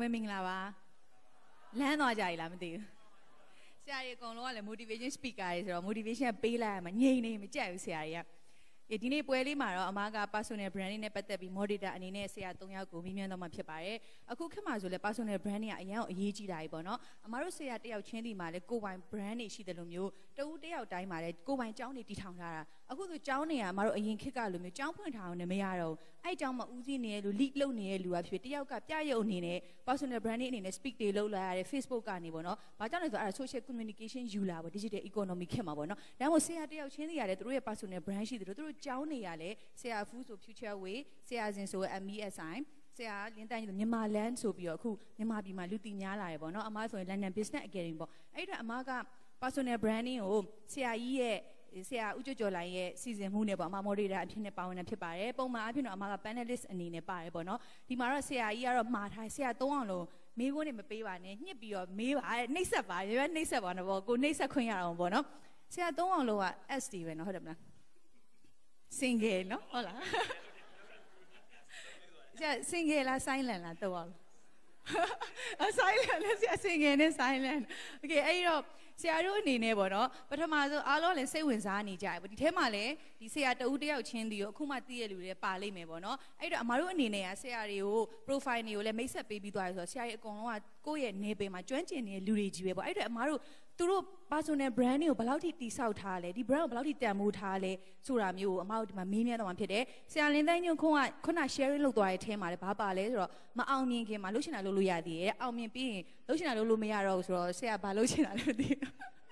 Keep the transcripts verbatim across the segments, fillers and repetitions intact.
မဲမင်္ဂလာပါလမ်းသွားကြရည်လားမသိဘူးဆရာကြီးအကုန်လုံးကလည်း motivation speaker တွေဆိုတော့ motivation ပေးလိုက်ရမှာငြိမ်နေမကြိုက်ဘူးဆရာကြီးကဒီနေ့ပွဲလေးမှာတော့အမားက personal branding နဲ့ပတ်သက်ပြီး moderator အနေနဲ့ဆရာသုံးယောက်ကိုမြင်မြန်တော့မှဖြစ်ပါတယ်အခုခေတ်မှာဆိုလဲ personal branding ကအရင်ကအရေးကြီးတာကြီးပေါ့နော်အမားတို့ဆရာတယောက်ချင်းဒီမှာလဲကိုယ်ပိုင် brand တွေရှိတယ်လို့မျိုးတဦးတယောက်တိုင်းမှာလဲကိုယ်ပိုင်ကျောင်းတွေတည်ထောင်ထားတာအခုဆိုကျောင်းတွေကအမားတို့အရင်ခေတ်ကလိုမျိုးကျောင်းဖွင့်ထားအောင်လည်းမရတော့အဲ့ကျောင်းမှာဦးစီးနေရလူ lead လုပ်နေတဲ့လူကဖြစ်တယောက်ကပြရုပ်အနေနဲ့ personal branding အနေနဲ့ speak တွေလုပ်လာရတယ် Facebook ကနေပေါ့နော်ဘာကြောင့်လဲဆိုတော့အဲ့ဒါ social communication ယူလာပေါ့ digital economy ခေတ်မှာပေါ့နော်ဒါမှမဟုတ်ဆရာတယောက်ချင်းစီရတယ်သူတို့ရဲ့ personal brand ရှိတယ်သူတို့ကျောင်းနေရလဲဆရာဖူးဆို future way ဆရာစင်ဆို M E S I ဆရာလင်းတိုင်းမြန်မာ land ဆိုပြီးတော့အခုမြန်မာပြည်မှာလူသိများလာတယ်ပေါ့နော်အမားဆိုရင် London Business Academy ပေါ့အဲ့ဒါအမားက personal branding ကိုဆရာကြီးရဲ့ဆရာဦးကျော်ကျော်လိုင်ရဲ့စီစဉ်မှုနဲ့ပေါ့အမ moderator အဖြစ်နဲ့ပါဝင်တာဖြစ်ပါတယ်ပုံမှန်အဖြစ်တော့အမက panelist အနေနဲ့ပါတယ်ပေါ့နော်ဒီမှာတော့ဆရာကြီးကတော့မှာထားဆရာသုံးအောင်လို့မေးခွန်းတွေမပေးပါနဲ့ညှစ်ပြီးတော့မေးပါနှိပ်ဆက်ပါရွေးနှိပ်ဆက်ပါတော့ကိုနှိပ်ဆက်ခွင့်ရအောင်ပေါ့နော်ဆရာသုံးအောင်လို့က S D ပဲနော်ဟုတ်တယ်မလား single နော်ဟုတ်လားဆရာ single လား silent လားတော့အောင်အ silent နဲ့ဆရာ single နဲ့ silent okay အဲ့တော့ဆရာတို့အနေနဲ့ပေါ့နော်ပထမဆုံးအားလုံးလည်းစိတ်ဝင်စားနေကြတယ်ပေါ့ဒီထဲမှာလည်းဒီဆရာတဦးတယောက်ချင်းတီကိုအခုမှသိရလူတွေပါလိမ့်မယ်ပေါ့နော်အဲ့တော့အမားတို့အနေနဲ့ကဆရာတွေကို profile တွေကိုလည်းမိတ်ဆက်ပေးပြီးသွားတယ်ဆိုတော့ဆရာတွေအကုန်လုံးကကိုယ့်ရဲ့နေပင်မှာကျွမ်းကျင်နေတဲ့လူတွေကြီးပဲပေါ့အဲ့တော့အမားတို့သူတို့ personal brand တွေကိုဘယ်လောက်ထိတိဆောက်ထားလဲဒီ brand ကိုဘယ်လောက်ထိတန်ဖိုးထားလဲဆိုတာမျိုးကိုအမားတို့ဒီမှာမေးမြန်းတော့မှဖြစ်တယ်ဆရာလင်းတိုင်းညွန့်ခွန်းကခုန sharing လုပ်သွားတဲ့အထဲမှာလည်းဘာပါလဲဆိုတော့မအောင်မြင်ခင်မှာလှုပ်ရှင်တာလုပ်လို့ရသေးတယ်အောင်မြင်ပြီးရင်လှုပ်ရှင်တာလုပ်လို့မရတော့ဘူးဆိုတော့ဆရာဘာလှုပ်ရှင်တာလဲမသိဘူး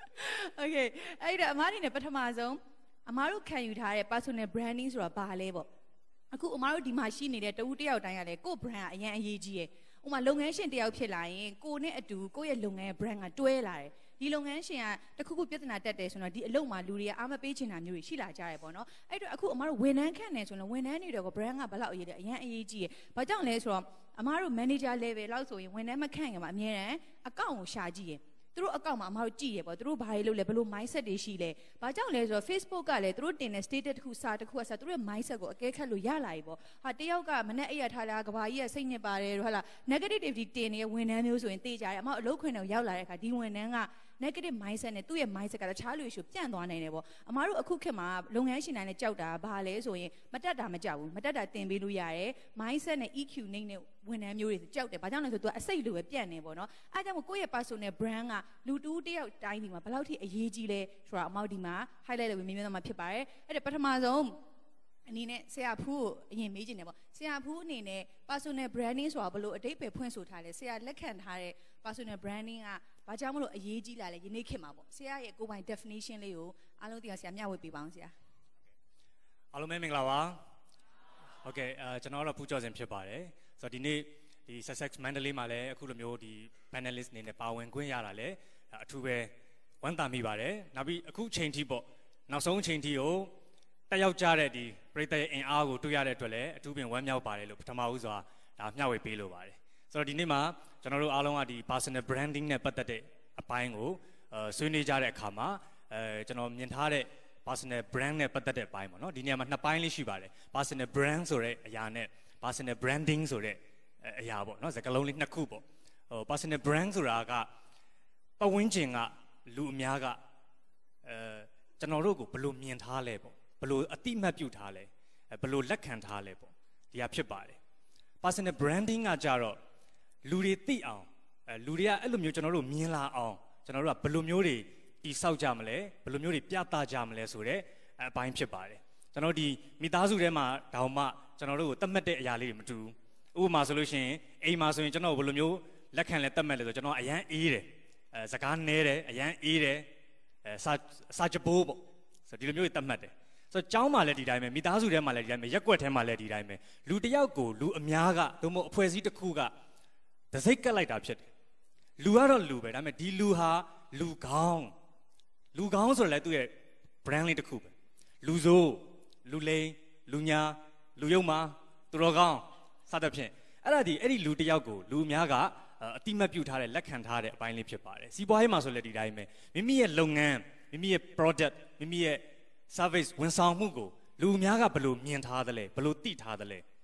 Okay အဲ့ဒါအမားအနေနဲ့ပထမဆုံးအမားတို့ခံယူထားတဲ့ personal branding ဆိုတာဘာလဲပေါ့အခုအမားတို့ဒီမှာရှိနေတဲ့တဦးတယောက်တိုင်းကလည်းကိုယ့် brand ကအရင်အရေးကြီးရယ်ဥပမာလုပ်ငန်းရှင်တယောက်ဖြစ်လာရင်ကိုနဲ့အတူကိုယ့်ရဲ့လုပ်ငန်းရဲ့ brand ကတွဲလာတယ်ဒီလုပ်ငန်းရှင်ကတခုခုပြဿနာတက်တယ်ဆိုတော့ဒီအလုပ်မှာလူတွေကအားမပေးချင်တာမျိုးတွေရှိလာကြရပေါ့နော်အဲ့တော့အခုအမားတို့ဝန်ထမ်းခန့်နေဆိုရင်ဝန်ထမ်းတွေတော့ brand ကဘယ်လောက်အရေးလဲအရင်အရေးကြီးရယ်ဘာကြောင့်လဲဆိုတော့အမားတို့ manager level လောက်ဆိုရင်ဝန်ထမ်းမခန့်ခင်မှာအများရန်အကောင့်ကိုရှာကြည့်ရယ်သူတို့အကောင့်မှာအမားတို့ကြည့်ရပေါ့သူတို့ဘာတွေလုပ်လဲဘယ်လို mindset တွေရှိလဲဘာကြောင့်လဲဆိုတော့ Facebook ကလည်းသူတို့တင်တဲ့ status တစ်ခုစာတစ်ခုကစားသူတို့ရဲ့ mindset ကိုအကဲခတ်လို့ရလာပြီပေါ့ဟာတယောက်ကမနဲ့အဲ့ရထားလားကဘာကြီးကစိတ်ညစ်ပါတယ်ဟုတ်လား negativity တင်နေတဲ့ဝန်ထမ်းမျိုးဆိုရင်သိကြတယ်အမားအလုပ်ခွင်တော့ရောက်လာတဲ့အခါဒီဝန်ထမ်းက negative mindset နဲ့သူ့ရဲ့ mindset ကတခြားလူတွေပြန့်သွားနိုင်တယ်ပေါ့အမားတို့အခုခေတ်မှာလုပ်ငန်းရှင်တိုင်းနဲ့ကြောက်တာဘာလဲဆိုရင်မတက်တာမကြောက်ဘူးမတက်တာတင်ပေးလို့ရတယ် mindset နဲ့ E Q နှိမ့်တဲ့ဝန်ထမ်းမျိုးတွေကြောက်တယ်ဘာကြောင့်လဲဆိုတော့သူကအစိတ်လိုပဲပြန့်နေပေါ့နော်အဲဒါကြောင့်ကိုယ့်ရဲ့ personal brand ကလူတူတယောက်တိုင်းဒီမှာဘယ်လောက်ထိအရေးကြီးလဲဆိုတာအမောက်ဒီမှာ highlight လုပ်ပြီးမြင်မြင်တော့မှဖြစ်ပါတယ်အဲ့ဒါပထမဆုံးအနေနဲ့ဆရာဖူးကိုအရင်မေးချင်တယ်ပေါ့ဆရာဖူးအနေနဲ့ personal branding ဆိုတာဘယ်လိုအတိတ်ပဲဖွင့်ဆိုထားလဲဆရာလက်ခံထားတဲ့ personal branding ကဘာကြောင့်မလို့အရေးကြီးလာလဲယနေ့ခေတ်မှာပေါ့ဆရာရဲ့ကိုယ်ပိုင် definition လေးကိုအားလုံးသိအောင်ဆရာမျှဝေပေးပါအောင်ဆရာအားလုံးပဲမင်္ဂလာပါဟုတ်ကဲ့အဲကျွန်တော်ကတော့ဖူးကျော်စင်ဖြစ်ပါတယ်ဆိုတော့ဒီနေ့ဒီ Sussex Mandalay မှာလည်းအခုလိုမျိုးဒီ panelist အနေနဲ့ပါဝင်ခွင့်ရတာလည်းအထူးပဲဝမ်းသာမိပါတယ်နောက်ပြီးအခုချိန်ထိပေါ့နောက်ဆုံးချိန်ထိကိုတက်ရောက်ကြတဲ့ဒီပရိသတ်ရဲ့အင်အားကိုတွေ့ရတဲ့အတွက်လည်းအထူးပင်ဝမ်းမြောက်ပါတယ်လို့ပထမဦးစွာဒါမျှဝေပေးလိုပါတယ်ဆိုတော့ဒီနေ့မှာကျွန်တော်တို့အားလုံးကဒီ personal branding နဲ့ပတ်သက်တဲ့အပိုင်းကိုအဲဆွေးနွေးကြတဲ့အခါမှာအဲကျွန်တော်မြင်ထားတဲ့ personal brand နဲ့ပတ်သက်တဲ့အပိုင်းပေါ့နော်ဒီနေရာမှာနှစ်ပိုင်းလေးရှိပါတယ် personal brand ဆိုတဲ့အရာနဲ့ personal branding ဆိုတဲ့အရာပေါ့နော်စကားလုံးလေးနှစ်ခုပေါ့ဟို personal brand ဆိုတာကပတ်ဝန်းကျင်ကလူအများကအဲကျွန်တော်တို့ကိုဘယ်လိုမြင်ထားလဲပေါ့ဘယ်လိုအတိမတ်ပြုထားလဲဘယ်လိုလက်ခံထားလဲပေါ့ဒီဟာဖြစ်ပါတယ် personal branding ကကြတော့လူတွေသိအောင်အဲလူတွေကအဲ့လိုမျိုးကျွန်တော်တို့မြင်လာအောင်ကျွန်တော်တို့ကဘယ်လိုမျိုးတွေတိဆောက်ကြမလဲဘယ်လိုမျိုးတွေပြသကြမလဲဆိုတဲ့အပိုင်းဖြစ်ပါတယ်ကျွန်တော်ဒီမိသားစုထဲမှာတောင်မှကျွန်တော်တို့ကိုတတ်မှတ်တဲ့အရာလေးတွေမတူဘူးဥပမာဆိုလို့ရှိရင်အိမ်မှာဆိုရင်ကျွန်တော်ဘယ်လိုမျိုးလက်ခံလဲတတ်မှတ်လဲဆိုကျွန်တော်အရန်အေးတယ်အဲစကားနဲတယ်အရန်အေးတယ်အဲစာစာချပိုးပေါ့ဆိုဒီလိုမျိုးတွေတတ်မှတ်တယ်ဆိုတော့ကျောင်းမှာလည်းဒီတိုင်းပဲမိသားစုထဲမှာလည်းဒီတိုင်းပဲရက်ွက်ထဲမှာလည်းဒီတိုင်းပဲလူတယောက်ကိုလူအများကသို့မဟုတ်အဖွဲ့အစည်းတစ်ခုကတစိတ်ကတ်လိုက်တာဖြစ်တယ်လူကတော့လူပဲဒါပေမဲ့ဒီလူဟာလူကောင်းလူကောင်းဆိုတော့လည်းသူ့ရဲ့ brand လေးတစ်ခုပဲလူဆိုးလူလိမ်လူညာလူယုံမာသူတော်ကောင်းစသဖြင့်အဲ့ဒါဒီအဲ့ဒီလူတယောက်ကိုလူအများကအတိမတ်ပြုထားတဲ့လက်ခံထားတဲ့အပိုင်းလေးဖြစ်ပါတယ်စီးပွားရေးမှာဆိုလည်းဒီတိုင်းပဲမိမိရဲ့လုပ်ငန်းမိမိရဲ့ product မိမိရဲ့ service ဝန်ဆောင်မှုကိုလူအများကဘယ်လိုမြင်ထားသလဲဘယ်လိုသိထားသလဲ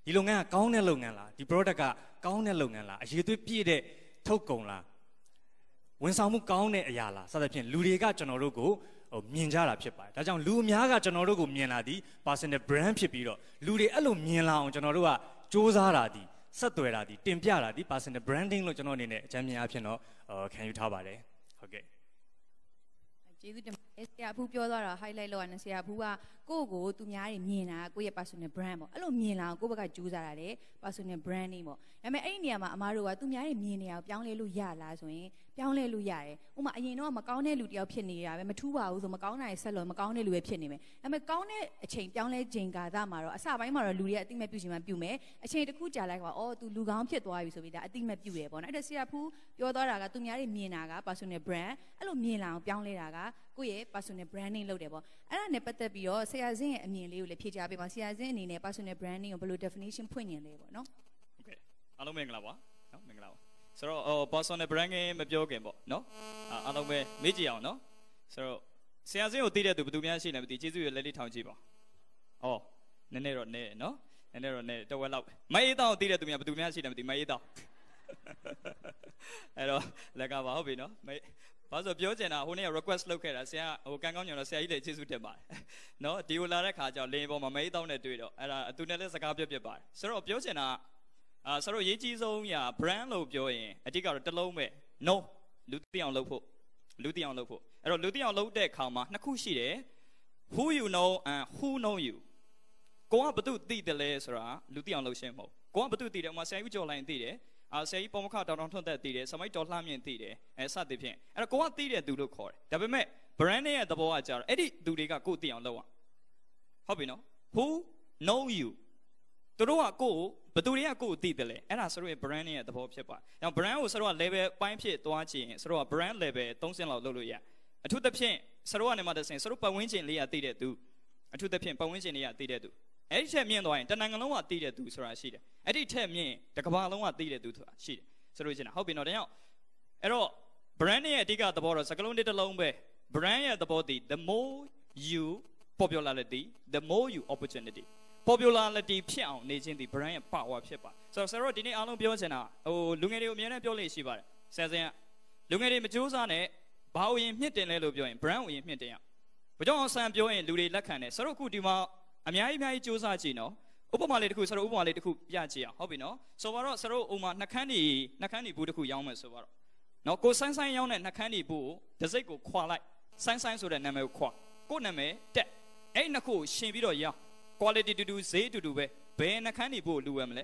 ဒီလုပ်ငန်းကကောင်းတဲ့လုပ်ငန်းလားဒီ product ကကောင်းတဲ့လုပ်ငန်းလားအရေးသွေးပြည့်တဲ့ထုတ်ကုန်လားဝန်ဆောင်မှုကောင်းတဲ့အရာလားစသဖြင့်လူတွေကကျွန်တော်တို့ကိုဟိုမြင်ကြတာဖြစ်ပါတယ်ဒါကြောင့်လူအများကကျွန်တော်တို့ကိုမြင်လာသည် personal brand ဖြစ်ပြီးတော့လူတွေအဲ့လိုမြင်လာအောင်ကျွန်တော်တို့ကစ조사တာသည်ဆက်သွယ်တာသည်တင်ပြတာသည် personal branding လို့ကျွန်တော်အနေနဲ့အကြမ်းမြင်အဖြစ်တော့ခံယူထားပါတယ်ဟုတ်ကဲ့ကျေးဇူးတင်ပါတယ်ဆရာဖူးပြောသွားတာ highlight လောက်ရတယ်ဆရာဖူးကကိုယ့်ကိုသူများတွေမြင်တာကိုယ့်ရဲ့ personal brand ပေါ့အဲ့လိုမြင်လာအောင်ကိုယ့်ဘက်ကကြိုးစားတာလေ personal branding ပေါ့ဒါပေမဲ့အဲ့ဒီနေရာမှာအမားတို့ကသူများတွေမြင်နေအောင်ပြောင်းလဲလို့ရလားဆိုရင်ပြောင်းလဲလို့ရတယ်ဥပမာအရင်တော့မကောင်းတဲ့လူတယောက်ဖြစ်နေတာပဲမထူးပါဘူးဆိုမကောင်းတာရဲ့ဆက်လို့မကောင်းတဲ့လူပဲဖြစ်နေမယ်ဒါပေမဲ့ကောင်းတဲ့အချိန်ပြောင်းလဲချိန်ကာလမှာတော့အစပိုင်းမှာတော့လူတွေကအတိမတ်ပြုချင်မှပြုမယ်အချိန်တစ်ခုကြာလိုက်တော့အော်သူလူကောင်းဖြစ်သွားပြီဆိုပြီးဒါအတိမတ်ပြုရပေါ့နော်အဲ့ဒါဆရာဖူးပြောသွားတာကသူများတွေမြင်တာက personal brand အဲ့လိုမြင်လာအောင်ပြောင်းလဲတာကကိုယ့်ရဲ့ personal branding လုပ်တယ်ပေါ့အဲ့ဒါနဲ့ပတ်သက်ပြီးတော့ဆရာစင်းရဲ့အမြင်လေးကိုလည်းဖြေချပေးပါဆရာစင်းအနေနဲ့ personal branding ကိုဘယ်လို definition ဖွင့်နေလဲပေါ့နော်โอเคအားလုံးမင်္ဂလာပါနော်မင်္ဂလာပါဆိုတော့ personal branding မပြောခင်ပေါ့နော်အားလုံးပဲမေ့ကြည့်အောင်နော်ဆိုတော့ဆရာစင်းကိုသိတဲ့သူဘယ်သူများရှိလဲမသိကျေးဇူးရလက်လေးထောင်ကြည့်ပါဩနည်းနည်းတော့နည်းနော်နည်းနည်းတော့နည်းတဝက်လောက်မအေးတောင်သိတဲ့သူများဘယ်သူများရှိလဲမသိမအေးတောင်အဲ့တော့လက်ကပါဟုတ်ပြီနော်မေးဘာလို့ပြောချင်တာဟိုနေ့ request လုပ်ခဲ့တာဆရာဟိုကန်ကောင်းညောင်တော့ဆရာကြီးလည်းကျေးဇူးတင်ပါတယ်နော်ဒီကိုလာတဲ့ခါကျတော့လင်းပေါ်မှာမအေးတောင်နဲ့တွေ့တော့အဲ့ဒါသူနဲ့လည်းစကားပြောပြပါတယ်ဆိုတော့ပြောချင်တာအာဆိုတော့ရေးကြီးဆုံးညာ brand လို့ပြောရင်အတိကတော့တစ်လုံးပဲ no လူသိအောင်လုပ်ဖို့လူသိအောင်လုပ်ဖို့အဲ့တော့လူသိအောင်လုပ်တဲ့ခါမှာနှစ်ခုရှိတယ် who you know and who know you ကိုကဘာသူသိတယ်လဲဆိုတာလူသိအောင်လုပ်ရှင်းမဟုတ်ကိုကဘာသူသိတယ်ဥမာဆရာကြီးကြော်လိုက်သိတယ်အာဆရာကြီးပေါ်မခတောင်တောင်ထွန်းသက်သိတယ်စမိုက်တော်လှမြင့်သိတယ်အဲစသဖြင့်အဲ့တော့ကိုကသိတဲ့သူလို့ခေါ်တယ်ဒါပေမဲ့ brand ရဲ့သဘောကကြတော့အဲ့ဒီသူတွေကကိုသိအောင်လုပ်အောင်ဟုတ်ပြီနော် who know you သူတို့ကကိုဘယ်သူတွေကကိုသိတယ်လဲအဲ့ဒါဆိုတော့ brand ရဲ့သဘောဖြစ်ပါတယ်။နောက် brand ကိုဆိုတော့ level ပိုင်းဖြစ်သွားချင်ဆိုတော့ brand level သုံးဆင့်လောက်လုပ်လို့ရအထူးသဖြင့်ဆိုတော့ကနေမှတစ်ဆင့်ဆိုတော့ပတ်ဝန်းကျင်လေးကသိတဲ့သူအထူးသဖြင့်ပတ်ဝန်းကျင်လေးကသိတဲ့သူအဲ့ဒီချက်မြင့်သွားရင်တနိုင်ငံလုံးကသိတဲ့သူဆိုတာရှိတယ်အဲ့ဒီထက်မြင့်တစ်ကမ္ဘာလုံးကသိတဲ့သူဆိုတာရှိတယ်ဆိုလို့ရှိရင်ဟုတ်ပြီနော်ဒါကြောင့်အဲ့တော့ brand ရဲ့အဓိကသဘောတော့စကလုံးတစ်လုံးပဲ brand ရဲ့သဘောတည် the more you popularity the more you opportunity popularity ဖြစ်အောင်နေခြင်းဒီ brand ရဲ့ power ဖြစ်ပါဆိုတော့ဆရာတို့ဒီနေ့အားလုံးပြောချင်တာဟိုလူငယ်တွေကိုအများနဲ့ပြောလို့ရှိပါတယ်ဆရာစင်ကလူငယ်တွေမကြိုးစားနဲ့ဘာလို့ရင်မြင့်တင်လဲလို့ပြောရင် brand ကိုရင်မြင့်တင်ရဘာကြောင့်အောင်ဆန်ပြောရင်လူတွေလက်ခံတယ်ဆရာတို့အခုဒီမှာအများကြီးအများကြီးစူးစမ်းကြည့်နော်ဥပမာလေးတစ်ခုဆရာတို့ဥပမာလေးတစ်ခုပြကြည့်အောင်ဟုတ်ပြီနော်ဆိုတော့ဆရာတို့ဥမာနှခမ်းဒီနှခမ်းဒီဘူးတစ်ခုရောင်းမယ်ဆိုတော့နော်ကိုဆိုင်းဆိုင်းရောင်းတဲ့နှခမ်းဒီဘူးကိုတစ်စိတ်ကိုခွာလိုက်ဆိုင်းဆိုင်းဆိုတဲ့နာမည်ကိုခွာကိုနာမည်တက်အဲ့နှစ်ခုကိုရှင်ပြီးတော့ရောင်း quality တူတူဈေးတူတူပဲဘယ်နှခမ်းဒီဘူးကိုလူဝယ်မလဲ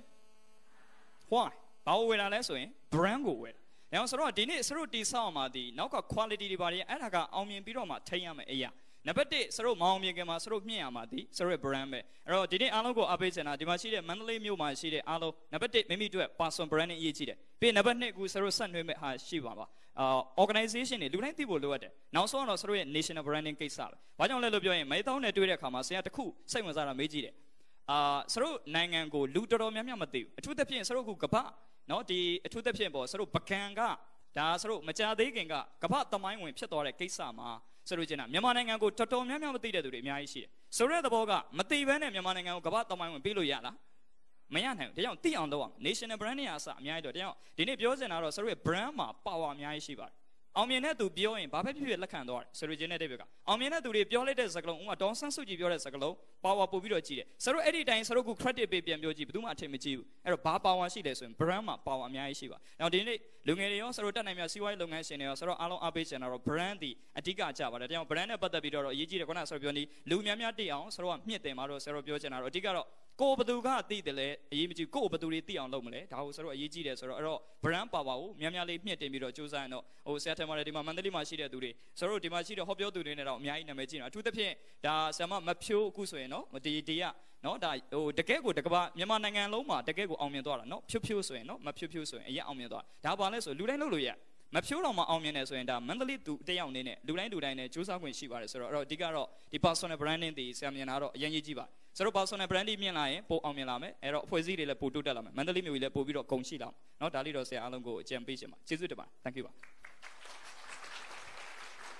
why ဘာလို့ဝယ်လာလဲဆိုရင် brand ကိုဝယ်တယ်ဒါကြောင့်ဆိုတော့ဒီနေ့ဆရာတို့တီဆောက်မှာဒီနောက်က quality တွေပါတယ်အဲ့ဒါကအောင်မြင်ပြီးတော့မှထိန်းရမယ်အရာနံပါတ်တစ်ဆရာတို့မအောင်မြင်ခင်မှာဆရာတို့မြင့်ရမှာဒီဆရာတို့ brand ပဲအဲ့တော့ဒီနေ့အားလုံးကိုအားပေးချင်တာဒီမှာရှိတဲ့မန္တလေးမြို့မှာရှိတဲ့အားလုံးနံပါတ်တစ်မိမိတို့ personal branding အရေးကြီးတယ်ပြီးနံပါတ်နှစ်ကိုဆရာတို့ဆက်နွေးမဲ့ဟာရှိပါပါအာ organization တွေလူတိုင်းသိဖို့လိုအပ်တယ်နောက်ဆုံးတော့ဆရာတို့ရဲ့ national branding ကိစ္စပဲဘာကြောင့်လဲလို့ပြောရင်မဲတောင်းနဲ့တွေ့တဲ့အခါမှာဆရာတစ်ခုစိတ်ဝင်စားတာမေးကြည့်တယ်အာဆရာတို့နိုင်ငံကိုလူတော်တော်များများမသိဘူးအထူးသဖြင့်ဆရာတို့ကကမ္ဘာနော်ဒီအထူးသဖြင့်ပေါ့ဆရာတို့ပကံကဒါဆရာတို့မကြသေးခင်ကကမ္ဘာသမိုင်းဝင်ဖြစ်သွားတဲ့ကိစ္စမှာဆိုလို့ကျင်တာမြန်မာနိုင်ငံကိုတော်တော်များများမသိတဲ့သူတွေအများကြီးရှိတယ်ဆိုတဲ့သဘောကမသိဘဲနဲ့မြန်မာနိုင်ငံကိုကမ္ဘာသမိုင်းဝင်ပေးလို့ရလားမရနိုင်ဘူးဒါကြောင့်သိအောင်လုပ်အောင် national brand တွေအစအများကြီးတော့ဒါကြောင့်ဒီနေ့ပြောချင်တာတော့ဆိုရဲ့ brand မှာ power အများကြီးရှိပါတယ်အောင်မြင်တဲ့သူပြောရင်ဘာပဲဖြစ်ဖြစ်လက်ခံသွားတယ်ဆိုလို့ကျင်တဲ့တိတ်ပဲကအောင်မြင်တဲ့သူတွေပြောလိုက်တဲ့စကားလုံးဥမာဒေါန်ဆန်းစုကြည်ပြောတဲ့စကားလုံး power ပို့ပြီးတော့ကြည့်တယ်ဆိုတော့အဲ့ဒီတိုင်းဆိုတော့ခု credit ပေးပြန်ပြောကြည့်ဘယ်သူမှအထင်မကြီးဘူးအဲ့တော့ဘာ power ရှိလဲဆိုရင် brand မှာ power အများကြီးရှိပါနောက်ဒီနေ့လူငယ်တွေရောဆိုတော့တက်နိုင်မြစီးပွားရေးလုပ်ငန်းရှင်တွေရောဆိုတော့အားလုံးအားပေးချင်တာတော့ brand ဒီအဓိကကြပါတယ်ဒါကြောင့် brand နဲ့ပတ်သက်ပြီးတော့အရေးကြီးတယ်ခုနကဆိုပြောနေလူများများသိအောင်ဆိုတော့မြင့်တင်မှာတော့ဆိုတော့ပြောချင်တာတော့အဓိကတော့ကိုဘသူကသိတယ်လေအရေးမကြီးကိုဘသူတွေသိအောင်လုပ်မလဲဒါကိုဆိုတော့အရေးကြီးတယ်ဆိုတော့အဲ့တော့ brand power ကိုများများလေးမြင့်တင်ပြီးတော့စူးစမ်းတော့ဟိုဆရာထင်ပါတယ်ဒီမှာမန္တလေးမှာရှိတဲ့သူတွေဆိုတော့ဒီမှာရှိတဲ့ဟောပြောသူတွေနဲ့တော့အများကြီးနာမည်ကြီးတာအထူးသဖြင့်ဒါဆရာမမဖြိုးအခုဆိုရင်နော်ဒီဒီကနော်ဒါဟိုတကယ်ကိုတကဘာမြန်မာနိုင်ငံလုံးမှာတကယ်ကိုအောင်မြင်သွားတာနော်ဖြိုးဖြိုးဆိုရင်နော်မဖြိုးဖြိုးဆိုရင်အရင်အောင်မြင်သွားဒါပါလဲဆိုလူတိုင်းလုပ်လို့ရမဖြိုးတော့မှအောင်မြင်တယ်ဆိုရင်ဒါမန္တလေးသူတယောက်အနေနဲ့လူတိုင်းလူတိုင်းနဲ့စူးစမ်းခွင့်ရှိပါတယ်ဆိုတော့အဲ့တော့အဓိကတော့ဒီ personal branding ဒီဆရာမြင်တာတော့အရင်ကြီးကြည့်ပါဆိုတော့ personal branding မြင်လာရင်ပိုအောင်မြင်လာမယ်အဲ့တော့အဖွဲ့အစည်းတွေလည်းပိုတိုးတက်လာမယ်မန္တလေးမြို့ကြီးလည်းပိုပြီးတော့ဂုဏ်ရှိလာမယ်เนาะဒါလေးတော့ဆရာအားလုံးကိုအကြံပေးချင်ပါကျေးဇူးတင်ပါ thank you ပါဆ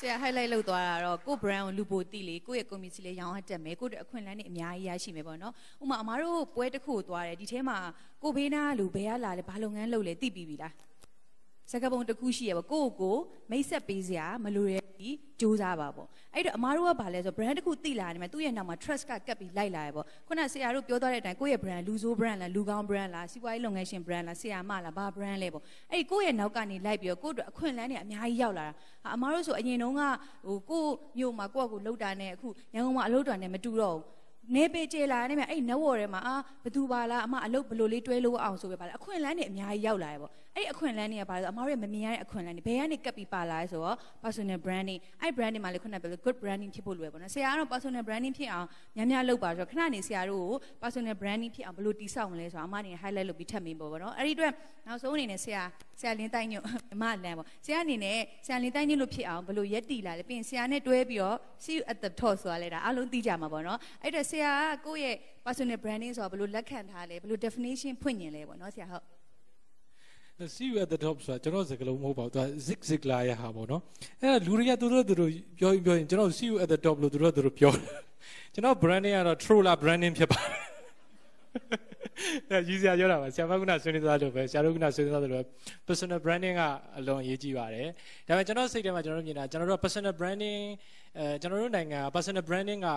ဆရာ highlight လုပ်သွားတာတော့ကို brand ကိုလူပိုတိလေကိုရဲ့ community လေးရောင်းတက်မယ်ကိုတို့အခွင့်အလမ်းတွေအများကြီးရရှိမယ်ပေါ့နော်ဥမာအမားတို့ပွဲတစ်ခုသွားတယ်ဒီထဲမှာကိုဘေးနာလူဘယ်ကလာလဲဘာလုပ်ငန်းလုပ်လဲသိပြီးပြီလားစကားပုံတစ်ခုရှိရပေါ့ကိုကိုမိတ်ဆက်ပေးစရာမလိုရဘူးကြိုးစားပါပေါ့အဲ့တော့အမားတို့ကဘာလဲဆို brand တစ်ခုတိလာနေမှာသူ့ရဲ့နောက်မှာ trust ကကပ်ပြီးလိုက်လာရပေါ့ခုနဆရာတို့ပြောသွားတဲ့အတိုင်းကိုရဲ့ brand လူဆိုး brand လားလူကောင်း brand လားစီးပွားရေးလုပ်ငန်းရှင် brand လားဆရာမလားဘာ brand လဲပေါ့အဲ့ဒီကိုရဲ့နောက်ကနေလိုက်ပြီးတော့ကိုတို့အခွင့်အလမ်းတွေအများကြီးရောက်လာတာအမားတို့ဆိုအရင်တုန်းကဟိုကိုမြို့မှာကိုကကိုလှုပ်တာနဲ့အခုရန်ကုန်မှာအလုပ်တော်နဲ့မတူတော့ဘူးနေပေကျေလာနေမြအဲ့နဝေါ်ထဲမှာအာဘသူပါလားအမအလုပ်ဘလို့လေးတွဲလို့အောင်ဆိုပဲပါလားအခွင့်အလမ်းတွေအများကြီးရောက်လာရပေါ့အဲ့အခွင့်အလမ်းတွေကပါလို့အမားတို့မမြင်ရတဲ့အခွင့်အလမ်းတွေဘယ်ကနေကပ်ပြီးပါလာလဲဆိုတော့ personal branding အဲ့ branding မှာလေခုနပြောလို့ good branding ဖြစ်ဖို့လိုရပေါ့နော်ဆရာကတော့ personal branding ဖြစ်အောင်များများလုပ်ပါဆိုတော့ခဏနေဆရာတို့ကို personal branding ဖြစ်အောင်ဘလို့တိဆောက်မလဲဆိုတော့အမအနေနဲ့ highlight လုပ်ပြီးထပ်မင်းပေါ့ဗောနော်အဲ့ဒီအတွက်နောက်ဆုံးအနေနဲ့ဆရာဆရာလင်းတိုင်းညို့အမလန်ပေါ့ဆရာအနေနဲ့ဆရာလင်းတိုင်းညို့လို့ဖြစ်အောင်ဘလို့ရက်တီလာလဲပြီးရင်ဆရာနဲ့တွဲပြီးတော့ see you at the top ဆိုတာလေဒါအားလုံးသိကြမှာပေါ့နော်အဲ့တော့ဆရာကကိုယ့်ရဲ့ personal branding ဆိုတာဘလို့လက်ခံထားလဲဘလို့ definition ဖွင့်ညင်လဲပေါ့နော်ဆရာဟုတ် see you at the top ဆိုတာကျွန်တော်စကားလုံးမဟုတ်ပါဘူးသူက zig zig လာရဟာပေါ့နော်အဲ့လူတွေကသူတို့သူတို့ပြောပြောရင်ကျွန်တော် see you at the top လို့သူတို့သူတို့ပြောကျွန်တော် branding ကတော့ troller branding ဖြစ်ပါတယ်အဲ့ကြီးစရာပြောတာပါဆရာမကဆွေးနွေးသားလို့ပဲဆရာတို့ကဆွေးနွေးသားလို့ personal branding ကအလွန်အရေးကြီးပါတယ်ဒါပေမဲ့ကျွန်တော်စိတ်ထဲမှာကျွန်တော်မြင်တာကျွန်တော်တို့ personal branding အဲကျွန်တော်တို့နိုင်ငံ personal branding က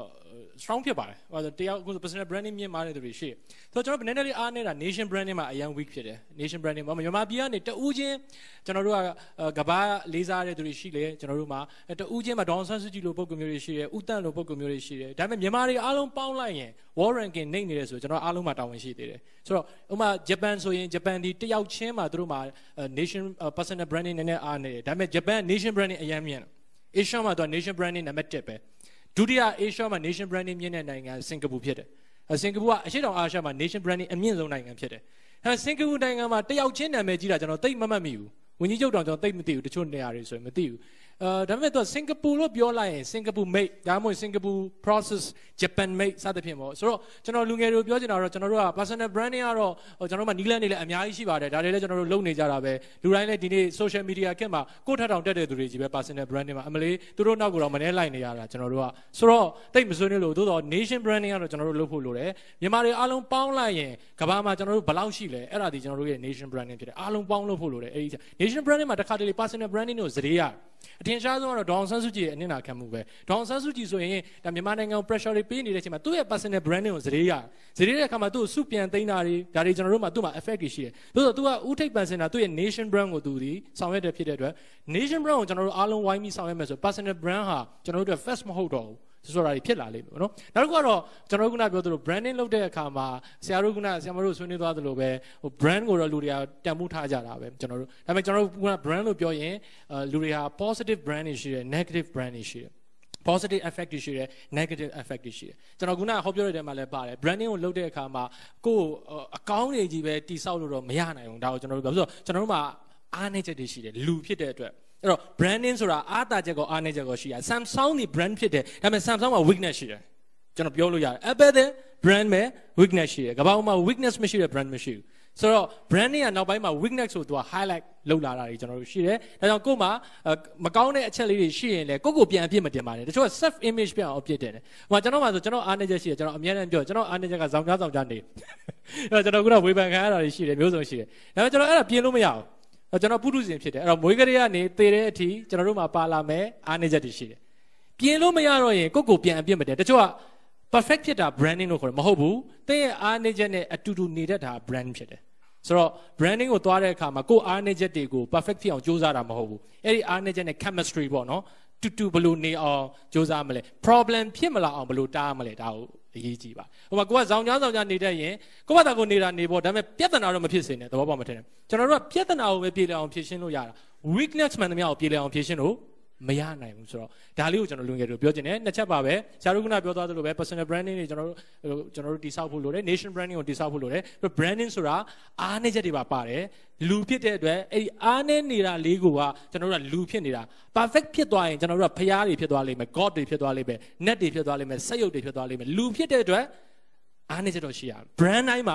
strong ဖြစ်ပါတယ်ဟိုတယောက်အခု personal branding မြင့်မားနေသူတွေရှိဆိုတော့ကျွန်တော် နည်းနည်းလေးအားနေတာ nation branding မှာအရင် weak ဖြစ်တယ် nation branding မှာမြန်မာပြည်ကနေတဦးချင်းကျွန်တော်တို့ကကဘာလေးစားတဲ့သူတွေရှိလေကျွန်တော်တို့မှာတဦးချင်းမှာဒေါန်ဆန်းစုကြည်လိုပုံစံမျိုးတွေရှိတယ်ဦးတန့်လိုပုံစံမျိုးတွေရှိတယ်ဒါပေမဲ့မြန်မာတွေအားလုံးပေါင်းလိုက်ရင် world ranking နှိမ့်နေတယ်ဆိုကျွန်တော်အားလုံးမှာတာဝန်ရှိသေးတယ်ဆိုတော့ဥပမာဂျပန်ဆိုရင်ဂျပန်ဒီတယောက်ချင်းမှာသူတို့မှာ nation personal branding နည်းနည်းအားနေတယ်ဒါပေမဲ့ဂျပန် nation branding အရင်မြင်Asia မှာတော့ nation branding နံပါတ်oneပဲဒုတိယ Asia မှာ nation branding မြင့်တဲ့နိုင်ငံစင်ကာပူဖြစ်တယ်စင်ကာပူကအရှေ့တောင်အာရှမှာ nation branding အမြင့်ဆုံးနိုင်ငံဖြစ်တယ်အဲစင်ကာပူနိုင်ငံမှာတယောက်ချင်းနာမည်ကြီးတာကျွန်တော်သိမမှတ်မိဘူးဝန်ကြီးချုပ်တောင်ကျွန်တော်သိမသိဘူးတချို့နေရာတွေဆိုရင်မသိဘူးအဲဒါပေမဲ့တော့စင်ကာပူလို့ပြောလိုက်ရင်စင်ကာပူ made ဒါမှမဟုတ်စင်ကာပူ process Japan made စသဖြင့်ပေါ့ဆိုတော့ကျွန်တော်လူငယ်တွေပြောချင်တာတော့ကျွန်တော်တို့က personal branding ကတော့ကျွန်တော်တို့မှနီးလန်းနေလည်းအများကြီးရှိပါတယ်ဒါတွေလည်းကျွန်တော်တို့လုပ်နေကြတာပဲလူတိုင်းလည်းဒီနေ့ social media ကမှာကိုယ့်ထက်တောင်တက်တဲ့သူတွေကြီးပဲ personal branding မှာအမလေးသူတို့နောက်ကတော့မနှဲလိုက်နေရတာကျွန်တော်တို့ကဆိုတော့တိတ်မဆွေးနွေးလို့သို့တော့ nation branding ကတော့ကျွန်တော်တို့လုပ်ဖို့လိုတယ်မြန်မာတွေအားလုံးပေါင်းလိုက်ရင်ကမ္ဘာမှာကျွန်တော်တို့ဘယ်လောက်ရှိလဲအဲ့ဒါဒီကျွန်တော်တို့ရဲ့ nation branding ဖြစ်တယ်အားလုံးပေါင်းလုပ်ဖို့လိုတယ်အဲ့ဒီ nation branding မှာတစ်ခါတလေ personal branding ကိုစရေရအထင်ရှားဆုံးကတော့ဒေါန်ဆန်းစုကြည်ရဲ့အနစ်နာခံမှုပဲဒေါန်ဆန်းစုကြည်ဆိုရင်ဒါမြန်မာနိုင်ငံကို pressure တွေပေးနေတဲ့အချိန်မှာသူ့ရဲ့ personal branding ကိုစရေရစရေတဲ့အခါမှာသူ့ကိုစုပြန်သိမ်းတာတွေဒါတွေကျွန်တော်တို့မှာသူ့မှာ effect တွေရှိတယ်သို့တော့သူကဥထိပ်ပန်စင်တာသူ့ရဲ့ nation brand ကိုသူဒီဆောင်ရွက်တဲ့ဖြစ်တဲ့အတွက် nation brand ကိုကျွန်တော်တို့အားလုံးဝိုင်းပြီးဆောင်ရွက်မယ်ဆို personal brand ဟာကျွန်တော်တို့အတွက် first မဟုတ်တော့ဘူးဆိုတာတွေဖြစ်လာလိမ့်မယ်နော်နောက်တစ်ခုကတော့ကျွန်တော်တို့ကပြောသလို branding လုပ်တဲ့အခါမှာဆရာတို့ကဆရာမတို့ဆွေးနွေးသွားသလိုပဲဟို brand ကိုတော့လူတွေကတန်ဖိုးထားကြတာပဲကျွန်တော်တို့ဒါပေမဲ့ကျွန်တော်တို့က brand လို့ပြောရင်လူတွေဟာ positive brand တွေရှိတယ် negative brand တွေရှိတယ် positive effect တွေရှိတယ် negative effect တွေရှိတယ်ကျွန်တော်ခုနကဟောပြောတဲ့နေရာမှာလည်းပါတယ် branding ကိုလုပ်တဲ့အခါမှာကိုယ်အကောင်းတွေကြီးပဲတိဆောက်လို့တော့မရနိုင်ဘူးဒါကိုကျွန်တော်တို့ပြောဆိုကျွန်တော်တို့မှာအားနည်းချက်တွေရှိတယ်လူဖြစ်တဲ့အတွက်အဲ့တော့ branding ဆိုတာအားတာချက်ကိုအားနည်းချက်ကိုရှိရ Samsung ဒီ brand ဖြစ်တယ်ဒါပေမဲ့ Samsung မှာ weakness ရှိတယ်ကျွန်တော်ပြောလို့ရတယ် Apple တဲ့ brand မှာ weakness ရှိတယ်ကမ္ဘာမှာ weakness မရှိတဲ့ brand မရှိဘူးဆိုတော့ branding ကနောက်ပိုင်းမှာ weakness ဆိုသူက highlight လုပ်လာတာတွေကျွန်တော်တို့ရှိတယ်ဒါကြောင့်ကိုယ်မှာမကောင်းတဲ့အချက်လေးတွေရှိရင်လည်းကိုယ့်ကိုပြန်အပြစ်မတင်ပါနဲ့တချို့က self image ပြန်အောင်အပြစ်တင်တယ်ဟိုကျွန်တော်မှဆိုကျွန်တော်အားနည်းချက်ရှိတယ်ကျွန်တော်အများနဲ့ပြောကျွန်တော်အားနည်းချက်ကဇောင်ကြားဇောင်ကြားနေအဲ့တော့ကျွန်တော်ကတော့ဝေဖန်ခံရတာတွေရှိတယ်မျိုးစုံရှိတယ်ဒါပေမဲ့ကျွန်တော်အဲ့ဒါပြင်လို့မရဘူးကျွန်တော်ပုထုဇဉ်ဖြစ်တယ်အဲ့တော့မွေးကလေးကနေသေတဲ့အထိကျွန်တော်တို့မှာပါလာမယ်အားနည်းချက်တွေရှိတယ်ပြင်လို့မရတော့ရင်ကိုယ့်ကိုပြန်အပြစ်မတင်တချို့က perfect ဖြစ်တာ branding လို့ခေါ်တယ်မဟုတ်ဘူးတဲ့ရဲ့အားနည်းချက်နဲ့အတူတူနေတတ်တာ brand ဖြစ်တယ်ဆိုတော့ branding ကိုသွားတဲ့အခါမှာကိုယ်အားနည်းချက်တွေကို perfect ဖြစ်အောင်ကြိုးစားတာမဟုတ်ဘူးအဲ့ဒီအားနည်းချက်နဲ့ chemistry ပေါ့နော်တူတူဘယ်လိုနေအောင်ကြိုးစားမလဲ problem ဖြစ်မလာအောင်ဘယ်လိုတားမလဲဒါကိုအရေးကြီးပါဟိုမှာကိုကဇောင်ကြားဇောင်ကြားနေတတ်ရင်ကိုယ့်ဘာသာကိုနေတာနေပေါ့ဒါပေမဲ့ပြဿနာတော့မဖြစ်စေနဲ့သဘောပေါက်မထင်နဲ့ကျွန်တော်တို့ကပြဿနာကိုပဲပြေလည်အောင်ဖြေရှင်းလို့ရတာ weakness မှန်သမျှကိုပြေလည်အောင်ဖြေရှင်းလို့မရနိုင်ဘူးဆိုတော့ဒါလေးကိုကျွန်တော်လူငယ်တွေပြောချင်တယ်နှစ်ချက်ပါပဲဆရာတို့ကပြောသွားသလိုပဲ personal branding တွေကျွန်တော်တို့ကျွန်တော်တို့တိဆောက်ဖို့လိုတယ် nation branding ကိုတိဆောက်ဖို့လိုတယ် branding ဆိုတာအားနည်းချက်တွေပါပါတယ်လူဖြစ်တဲ့အတွက်အဲ့ဒီအားနည်းနေတာလေးကိုကကျွန်တော်တို့ကလူဖြစ်နေတာ perfect ဖြစ်သွားရင်ကျွန်တော်တို့ကဖျားတွေဖြစ်သွားလိမ့်မယ် god တွေဖြစ်သွားလိမ့်မယ် net တွေဖြစ်သွားလိမ့်မယ်စက်ရုပ်တွေဖြစ်သွားလိမ့်မယ်လူဖြစ်တဲ့အတွက်အားနည်းချက်တော့ရှိရ brand တိုင်းမှာ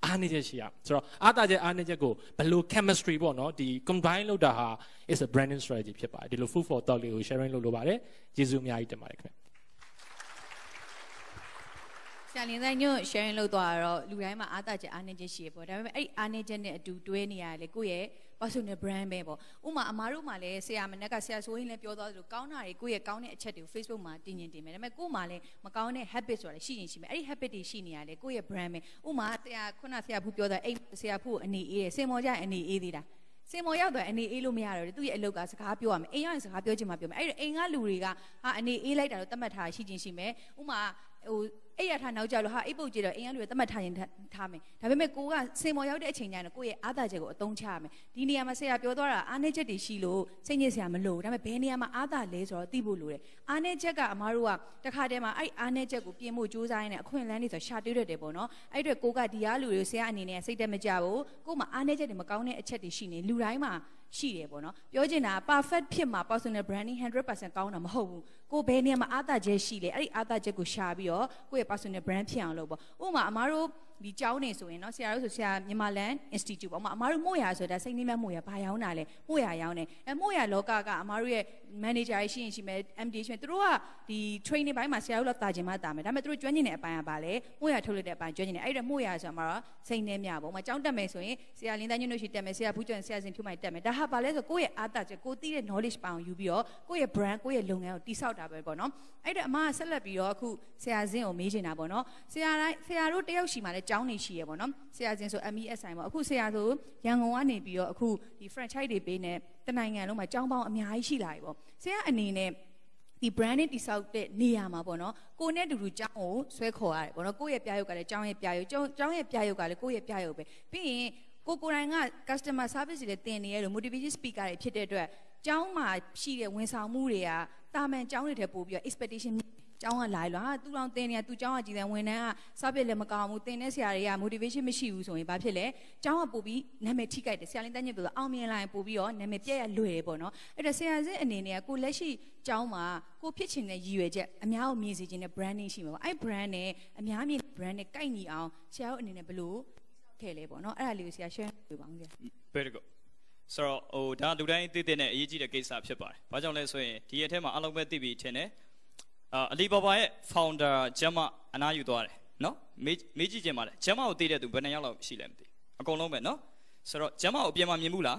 အားနည်းချက်ရှိရဆိုတော့အားသာချက်အားနည်းချက်ကိုဘယ်လို chemistry ပေါ့နော်ဒီ combine လုပ်တာဟာ is a branding strategy ဖြစ်ပါတယ်ဒီလို food for thought လေးကို sharing လုပ်လို့ပါတယ်ကျေးဇူးအများကြီးတင်ပါတယ်ခင်ဗျဆရာလင်းဆိုင်ညွန့် sharing လုပ်သွားတော့လူတိုင်းမှာအားသာချက်အားနည်းချက်ရှိရပေါ့ဒါပေမဲ့အဲ့အားနည်းချက်နဲ့အတူတွဲနေရလေကိုယ့်ရဲ့ personal brand ပဲပေါ့ဥမာအမားတို့မှလည်းဆရာမနက်ကဆရာဆိုရင်လည်းပြောသွားသလိုကောင်းတာတွေကိုယ့်ရဲ့ကောင်းတဲ့အချက်တွေကို Facebook မှာတင်ရင်တင်မယ်ဒါပေမဲ့ကို့မှာလည်းမကောင်းတဲ့ habit ဆိုတာရှိရင်ရှိမယ်အဲ့ဒီ habit တွေရှိနေရလေကိုယ့်ရဲ့ brand ပဲဥမာဆရာခုနဆရာဖူးပြောတာအဲ့ဆရာဖူးအနေအေးတယ်စင်မော်ကြအနေအေးသေးတာစင်မော်ရောက်တော့အနေအေးလို့မရတော့သူ့ရဲ့အလုပ်ကစကားပြောရမယ်အိမ်ရောက်ရင်စကားပြောချင်မှပြောမယ်အဲ့ဒီအိမ်ကလူတွေကဟာအနေအေးလိုက်တာတော့တတ်မှတ်ထားရှိချင်းရှိမယ်ဥမာဟိုအဲ့ရထားနောက်ကြလို့ဟာအိပ်ပုတ်ကြည့်တော့အိမ်ကလူတွေတတ်မှတ်ထားရင်ထားမယ်ဒါပေမဲ့ကိုကစင်မော်ရောက်တဲ့အချိန်ကျရင်ကိုယ့်ရဲ့အားသာချက်ကိုအသုံးချရမယ်ဒီနေရာမှာဆရာပြောသွားတာအားနည်းချက်တွေရှိလို့စိတ်ညစ်စရာမလိုဘူးဒါပေမဲ့ဘယ်နေရာမှာအားသာလဲဆိုတော့သိဖို့လိုတယ်အားနည်းချက်ကအမားတို့ကတခါတည်းမှာအဲ့အားနည်းချက်ကိုပြင်ဖို့ကြိုးစားရင်းနဲ့အခွင့်အလမ်းတွေဆိုရှာတွေးရတယ်ပေါ့နော်အဲ့အတွက်ကိုကဒီအားလူတွေကိုဆရာအနေနဲ့စိတ်တက်မကြဘူးကို့မှာအားနည်းချက်တွေမကောင်းတဲ့အချက်တွေရှိနေလူတိုင်းမှာရှိတယ်ပေါ့နော်ပြောချင်တာ perfect ဖြစ်မှာ personal branding one hundred percent ကောင်းတာမဟုတ်ဘူးကိုဘယ်နေရာမှာအားသာချက်ရှိလဲအဲ့ဒီအားသာချက်ကိုရှာပြီးတော့ကိုယ့်ရဲ့ personal brand ဖြစ်အောင်လုပ်ပေါ့ဥပမာအမားတို့ဒီကျောင်းနေဆိုရင်เนาะဆရာတို့ဆိုဆရာမြန်မာလန် institute ပေါ့အမအမားတို့မို့ရဆိုတာစိတ်နှင်းမြမို့ရဘာရောင်းတာလဲမို့ရရောင်းတယ်အဲမို့ရလောကကအမားတို့ရဲ့ manager ရှိရင်ရှိမယ် M D ရှိမယ်သူတို့ကဒီ training ဘိုင်းမှာဆရာတို့လောက်တာကျင်မှတာမယ်ဒါပေမဲ့သူတို့ကျွမ်းကျင်တဲ့အပိုင်းကပါလေမို့ရထုတ်လိုက်တဲ့အပိုင်းကျွမ်းကျင်တယ်အဲ့ဒါမို့ရဆိုအမားတော့စိတ်နှင်းမြပေါ့အမကျောင်းတက်မယ်ဆိုရင်ဆရာလင်းသားညွန့်တို့ရှိတက်မယ်ဆရာဘူးကျွန်းဆရာစင်ဖြူမိုင်တက်မယ်ဒါဟာပါလဲဆိုကိုယ့်ရဲ့အားသာချက်ကိုသိတဲ့ knowledge ပိုင်အောင်ယူပြီးတော့ကိုယ့်ရဲ့ brand ကိုယ့်ရဲ့လုပ်ငန်းကိုတိဆောက်တာပဲပေါ့နော်အဲ့ဒါအမကဆက်လက်ပြီးတော့အခုဆရာစင်ကိုမေးချင်တာပေါ့နော်ဆရာတိုင်းဆရာတို့တယောက်ရှိမှလည်းကျောင်းနေရှိရပေါ့နော်ဆရာစင်ဆို M E S ဆိုင်ပေါ့အခုဆရာဆိုရန်ကုန်ကနေပြီးတော့အခုဒီ franchise တွေပေးနေတနိုင်ငံလုံးမှာကျောင်းပေါင်းအများကြီးရှိလာပြီပေါ့ဆရာအနေနဲ့ဒီ branding တိဆောက်တဲ့နေရာမှာပေါ့နော်ကိုနဲ့တူတူကျောင်းကိုဆွဲခေါ်ရတယ်ပေါ့နော်ကိုယ့်ရဲ့ပြရုပ်ကလည်းကျောင်းရဲ့ပြရုပ်ကျောင်းကျောင်းရဲ့ပြရုပ်ကလည်းကိုယ့်ရဲ့ပြရုပ်ပဲပြီးရင်ကိုကိုတိုင်းက customer service တွေတင်နေရလို့ motivation speaker တွေဖြစ်တဲ့အတွက်ကျောင်းမှာရှိတဲ့ဝန်ဆောင်မှုတွေကတာမန်ကျောင်းတွေထဲပို့ပြီးတော့ expectation ကျောင်းကလာလို့ဟာသူတောင်တင်နေတာသူကျောင်းကကြည်တယ်ဝန်ထမ်းကစားပြစ်လည်းမကောင်းဘူးတင်တဲ့ဆရာတွေက motivation မရှိဘူးဆိုရင်ဘာဖြစ်လဲကျောင်းကပို့ပြီးနာမည်ထိခိုက်တယ်ဆရာလင်းတက်ညစ်ပြောအောင်မြင်လာရင်ပို့ပြီးတော့နာမည်ပြည့်ရလွယ်တယ်ပေါ့နော်အဲ့တော့ဆရာစစ်အနေနဲ့ကိုလက်ရှိကျောင်းမှာကိုဖြစ်ချင်တဲ့ရည်ရွယ်ချက်အများကိုမြင်စေချင်တဲ့ branding ရှိမှာပေါ့အဲ့ brand နဲ့အများမြင် brand နဲ့ကိုက်ညီအောင်ဆရာတို့အနေနဲ့ဘယ်လိုထည့်လဲပေါ့နော်အဲ့ဒါလေးကိုဆရာ share လုပ်ပါဦးဆရာ very good ဆိုတော့ဟိုဒါလူတိုင်းသိတဲ့နဲ့အရေးကြီးတဲ့ကိစ္စဖြစ်ပါတယ်ဘာကြောင့်လဲဆိုရင်ဒီရက်ထဲမှာအလုံးပဲသိပြီးထင်တယ်အလီဘာဘာရဲ့ founder ဂျမ်မအနားယူသွားတယ်နော်မေးမေးကြည့်ကြပါလေဂျမ်မကိုသိတဲ့သူဘယ်နှစ်ယောက်လောက်ရှိလဲမသိအကုန်လုံးပဲနော်ဆိုတော့ဂျမ်မကိုအပြင်မှာမြင်ဘူးလား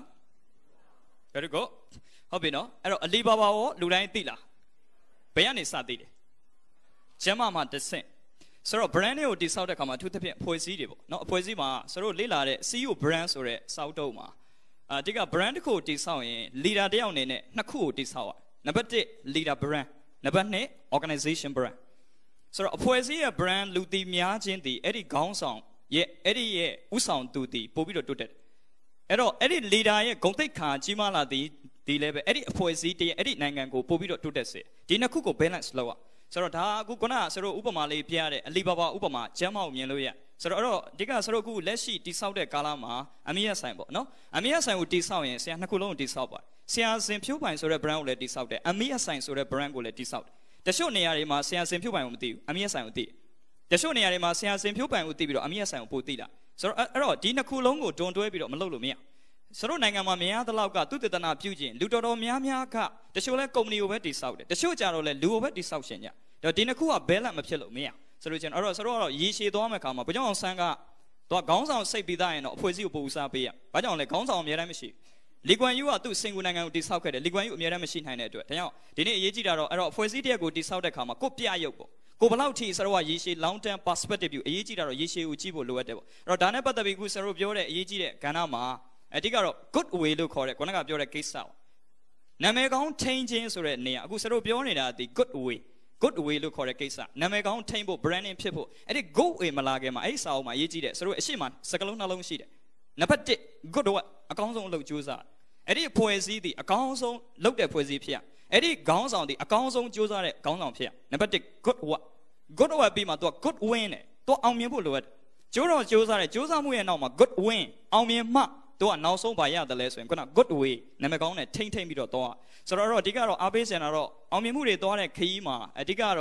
very good ဟုတ်ပြီနော်အဲ့တော့အလီဘာဘာကိုလူတိုင်းသိလားဘယ်ကနေစသိတယ်ဂျမ်မမှာတစ်ဆင့်ဆိုတော့ brand တွေကိုတိစောက်တဲ့ခါမှာအထူးသဖြင့်အဖွဲ့အစည်းတွေပေါ့နော်အဖွဲ့အစည်းမှာဆိုတော့လေ့လာတဲ့ C E O brand ဆိုတဲ့စောက်တုံးမှာအာဒီက brand တစ်ခုကိုတိစောက်ရင် leader တယောက်အနေနဲ့နှစ်ခုကိုတိစောက်ရနံပါတ်one leader brandနံပါတ်two organization brand ဆိုတော့အဖွဲ့အစည်းရဲ့ brand လူသိများခြင်းတည်အဲ့ဒီခေါင်းဆောင်ရဲ့အဲ့ဒီရဲ့ဥဆောင်သူတည်ပို့ပြီးတော့တိုးတက်တယ်အဲ့တော့အဲ့ဒီ leader ရဲ့ဂုဏ်သိက္ခာကြီးမားလာသည်ဒီလည်းပဲအဲ့ဒီအဖွဲ့အစည်းတည်းအဲ့ဒီနိုင်ငံကိုပို့ပြီးတော့တိုးတက်စေဒီနှစ်ခုကို balance လုပ်ရဆိုတော့ဒါအခုခုနကဆိုတော့ဥပမာလေးပြရတဲ့အလီဘာဘာဥပမာဂျမ်းမောက်မြင်လို့ရဆိုတော့အဲ့တော့ဒီကဆိုတော့အခုလက်ရှိတိဆောက်တဲ့ကာလမှာအမီးရဆိုင်ပေါ့နော်အမီးရဆိုင်ကိုတိဆောက်ရင်ဆရာနှစ်ခုလုံးကိုတိဆောက်ပါတယ်ဆရာစင်ဖြိုးပိုင်ဆိုတဲ့ brand ကိုလည်းတိဆောက်တယ်အမီးရဆိုင်ဆိုတဲ့ brand ကိုလည်းတိဆောက်တယ်တချို့နေရာတွေမှာဆရာစင်ဖြိုးပိုင်ကိုမသိဘူးအမီးရဆိုင်ကိုသိတယ်တချို့နေရာတွေမှာဆရာစင်ဖြိုးပိုင်ကိုသိပြီးတော့အမီးရဆိုင်ကိုပို့သိတာဆိုတော့အဲ့တော့ဒီနှစ်ခုလုံးကိုတွန်းတွဲပြီးတော့မလုပ်လို့မရဆိုတော့နိုင်ငံမှာများသလောက်ကသူတည်တနာပြုကျင်လူတော်တော်များများကတချို့လဲကုမ္ပဏီကိုပဲတိဆောက်တယ်တချို့ကြတော့လဲလူကိုပဲတိဆောက်ရှင်ကြတော့ဒီနှစ်ခုကဘဲလန့်မဖြစ်လို့မရဆိုလို့ချင်းအဲ့တော့ဆိုတော့ရေရှည်သွားမယ့်ခါမှာဘကြောင်အောင်ဆန်းကတော့ခေါင်းဆောင်စိတ်ပြီးသားရင်တော့အဖွဲ့အစည်းကိုပို့ဦးစားပေးရဘာကြောင့်လဲခေါင်းဆောင်အများတမ်းမရှိလီကွမ်ယူကသူ့စင်ကူနိုင်ငံကိုတိဆောက်ခဲ့တယ်လီကွမ်ယူအများတမ်းမရှိနိုင်တဲ့အတွက်ဒါကြောင့်ဒီနေ့အရေးကြီးတာတော့အဲ့တော့အဖွဲ့အစည်းတရက်ကိုတိဆောက်တဲ့ခါမှာကိုပြရုပ်ပေါ့ကိုဘလောက်ထိဆိုတော့ရေရှည် long term perspective အရေးကြီးတာတော့ရေရှည်ကိုကြည့်ဖို့လိုအပ်တယ်ပေါ့အဲ့တော့ဒါနဲ့ပတ်သက်ပြီးခုဆရာတို့ပြောတဲ့အရေးကြီးတဲ့ကဏ္ဍမှာအတိကတော့ good way လို့ခေါ်တဲ့ခုနကပြောတဲ့ကိစ္စပေါ့နာမည်ကောင်းထိန်းခြင်းဆိုတဲ့နေရာအခုဆရာတို့ပြောနေတာဒီ good way good way လို့ခေါ်တဲ့ကိစ္စနာမည်ကောင်းထိန်းဖို့ branding ဖြစ်ဖို့အဲ့ဒီ good way မလာခင်မှာအဲ့ဒီစာအုပ်မှာအရေးကြီးတယ်ဆိုတော့အရှိမစကလုံးနှလုံးရှိတယ်နံပါတ်one good way အကောင်းဆုံးလုပ်ကြိုးစားအဲ့ဒီဖွဲ့စည်းသည်အကောင်းဆုံးလုပ်တဲ့ဖွဲ့စည်းဖြစ်ရအဲ့ဒီခေါင်းဆောင်သည်အကောင်းဆုံးကြိုးစားတဲ့ခေါင်းဆောင်ဖြစ်ရနံပါတ်one good way good way ပြီးမှသူက good win နဲ့သူအောင်မြင်ဖို့လိုအပ်ကျိုးတော်ကြိုးစားတဲ့ကြိုးစားမှုရဲ့နောက်မှာ good win အောင်မြင်မှသူကနောက်ဆုံးဘာရတယ်လဲဆိုရင်ခုန good way နာမည်ကောင်းနဲ့ထိမ့်ထိမ့်ပြီးတော့တော့ဆိုတော့အဓိကတော့အားပေးစင်တာတော့အောင်မြင်မှုတွေသွားတဲ့ခရီးမှာအဓိကတော့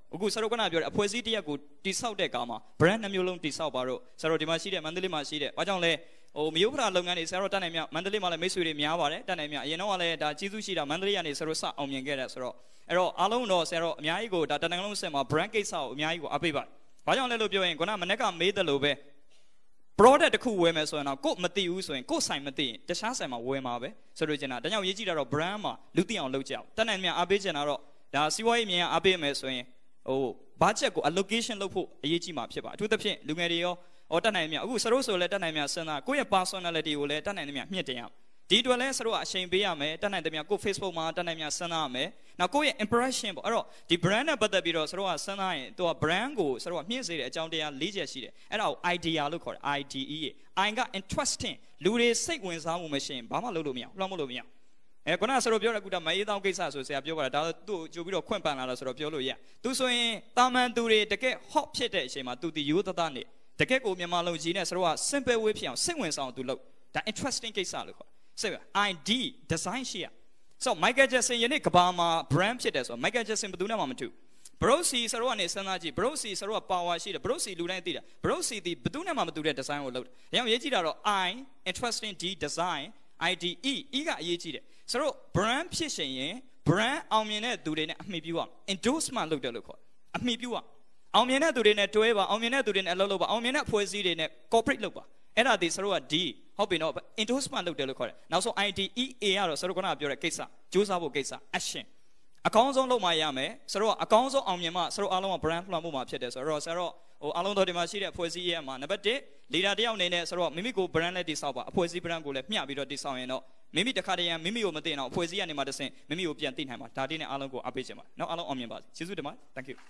အခုဆရာတို့ကပြောတဲ့အဖွဲ့အစည်းတစ်ရပ်ကိုတိဆောက်တဲ့ကာမှာ brand နှမျိုးလုံးတိဆောက်ပါတော့ဆရာတို့ဒီမှာရှိတဲ့မန္တလေးမှာရှိတဲ့ဘာကြောင့်လဲဟိုမြို့ဖရာလုပ်ငန်းတွေဆရာတို့တက်နိုင်မြမန္တလေးမှာလည်းမိတ်ဆွေတွေများပါတယ်တက်နိုင်မြအရင်တော့ကလည်းဒါကျေးဇူးရှိတာမန္တလေးကနေဆရာတို့စအောင်မြင်ခဲ့တဲ့ဆိုတော့အဲ့တော့အားလုံးတော့ဆရာတို့အများကြီးကိုဒါတနင်္ဂနွေလုံးဆက်မှာ brand ကိစ္စကိုအများကြီးကိုအပိတ်ပါဘာကြောင့်လဲလို့ပြောရင်ခုနမနေ့ကမေးတယ်လို့ပဲ product တစ်ခုဝယ်မယ်ဆိုရင်တော့ကို့မသိဘူးဆိုရင်ကို့ဆိုင်မသိရင်တခြားဆိုင်မှာဝယ်မှာပဲဆိုလို့ကျင်တာဒါကြောင့်ရေးကြည့်တာတော့ brand မှာလူသိအောင်လုပ်ကြအောင်တက်နိုင်မြအားပေးချင်တာတော့ဒါစီးပွားရေးမြင်အားပေးမယ်ဆိုရင်ဟို budget ကို allocation လုပ်ဖို့အရေးကြီးမှာဖြစ်ပါအထူးသဖြင့်လူငယ်တွေရောဟောတက်နိုင်မြအခုစရုပ်ဆိုလည်းတက်နိုင်မြစဉ်းစားကိုယ့်ရဲ့ personality ကိုလည်းတက်နိုင်မြမြင့်တင်ရဒီအတွက်လဲစရုပ်အချိန်ပေးရမယ်တက်နိုင်တယ်မြကို Facebook မှာတက်နိုင်မြစဉ်းစားရမယ်နောက်ကိုယ့်ရဲ့ impression ပေါ့အဲ့တော့ဒီ brand နဲ့ပတ်သက်ပြီးတော့စရုပ်ကစဉ်းစားရင်သူက brand ကိုစရုပ်ကမြင့်စေတဲ့အကြောင်းတရား၄ချက်ရှိတယ်အဲ့ဒါကို idea လို့ခေါ်တယ် I D E I က interesting လူတွေစိတ်ဝင်စားမှုမရှိရင်ဘာမှလုပ်လို့မရဘူးလွှမ်းမိုးလို့မရအဲခုနကဆရာပြောတဲ့ကုတာမအေးတောင်းကိစ္စဆိုဆရာပြောပါတာဒါသူ့ကြိုပြီးတော့ခွင့်ပန်လာလို့ဆိုတော့ပြောလို့ရသူဆိုရင်တာမန်သူတွေတကယ် hot ဖြစ်တဲ့အချိန်မှာသူဒီရိုးသားသားနေတကယ်ကိုမြန်မာလုံးကြီးနဲ့ဆရာက simple way ဖြစ်အောင်စိတ်ဝင်စားအောင်သူလုပ်ဒါ interesting ကိစ္စလို့ခေါ်စိတ် I D design ရှိရ so Michael Jackson ယနေ့ကဘာမှာ brand ဖြစ်တယ်ဆိုတော့ Michael Jackson ဘယ်သူနဲ့မှမတူ Brosi ဆရာကနေစဉ်းစားကြည့် Brosi ဆရာက power ရှိတယ် Brosi လူတိုင်းသိတာ Brosi ဒီဘယ်သူနဲ့မှမတူတဲ့ design ကိုလုပ်တယ်။ဒါကြောင့်ရေးကြည့်တာတော့ I interesting D design I D E E ကအရေးကြီးတယ်။ဆိုတော့ brand ဖြစ်ရှင်ရင် brand အောင်မြင်တဲ့သူတွေနဲ့အမိပြုအောင် endorsement လုပ်တယ်လို့ခေါ်အမိပြုအောင်အောင်မြင်တဲ့သူတွေနဲ့တွဲပါအောင်မြင်တဲ့သူတွေနဲ့အလုပ်လုပ်ပါအောင်မြင်တဲ့အဖွဲ့အစည်းတွေနဲ့ corporate လုပ်ပါအဲ့ဒါဒီဆရာက D ဟုတ်ပြီနော် endorsement လုပ်တယ်လို့ခေါ်တယ်။နောက်ဆုံး I D E A ကတော့ဆရာကပြောတဲ့ကိစ္စစူးစမ်းဖို့ကိစ္စ actionအကောင်းဆုံးလုပ်မှရမယ်ဆိုတော့အကောင်းဆုံးအောင်မြင်မှဆိုတော့အားလုံးက brand လွှမ်းမိုးမှာဖြစ်တယ်ဆိုတော့ဆိုတော့ဟိုအားလုံးတို့ဒီမှာရှိတဲ့အဖွဲ့အစည်းရဲ့မှာနံပါတ်တစ် leader တယောက်အနေနဲ့ဆိုတော့မိမိကို brand နဲ့တည်ဆောက်ပါအဖွဲ့အစည်း brand ကိုလည်းမျှပြီးတော့တည်ဆောက်ရင်တော့မိမိတစ်ခါတည်းရန်မိမိကိုမသိအောင်အဖွဲ့အစည်းကနေမှတဆင့်မိမိကိုပြန်သိနိုင်မှာဒါတည်းနဲ့အားလုံးကိုအားပေးချင်ပါနောက်အားလုံးအောင်မြင်ပါစေကျေးဇူးတင်ပါတယ် thank you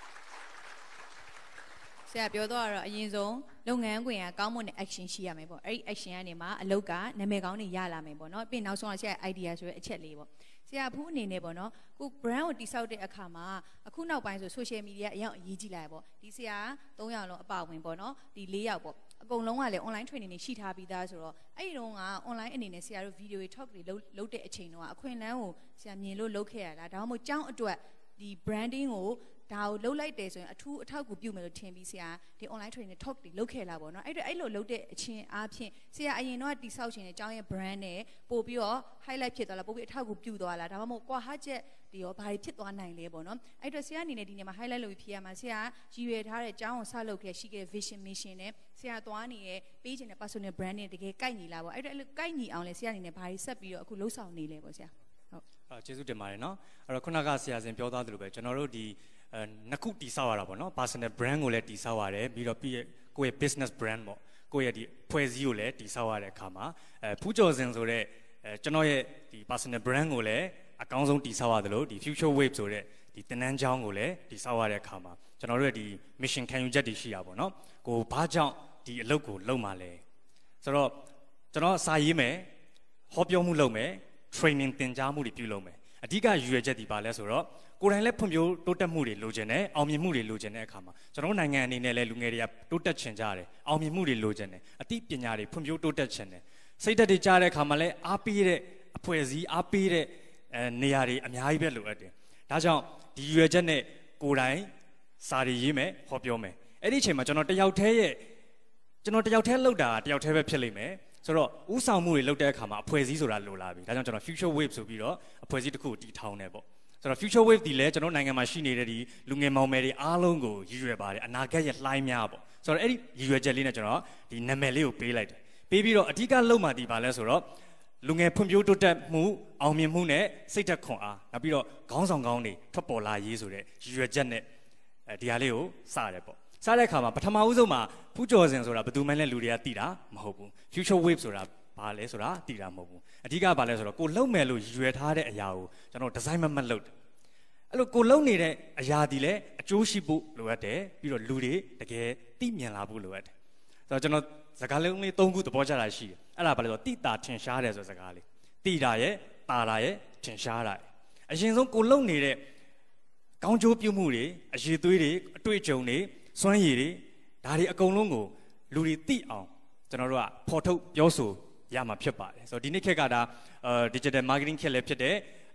ဆရာပြောတော့တော့အရင်ဆုံးလုပ်ငန်းခွင်ကကောင်းမွန်တဲ့ action ရှိရမယ်ပေါ့အဲ့ဒီ action ကနေမှအလုပ်ကနာမည်ကောင်းတွေရလာမယ်ပေါ့နော်ပြီးနောက်ဆုံးကဆရာ idea ဆိုတဲ့အချက်လေးပေါ့ဆရာဖူးအနေနဲ့ပေါ့နော်ကို brand ကိုတိစောက်တဲ့အခါမှာအခုနောက်ပိုင်းဆို social media အရင်အရေးကြီးလာပေါ့ဒီဆရာ၃ယောက်လုံးအပါဝင်ပေါ့နော်ဒီ၄ယောက်ပေါ့အကုန်လုံးကလည်း online training တွေရှိထားပြီးသားဆိုတော့အဲ့ဒီတော့က online အနေနဲ့ဆရာတို့ video တွေ talk တွေလုပ်လုပ်တဲ့အချိန်တော့အခွင့်အလမ်းကိုဆရာမြင်လို့လုပ်ခဲ့ရတာဒါမှမဟုတ်ကျောင်းအတွက်ဒီ branding ကိုဒါကိုလှုပ်လိုက်တယ်ဆိုရင်အထူးအထောက်အကူပြုမယ်လို့ထင်ပြီးဆရာဒီ online training talk တွေလုပ်ခဲ့လာပေါ့နော်အဲ့တော့အဲ့လိုလုပ်တဲ့အချင်းအားဖြင့်ဆရာအရင်တော့တိဆောက်ခြင်းနဲ့ကျောင်းရဲ့ brand နဲ့ပို့ပြီးတော့ highlight ဖြစ်သွားလားပို့ပြီးအထောက်အကူပြုသွားလားဒါမှမဟုတ်ကွာဟာချက်ဒီရောဘာတွေဖြစ်သွားနိုင်လဲပေါ့နော်အဲ့တော့ဆရာအနေနဲ့ဒီနေ့မှာ highlight လုပ်ပြီးဖြစ်ရမှာဆရာရည်ရွယ်ထားတဲ့ကျောင်းကိုဆောက်လုပ်ခဲ့ရှိခဲ့ vision mission နဲ့ဆရာသွားနေတဲ့ပေးခြင်းနဲ့ personal brand နဲ့တကယ်ကိုက်ညီလာပေါ့အဲ့တော့အဲ့လိုကိုက်ညီအောင်လဲဆရာအနေနဲ့ဘာတွေဆက်ပြီးတော့အခုလှုပ်ဆောင်နေလဲပေါ့ဆရာဟုတ်အာကျေးဇူးတင်ပါတယ်နော်အဲ့တော့ခုနကဆရာစင်ပြောသားသလိုပဲကျွန်တော်တို့ဒီအဲနှစ်ခုတည်ဆောက်ရတာပေါ့နော် personal brand ကိုလည်းတည်ဆောက်ရတယ်ပြီးတော့ပြီးကိုယ့်ရဲ့ business brand ပေါ့ကိုယ့်ရဲ့ဒီဖွဲ့စည်းကိုလည်းတည်ဆောက်ရတဲ့အခါမှာအဲဖူးကျော်စင်ဆိုတဲ့အဲကျွန်တော်ရဲ့ဒီ personal brand ကိုလည်းအကောင်းဆုံးတည်ဆောက်ရတယ်လို့ဒီ future wave ဆိုတဲ့ဒီတင်နန်းချောင်းကိုလည်းတည်ဆောက်ရတဲ့အခါမှာကျွန်တော်တို့ရဲ့ဒီ mission ခံယူချက်တွေရှိတာပေါ့နော်ကိုဘာကြောင့်ဒီအလုပ်ကိုလုပ်မှလဲဆိုတော့ကျွန်တော်စာရေးမယ်ဟောပြောမှုလုပ်မယ် training သင်ကြားမှုတွေပြုလုပ်မယ်အဓိကရည်ရွယ်ချက်ဒီပါလဲဆိုတော့ကိုယ်တိုင်လည်းဖွံ့ဖြိုးတိုးတက်မှုတွေလိုချင်တယ်အောင်မြင်မှုတွေလိုချင်တဲ့အခါမှာကျွန်တော်နိုင်ငံအနေနဲ့လည်းလူငယ်တွေကတိုးတက်ချင်ကြတယ်အောင်မြင်မှုတွေလိုချင်တယ်အသိပညာတွေဖွံ့ဖြိုးတိုးတက်ချင်တယ်စိတ်ဓာတ်တွေကြားတဲ့အခါမှာလည်းအားပေးတဲ့အဖွဲ့အစည်းအားပေးတဲ့အဲနေရာတွေအများကြီးပဲလိုအပ်တယ်ဒါကြောင့်ဒီရည်ရွယ်ချက်နဲ့ကိုယ်တိုင်စာတွေရေးမယ်ဟောပြောမယ်အဲ့ဒီအချိန်မှာကျွန်တော်တယောက်တည်းရဲ့ကျွန်တော်တယောက်တည်းလုပ်တာတယောက်တည်းပဲဖြစ်လိမ့်မယ်ဆိုတော့ဥဆောင်မှုတွေလုပ်တဲ့အခါမှာအဖွဲ့အစည်းဆိုတာလိုလာပြီဒါကြောင့်ကျွန်တော် future wave ဆိုပြီးတော့အဖွဲ့အစည်းတစ်ခုကိုတည်ထောင်တယ်ပေါ့ဆိုတော့ future wave ဒီလဲကျွန်တော်နိုင်ငံမှာရှိနေတဲ့ဒီလူငယ်မောင်မယ်တွေအားလုံးကိုရည်ရွယ်ပါတယ်အနာဂတ်ရဲ့လှိုင်းများပေါ့ဆိုတော့အဲ့ဒီရည်ရွယ်ချက်လေးနဲ့ကျွန်တော်ဒီနာမည်လေးကိုပေးလိုက်တယ်ပေးပြီးတော့အဓိကလုံမှဒီပါလဲဆိုတော့လူငယ်ဖွံ့ဖြိုးတိုးတက်မှုအောင်မြင်မှုနဲ့စိတ်သက်ခွန်အားနောက်ပြီးတော့ခေါင်းဆောင်ကောင်းတွေထွက်ပေါ်လာရေးဆိုတဲ့ရည်ရွယ်ချက်နဲ့အဲဒီဟာလေးကိုစရတယ်ပေါ့စတဲ့အခါမှာပထမဦးဆုံးမှာဖူးကျော်စင်ဆိုတာဘယ်သူမှလည်းလူတွေကသိတာမဟုတ်ဘူး future wave ဆိုတာဘာလဲဆိုတာသိတာမဟုတ်ဘူးအဓိကဘာလဲဆိုတော့ကိုလုံမယ်လို့ရည်ရွယ်ထားတဲ့အရာကိုကျွန်တော်ဒီဇိုင်းမမတ်လုပ်တယ်အဲ့လိုကိုလုံနေတဲ့အရာဒီလည်းအကျိုးရှိဖို့လိုအပ်တယ်ပြီးတော့လူတွေတကယ်သိမြင်လာဖို့လိုအပ်တယ်ဆိုတော့ကျွန်တော်စကားလုံးလေး၃ခုသဘောကျတာရှိတယ်အဲ့ဒါဘာလဲဆိုတော့တိတာထင်ရှားတယ်ဆိုတဲ့စကားလေးတိတာရဲ့တာတာရဲ့ထင်ရှားတာအရင်ဆုံးကိုလုံနေတဲ့ကောင်းကျိုးပြုမှုတွေအရေးသွေးတွေအတွေ့အကြုံတွေစွမ်းရည်တွေဒါတွေအကုန်လုံးကိုလူတွေသိအောင်ကျွန်တော်တို့ကဖော်ထုတ်ပြောဆိုရမှာဖြစ်ပါတယ်ဆိုတော့ဒီနေ့ခေတ်ကဒါ digital marketing ခေတ်လည်းဖြစ်တယ်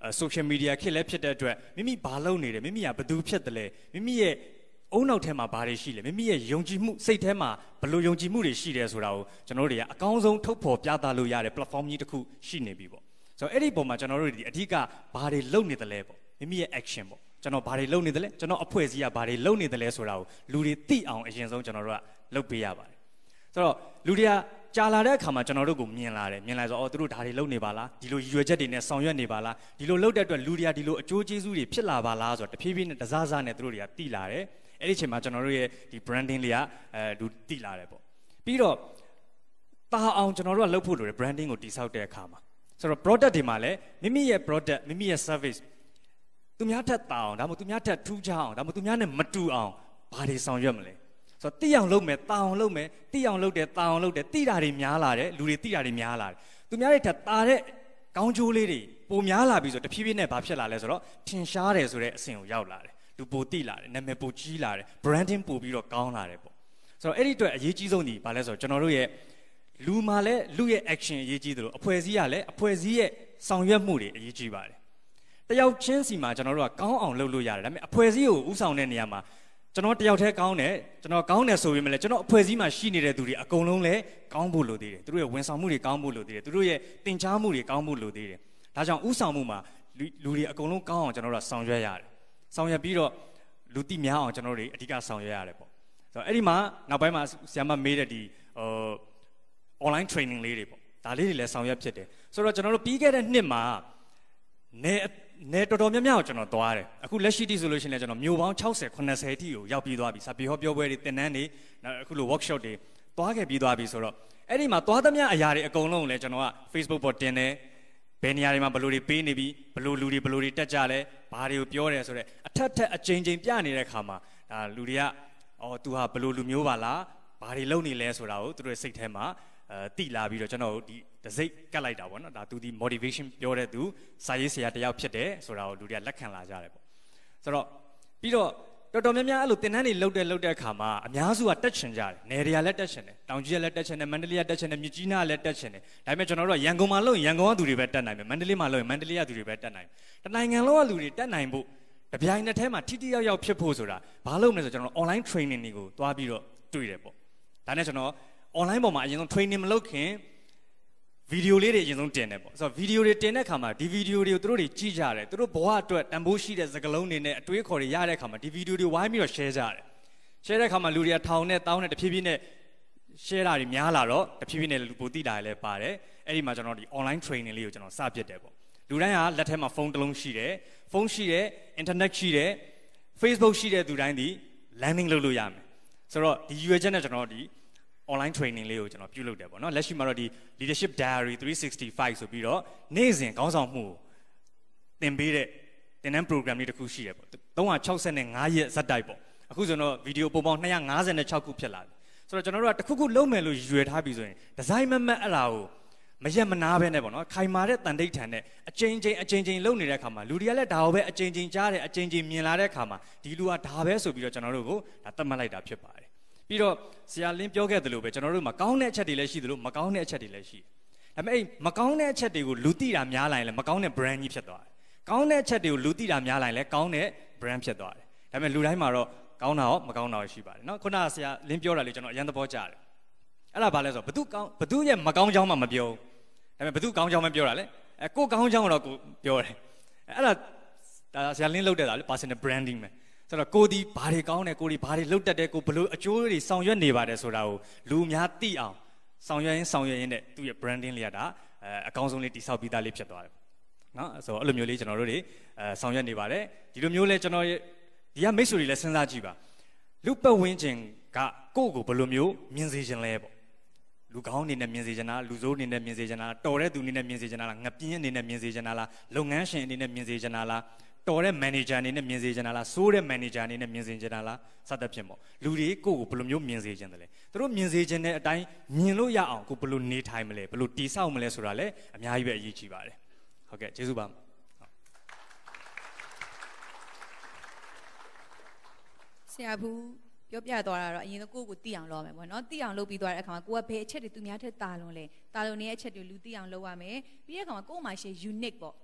social media ခေတ်လည်းဖြစ်တဲ့အတွက်မိမိဘာလုပ်နေတယ်မိမိကဘယ်သူဖြစ်တယ်လဲမိမိရဲ့အုံနောက်ထဲမှာဘာတွေရှိလဲမိမိရဲ့ယုံကြည်မှုစိတ်ထဲမှာဘယ်လိုယုံကြည်မှုတွေရှိတယ်ဆိုတာကိုကျွန်တော်တို့တွေကအကောင်းဆုံးထုတ်ဖော်ပြသလို့ရတဲ့ platform ကြီးတစ်ခုရှိနေပြီပေါ့ဆိုတော့အဲ့ဒီပုံမှာကျွန်တော်တို့ဒီအဓိကဘာတွေလုပ်နေတယ်လဲပေါ့မိမိရဲ့ action ပေါ့ကျွန်တော်ဘာတွေလုပ်နေတယ်လဲကျွန်တော်အဖွဲ့အစည်းကဘာတွေလုပ်နေတယ်လဲဆိုတာကိုလူတွေသိအောင်အရင်ဆုံးကျွန်တော်တို့ကလုပ်ပေးရပါတယ်ဆိုတော့လူတွေကကြာလာတဲ့အခါမှာကျွန်တော်တို့ကိုမြင်လာတယ်မြင်လာဆိုတော့အော်သူတို့ဒါတွေလုပ်နေပါလားဒီလိုရည်ရွယ်ချက်တွေနဲ့ဆောင်ရွက်နေပါလားဒီလိုလုပ်တဲ့အတွက်လူတွေကဒီလိုအကျိုးကျေးဇူးတွေဖြစ်လာပါလားဆိုတော့တဖြည်းဖြည်းနဲ့တစားစားနဲ့သူတို့တွေကသိလာတယ်အဲ့ဒီအချိန်မှာကျွန်တော်တို့ရဲ့ဒီ branding လေးကအဲလူသိလာတယ်ပေါ့ပြီးတော့တာအောင်ကျွန်တော်တို့ကလုပ်ဖို့လိုတယ် branding ကိုတည်ဆောက်တဲ့အခါမှာဆိုတော့ product တွေမှာလည်းမိမိရဲ့ product မိမိရဲ့ service သူများထက်တာအောင်ဒါမှမဟုတ်သူများထက်ထူးခြားအောင်ဒါမှမဟုတ်သူများနဲ့မတူအောင်ဘာတွေဆောင်ရွက်မလဲဆိုတော့တိအောင်လုပ်မယ်တာအောင်လုပ်မယ်တိအောင်လုပ်တယ်တာအောင်လုပ်တယ်တိတာတွေများလာတယ်လူတွေတိတာတွေများလာတယ်သူများတွေထက်တာတဲ့ကောင်းကျိုးလေးတွေပိုများလာပြီဆိုတဖြည်းဖြည်းနဲ့ဘာဖြစ်လာလဲဆိုတော့ထင်ရှားတယ်ဆိုတဲ့အဆင့်ကိုရောက်လာတယ်လူပိုတိလာတယ်နာမည်ပိုကြီးလာတယ် branding ပိုပြီးတော့ကောင်းလာတယ်ပေါ့ဆိုတော့အဲ့ဒီအတွက်အရေးကြီးဆုံးဒီဘာလဲဆိုတော့ကျွန်တော်တို့ရဲ့လူမှာလည်းလူရဲ့ action အရေးကြီးတယ်လို့အဖွဲ့အစည်းကလည်းအဖွဲ့အစည်းရဲ့ဆောင်ရွက်မှုတွေအရေးကြီးပါတယ်တယောက်ချင်းစီမှာကျွန်တော်တို့ကကောင်းအောင်လုပ်လို့ရတယ်ဒါပေမဲ့အဖွဲ့အစည်းကိုဥဆောင်တဲ့နေရာမှာကျွန်တော်တယောက်တည်းကောင်းတယ်ကျွန်တော်ကောင်းတယ်ဆိုပေမဲ့လည်းကျွန်တော်အဖွဲ့အစည်းမှာရှိနေတဲ့သူတွေအကုန်လုံးလည်းကောင်းဖို့လိုသေးတယ်သူတို့ရဲ့ဝန်ဆောင်မှုတွေကောင်းဖို့လိုသေးတယ်သူတို့ရဲ့သင်ကြားမှုတွေကောင်းဖို့လိုသေးတယ်ဒါကြောင့်ဥဆောင်မှုမှာလူတွေအကုန်လုံးကောင်းအောင်ကျွန်တော်တို့ဆောင်ရွက်ရတယ်ဆောင်ရွက်ပြီးတော့လူသိများအောင်ကျွန်တော်တို့အဓိကဆောင်ရွက်ရတယ်ပေါ့ဆိုတော့အဲ့ဒီမှာနောက်ပိုင်းမှာဆရာမမေးတဲ့ဒီဟို online training လေးတွေပေါ့ဒါလေးတွေလည်းဆောင်ရွက်ဖြစ်တယ်ဆိုတော့ကျွန်တော်တို့ပြီးခဲ့တဲ့နှစ်မှာနေနေတော်တော်များများကိုကျွန်တော်သွားတယ်အခုလက်ရှိတိဆိုလို့ရှိရင်လည်းကျွန်တော်မျိုးပေါင်း၆၀ ၇၀တိကိုရောက်ပြီးသွားပြီစာပေဟောပြောပွဲတွေသင်တန်းတွေအခုလို workshop တွေသွားခဲ့ပြီးသွားပြီဆိုတော့အဲ့ဒီမှာသွားသမျှအရာတွေအကုန်လုံးကိုလည်းကျွန်တော်က Facebook ပေါ်တင်တယ်ဘယ်နေရာတွေမှာဘယ်လိုတွေပေးနေပြီဘယ်လိုလူတွေဘယ်လိုတွေတက်ကြလဲဘာတွေကိုပြောတယ်ဆိုတော့အထက်ထက်အချိန်ချင်းပြနေတဲ့အခါမှာဒါလူတွေကအော် तू ဟာဘယ်လိုလူမျိုးပါလားဘာတွေလုပ်နေလဲဆိုတာကိုသူတို့ရဲ့စိတ်ထဲမှာအဲတိလာပြီးတော့ကျွန်တော်ဒီတစိ့ကတ်လိုက်တာပေါ့နော်ဒါသူဒီ motivation ပြောတဲ့သူစာရေးဆရာတယောက်ဖြစ်တယ်ဆိုတာကိုလူတွေကလက်ခံလာကြတယ်ပေါ့ဆိုတော့ပြီးတော့တော်တော်များများအဲ့လိုသင်တန်းတွေလုပ်တဲ့လုပ်တဲ့အခါမှာအများစုကတက်ချင်ကြတယ်နယ်တွေကလည်းတက်ချင်တယ်တောင်ကြီးကလည်းတက်ချင်တယ်မန္တလေးကတက်ချင်တယ်မြစ်ကြီးနားကလည်းတက်ချင်တယ်ဒါပေမဲ့ကျွန်တော်တို့ကရန်ကုန်မှာလုပ်ရင်ရန်ကုန်ကသူတွေပဲတက်နိုင်မယ်မန္တလေးမှာလုပ်ရင်မန္တလေးကသူတွေပဲတက်နိုင်တယ်တနိုင်ငံလုံးကလူတွေတက်နိုင်ဖို့တပြိုင်နက်တည်းမှာထိထိရောက်ရောက်ဖြစ်ဖို့ဆိုတာဘာလို့မလဲဆိုကျွန်တော် online training တွေကိုတွားပြီးတော့တွေ့တယ်ပေါ့ဒါနဲ့ကျွန်တော် online ပေါ်မှာအရင်ဆုံး training မလုပ်ခင်ဗီဒီယိုလေးတွေအရင်ဆုံးတင်တယ်ပေါ့ဆိုတော့ဗီဒီယိုတွေတင်တဲ့အခါမှာဒီဗီဒီယိုတွေကိုသူတို့တွေကြည့်ကြတယ်သူတို့ဘဝအတွက်တန်ဖိုးရှိတဲ့စကားလုံးတွေနဲ့အတွေးခေါ်တွေရတဲ့အခါမှာဒီဗီဒီယိုတွေဝိုင်းပြီးတော့ share ကြတယ် share တဲ့အခါမှာလူတွေကထောင်နဲ့တောင်းနဲ့တဖြည်းဖြည်းနဲ့ share တာတွေများလာတော့တဖြည်းဖြည်းနဲ့လူပိုသိတာလည်းပါတယ်အဲ့ဒီမှာကျွန်တော်ဒီ online training လေးကိုကျွန်တော်စပစ်တယ်ပေါ့လူတိုင်းကလက်ထဲမှာဖုန်းတစ်လုံးရှိတယ်ဖုန်းရှိတယ် internet ရှိတယ် Facebook ရှိတဲ့သူတိုင်းဒီ landing လုပ်လို့ရမယ်ဆိုတော့ဒီ U H နဲ့ကျွန်တော်ဒီonline training လေးကိုကျွန်တော်ပြုလုပ်တယ်ပေါ့နော်လက်ရှိမှာတော့ဒီ leadership diary three sixty-fiveဆိုပြီးတော့နေ့စဉ်ခေါင်းဆောင်မှုသင်ပေးတဲ့သင်တန်း program လေးတစ်ခုရှိတယ်ပေါ့three sixty-fiveရက်ဇက်တိုက်ပေါ့အခုဆိုတော့ဗီဒီယိုပုံပေါင်းtwo fifty-sixခုဖြစ်လာပြီဆိုတော့ကျွန်တော်တို့ကတစ်ခုခုလုပ်မယ်လို့ရွယ်ထားပြီးဆိုရင်ဒီဇိုင်းမမတ်အဲ့ဒါကိုမရက်မနာပဲနဲ့ပေါ့နော်ခိုင်မာတဲ့တန်တိတ်ထန်နဲ့အချိန်ချင်းအချိန်ချင်းလုပ်နေတဲ့အခါမှာလူတွေကလည်းဒါကိုပဲအချိန်ချင်းကြားတယ်အချိန်ချင်းမြင်လာတဲ့အခါမှာဒီလူကဒါပဲဆိုပြီးတော့ကျွန်တော်တို့ကိုဒါသတ်မှတ်လိုက်တာဖြစ်ပါတယ်ပြီးတော့ဆရာလင်းပြောခဲ့သလိုပဲကျွန်တော်တို့မှာကောင်းတဲ့အချက်တွေလည်းရှိသလိုမကောင်းတဲ့အချက်တွေလည်းရှိတယ်ဒါပေမဲ့အဲ့မကောင်းတဲ့အချက်တွေကိုလူသိတာများလာရင်လည်းမကောင်းတဲ့ brand ကြီးဖြစ်သွားတယ်ကောင်းတဲ့အချက်တွေကိုလူသိတာများလာရင်လည်းကောင်းတဲ့ brand ဖြစ်သွားတယ်ဒါပေမဲ့လူတိုင်းမှာတော့ကောင်းတာရောမကောင်းတာရောရှိပါတယ်နော်ခုနကဆရာလင်းပြောတာလေကျွန်တော်အရင်သဘောကျတယ်အဲ့ဒါဘာလဲဆိုတော့ဘသူကောင်းဘသူရဲ့မကောင်းကြောင်းမှမပြောဒါပေမဲ့ဘသူကောင်းကြောင်းမှပြောတာလေအဲကိုကောင်းကြောင်းတော့ကိုပြောတယ်အဲ့ဒါဒါဆရာလင်းလုပ်တဲ့တာလေ personal branding ပဲဆိုတော့ကိုဒီဘာတွေကောင်းတယ်ကိုဒီဘာတွေလုပ်တတ်တယ်ကိုဘလို့အကျိုးတွေဆောင်ရွက်နေပါတယ်ဆိုတာကိုလူများသိအောင်ဆောင်ရွက်ရင်းဆောင်ရွက်ရင်းနဲ့သူ့ရဲ့ branding လေးကဒါအဲအကောင်းဆုံးလေးတိဆောက်ပြီးသားလေးဖြစ်သွားတယ်နော်ဆိုတော့အဲ့လိုမျိုးလေးကျွန်တော်တို့တွေအဲဆောင်ရွက်နေပါတယ်ဒီလိုမျိုးလဲကျွန်တော်ဒီကမိတ်ဆွေတွေလည်းစဉ်းစားကြည့်ပါလူပတ်ဝန်းကျင်ကကိုယ့်ကိုဘယ်လိုမျိုးမြင်စေခြင်းလဲပေါ့လူကောင်းအနေနဲ့မြင်စေချင်တာလူဆိုးအနေနဲ့မြင်စေချင်တာတော်တဲ့သူအနေနဲ့မြင်စေချင်တာလားငပြင်းအနေနဲ့မြင်စေချင်တာလားလုပ်ငန်းရှင်အနေနဲ့မြင်စေချင်တာလားတော်တဲ့ manager အနေနဲ့မြင်စေချင်တာလားဆိုးတဲ့ manager အနေနဲ့မြင်စေချင်တာလားစသဖြင့်ပေါ့လူတွေကိုယ့်ကိုဘယ်လိုမျိုးမြင်စေချင်တယ်လဲသူတို့မြင်စေချင်တဲ့အတိုင်းမြင်လို့ရအောင်ကိုဘယ်လိုနေထိုင်မလဲဘယ်လိုတည်ဆောက်မလဲဆိုတာလည်းအများကြီးပဲအရေးကြီးပါတယ်ဟုတ်ကဲ့ကျေးဇူးပါဆရာဘူးပြောပြသွားတာတော့အရင်ကကိုယ့်ကိုသိအောင်လုပ်ရမယ်ပေါ့နော်သိအောင်လုပ်ပြီးသွားတဲ့အခါမှာကိုကဘယ်အချက်တွေသူများထက်တာလွန်လဲတာလွန်နေတဲ့အချက်တွေလူသိအောင်လုပ်ရမယ်ပြီးတဲ့အခါမှာကိုယ့်မှာရှိ unique ပေါ့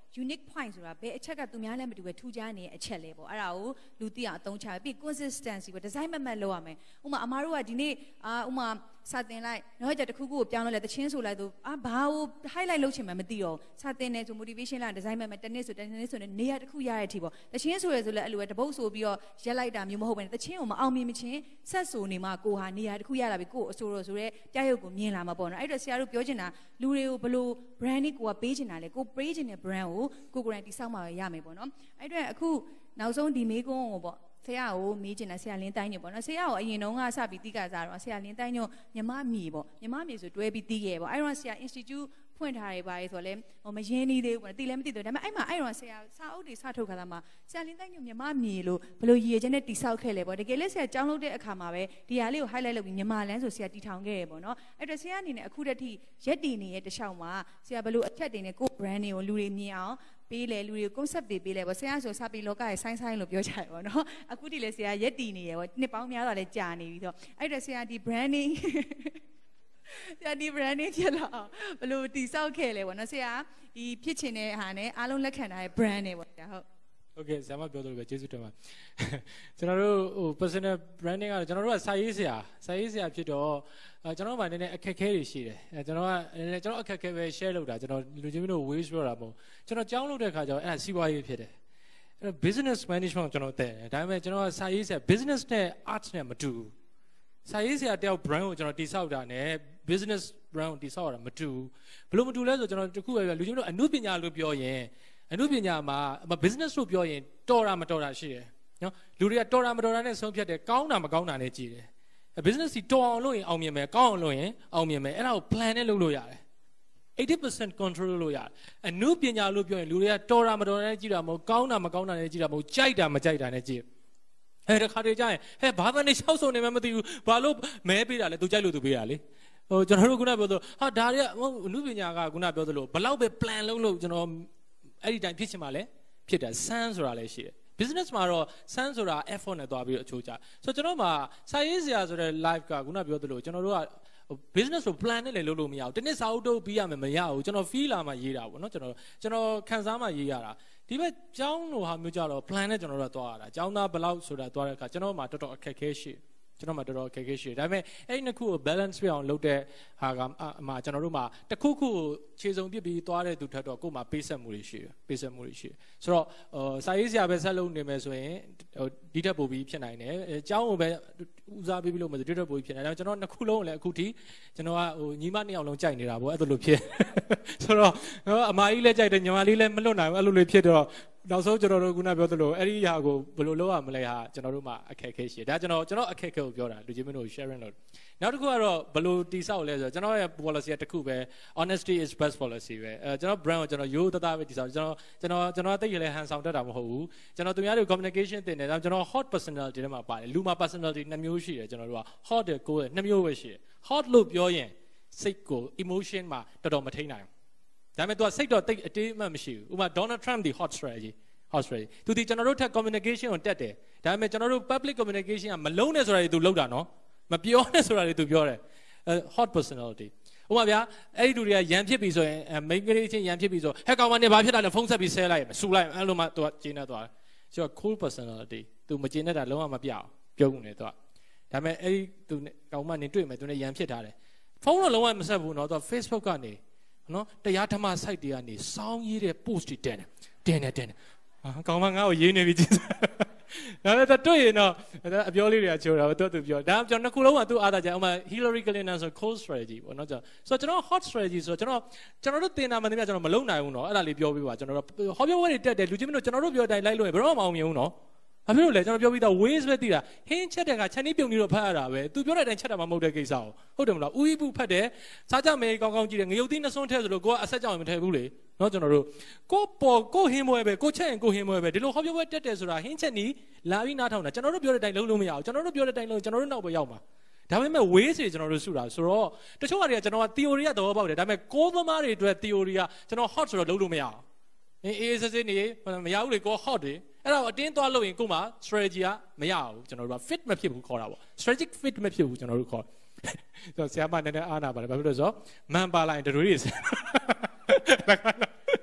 unique point ဆိုတာဘယ်အချက်ကသူများလည်းမတူပဲထူးခြားနေတဲ့အချက်လေးပေါ့အဲ့ဒါကိုလူသိအောင်အသုံးချပြီး consistency ပေါ့ design မမှတ်လုပ်ရမယ်ဥပမာအမားတို့ကဒီနေ့အာဥပမာစာတင်လိုက်နောက်ကြတစ်ခုခုကိုပြောင်းလို့လဲတချင်းဆိုလိုက်သူအာဘာကို highlight လုပ်ချင်မှမသိတော့စာတင်နေဆို motivation လား design မှတ်တနေ့ဆိုတနေ့ဆိုနေရာတစ်ခုရတဲ့အထိပေါ့တချင်းဆိုရဲဆိုလဲအဲ့လိုပဲတပုတ်ဆိုပြီးတော့ရက်လိုက်တာမျိုးမဟုတ်ဘဲတချင်းကိုမအောင်မြင်မချင်းဆက်ဆိုနေမှကိုဟာနေရာတစ်ခုရလာပြီကိုအဆိုးတော့ဆိုရဲပြရုပ်ကိုမြင်လာမှာပေါ့နော်အဲ့တော့ဆရာတို့ပြောချင်တာလူတွေကိုဘလို့ branding ကိုကပေးချင်တာလေကိုပေးချင်တဲ့ brand ကိုကိုကိုယ်တိုင်တိစောက်မှာရမယ်ပေါ့နော်အဲ့တော့အခုနောက်ဆုံးဒီမေးခွန်းကိုပေါ့ဆရာကိုမေးချင်တာဆရာလင်းတိုင်းညပေါ့နော်ဆရာကိုအရင်တုန်းကစပြီးတိကစားတော့ဆရာလင်းတိုင်းညမြမမြေပေါ့မြမမြေဆိုတွဲပြီးတီးခဲ့ပေါ့အဲ့တော့ဆရာ institute ဖွင့်ထားရပါလေဆိုတော့လေဟိုမရင်းနေသေးဘူးပေါ့တိလည်းမသိသေးဘူးဒါပေမဲ့အဲ့မှာအဲ့တော့ဆရာစာအုပ်တွေစထုတ်ခါတာမှာဆရာလင်းတိုင်းညမြမမြေလို့ဘယ်လိုရည်ရချက်နဲ့တိဆောက်ခဲ့လဲပေါ့တကယ်လည်းဆရာကြောင်းလုပ်တဲ့အခါမှာပဲဒီဟာလေးကို highlight လုပ်ပြီးမြမလန်းဆိုဆရာတီထောင်ခဲ့ရပေါ့နော်အဲ့တော့ဆရာအနေနဲ့အခုတည်းထိရက်တည်နေတဲ့တခြားမှာဆရာဘယ်လိုအချက်တွေနဲ့ကို brand တွေကိုလူတွေမြင်အောင်ပေးလေလူတွေ concept တွေပေးလေပေါ့ဆရာဆိုစာပေလောကရဲ့ဆိုင်းဆိုင်းလို့ပြောကြတယ်ပေါ့နော်အခုဒီလေဆရာရက်တည်နေရပေါ့နှစ်ပေါင်းများစွာလည်းကြာနေပြီဆိုအဲ့တော့ဆရာဒီ branding ဆရာဒီ branding ဖြစ်လာဘယ်လိုတည်ဆောက်ခဲ့လဲပေါ့နော်ဆရာဒီဖြစ်ချင်တဲ့ဟာနဲ့အားလုံးလက်ခံထားတဲ့ brand တွေပေါ့ဆရာဟုတ်โอเคဆရာမပြောလို့ပဲကျေးဇူးတင်ပါကျွန်တော်တို့ဟို personal branding ကတော့ကျွန်တော်တို့ကစာရေးဆရာစာရေးဆရာဖြစ်တော့အဲကျွန်တော်တို့မှနည်းနည်းအခက်အခဲတွေရှိတယ်အဲကျွန်တော်ကနည်းနည်းကျွန်တော်အခက်အခဲပဲ share လုပ်တာကျွန်တော်လူချင်းမျိုး waste ပြောတာမဟုတ်ကျွန်တော်ကြောင်းလုပ်တဲ့ခါကျတော့အဲ့ဒါစီးပွားရေးဖြစ်တယ်အဲ့တော့ business management ကျွန်တော်တဲ့ဒါပေမဲ့ကျွန်တော်ကစာရေးဆရာ business နဲ့ art နဲ့မတူဘူးစာရေးဆရာတယောက် brand ကိုကျွန်တော်တိဆောက်တာနဲ့ business brand ကိုတိဆောက်ရတာမတူဘူးဘယ်လိုမတူလဲဆိုကျွန်တော်တခုပဲလူချင်းမျိုးအနုပညာလို့ပြောရင်အနုပညာမှာ business လို့ပြောရင်တော်တာမတော်တာရှိတယ်နော်လူတွေကတော်တာမတော်တာနဲ့ဆုံးဖြတ်တယ်ကောင်းတာမကောင်းတာနဲ့ကြည့်တယ် business စီတော်အောင်လုပ်ရင်အောင်မြင်မယ်ကောင်းအောင်လုပ်ရင်အောင်မြင်မယ်အဲ့ဒါကို plan နဲ့လုပ်လို့ရတယ်eighty percent control လို့ရတယ်အနုပညာလို့ပြောရင်လူတွေကတော်တာမတော်တာနဲ့ကြည့်တာမဟုတ်ကောင်းတာမကောင်းတာနဲ့ကြည့်တာမဟုတ်ကြိုက်တာမကြိုက်တာနဲ့ကြည့်အဲ့ဒါခါတည်းကျရင်ဟဲ့ဘာသာနေရှောက်ဆုံးနေမှမသိဘူးဘာလို့မဲပေးတာလဲသူကြိုက်လို့သူပေးတာလေဟိုကျွန်တော်တို့ခုနပြောသလိုဟာဒါတွေကအနုပညာကခုနပြောသလိုဘလောက်ပဲ plan လုပ်လို့ကျွန်တော်အဲ့ဒီတိုင်းဖြစ်ချင်မှလည်းဖြစ်တယ်ဆန်းဆိုတာလည်းရှိတယ် business မှာတော့ဆန်းဆိုတာ effort နဲ့သွားပြီးအချိုးချဆိုတော့ကျွန်တော်မှာစာရေးဆရာဆိုတဲ့ live ကခုနပြောသလိုကျွန်တော်တို့က business ကို plan နဲ့လည်းလုပ်လို့မရဘူးတနေ့စာအုပ်တုပ်ပြီးရမယ်မရဘူးကျွန်တော် feel လာမှရေးတာပေါ့နော်ကျွန်တော်ကျွန်တော်ခံစားမှရေးရတာဒီဘက်ကျောင်းလိုဟာမျိုးကြတော့ plan နဲ့ကျွန်တော်တို့သွားရတာကျောင်းသားဘယ်လောက်ဆိုတာသွားတဲ့အခါကျွန်တော်မှတော်တော်အခက်ခဲရှိကျွန်တော်မှတော်တော်အခက်ခဲရှိတယ်ဒါပေမဲ့အဲ့ဒီနှစ်ခုကို balance ပြအောင်လုပ်တဲ့ဟာကအမှကျွန်တော်တို့မှတစ်ခုခုကိုခြေစုံပစ်ပြီးသွားတဲ့သူထက်တော့ကိုယ်မှပေးဆက်မှုတွေရှိတယ်ပေးဆက်မှုတွေရှိတယ်ဆိုတော့စာရေးဆရာပဲဆက်လုပ်နေမယ်ဆိုရင်ဒီထက်ပိုပြီးဖြစ်နိုင်တယ်အကြောင်းကိုပဲဦးစားပေးပြီးလို့မဆိုဒီထက်ပိုပြီးဖြစ်နိုင်တယ်ကျွန်တော်နှစ်ခုလုံးလည်းအခုထိကျွန်တော်ကဟိုညီမနှစ်ယောက်လုံးကြိုက်နေတာပေါ့အဲ့လိုဖြစ်ဆိုတော့အမကြီးလည်းကြိုက်တယ်ညီမလေးလည်းမလွတ်နိုင်ဘူးအဲ့လိုလေးဖြစ်တော့နောက်ဆုံးကျွန်တော်တို့ခုနပြောသလိုအဲ့ဒီဟာကိုဘယ်လိုလုပ်ရမလဲဟာကျွန်တော်တို့မှအခက်အခဲရှိတယ်ဒါကျွန်တော်ကျွန်တော်အခက်အခဲကိုပြောတာလူချင်းမင်းတို့ sharing လုပ်နောက်တစ်ခုကတော့ဘယ်လိုတိဆောက်လဲဆိုတော့ကျွန်တော်ရဲ့ policy တစ်ခုပဲ honesty is best policy ပဲအဲကျွန်တော် brand ကိုကျွန်တော်ရိုးသားသားပဲတိဆောက်ကျွန်တော်ကျွန်တော်ကျွန်တော်သိရလဲဟန်ဆောင်တတ်တာမဟုတ်ဘူးကျွန်တော်သူများတွေ communication တင်တယ်ဒါကျွန်တော် hot personality တွေမှာပါတယ်လူမှာ personality နှစ်မျိုးရှိတယ်ကျွန်တော်တို့က hot တယ် cold တယ်နှစ်မျိုးပဲရှိတယ် hot လို့ပြောရင်စိတ်ကို emotion မှာတော်တော်မထိန်နိုင်ဒါပေမဲ့ तू စိတ်တော့တိတ်အတေးမှမရှိဘူးဥပမာ Donald Trump ဒီ hot strategy hot strategy သူဒီကျွန်တော်တို့ထက် communication ကိုတက်တယ်ဒါပေမဲ့ကျွန်တော်တို့ public communication ကမလုံးနဲ့ဆိုတာတွေ तू လောက်တာနော်မပြောနဲ့ဆိုတာတွေ तू ပြောတယ် hot personality ဥပမာဗျာအဲ့ဒီလူတွေကရန်ဖြစ်ပြီဆိုရင် main ကလေးချင်းရန်ဖြစ်ပြီဆိုဟဲ့ကောင်မနေဘာဖြစ်တာလဲဖုန်းဆက်ပြီးဆဲလိုက်မယ်ဆူလိုက်အဲ့လိုမှ तू ကျင်းနေသွားတယ်ဆိုတော့ cool personality तू မကျင်းနေတာလုံးဝမပြောင်းပြုံးနေတော့ဒါပေမဲ့အဲ့ဒီ तू ကောင်မနေတွေ့မယ် तू နဲ့ရန်ဖြစ်ထားတယ်ဖုန်းတော့လုံးဝမဆက်ဘူးနော် तू Facebook ကနေနော်တရားဓမ္မ site တွေကနေစောင်းရေးတဲ့ post တွေတင်တယ်တင်တယ်တင်တယ်ဟာကောင်မငါ့ကိုရေးနေပြီချင်းဒါပေမဲ့တွေ့ရင်တော့အပြောလေးတွေကချိုးတာတော့သူပြောဒါကျွန်တော်နှစ်ခုလုံးကသူ့အားသာကြဥမာ Hillary Clinton ဆို cold strategy ပေါ့နော်ကျွန်တော်ဆိုတော့ကျွန်တော် hot strategy ဆိုတော့ကျွန်တော်ကျွန်တော်တို့တင်တာမှန်တယ်များကျွန်တော်မလုံနိုင်ဘူးနော်အဲ့ဒါလေးပြောပြပါကျွန်တော်တို့ဟောပြောဝဲတွေတက်တယ်လူချင်းမင်းတို့ကျွန်တော်တို့ပြောတိုင်းလိုက်လို့ဘယ်တော့မှမအောင်မြင်ဘူးနော်ဘာဖြစ်လို့လဲကျွန်တော်ပြောပြီးသား ways ပဲတည်တာဟင်းချက်တဲ့ကခြံနှီးပြုံပြီးတော့ဖတ်ရတာပဲသူပြောတဲ့အတိုင်းချက်တာမှမဟုတ်တဲ့ကိစ္စကိုဟုတ်တယ်မလားဦးဤပုဖတ်တယ်စားကြမယ်ကောင်းကောင်းကြည့်တယ်ငရုတ်သီးနှစွန်းထဲဆိုလို့ကိုကအဆက်ကြောင်မထည့်ဘူးလေနော်ကျွန်တော်တို့ကိုပေါ်ကိုဟင်းမွဲပဲကိုချက်ရင်ကိုဟင်းမွဲပဲဒီလိုဟောပြောပွဲတက်တယ်ဆိုတာဟင်းချက်နီးလာပြီးနားထောင်တာကျွန်တော်တို့ပြောတဲ့အတိုင်းလုံးလုံးမရဘူးကျွန်တော်တို့ပြောတဲ့အတိုင်းလုံးကျွန်တော်တို့နောက်ပဲရောက်မှာဒါပေမဲ့ ways တွေကျွန်တော်တို့စုတာဆိုတော့တချို့ဟာတွေကကျွန်တော်က theory ကသဘောပေါက်တယ်ဒါပေမဲ့ကိုးသမားတွေအတွက် theory ကကျွန်တော် hot ဆိုတော့လုံးလို့မရအောင်အေးအေးစစ်စစ်နေမရဘူးလေကို hot တွေအဲ့တော့အတင်းသွားလို့ရင်ကို့မှာ strategy ကမရဘူးကျွန်တော်တို့က fit မဖြစ်ဘူးခေါ်တာပေါ့ strategic fit မဖြစ်ဘူးကျွန်တော်တို့ခေါ်ဆိုတော့ဆရာမနည်းနည်းအားနာပါတယ်ဘာဖြစ်လို့လဲဆိုတော့မန်ပါလိုက်တို့တွေ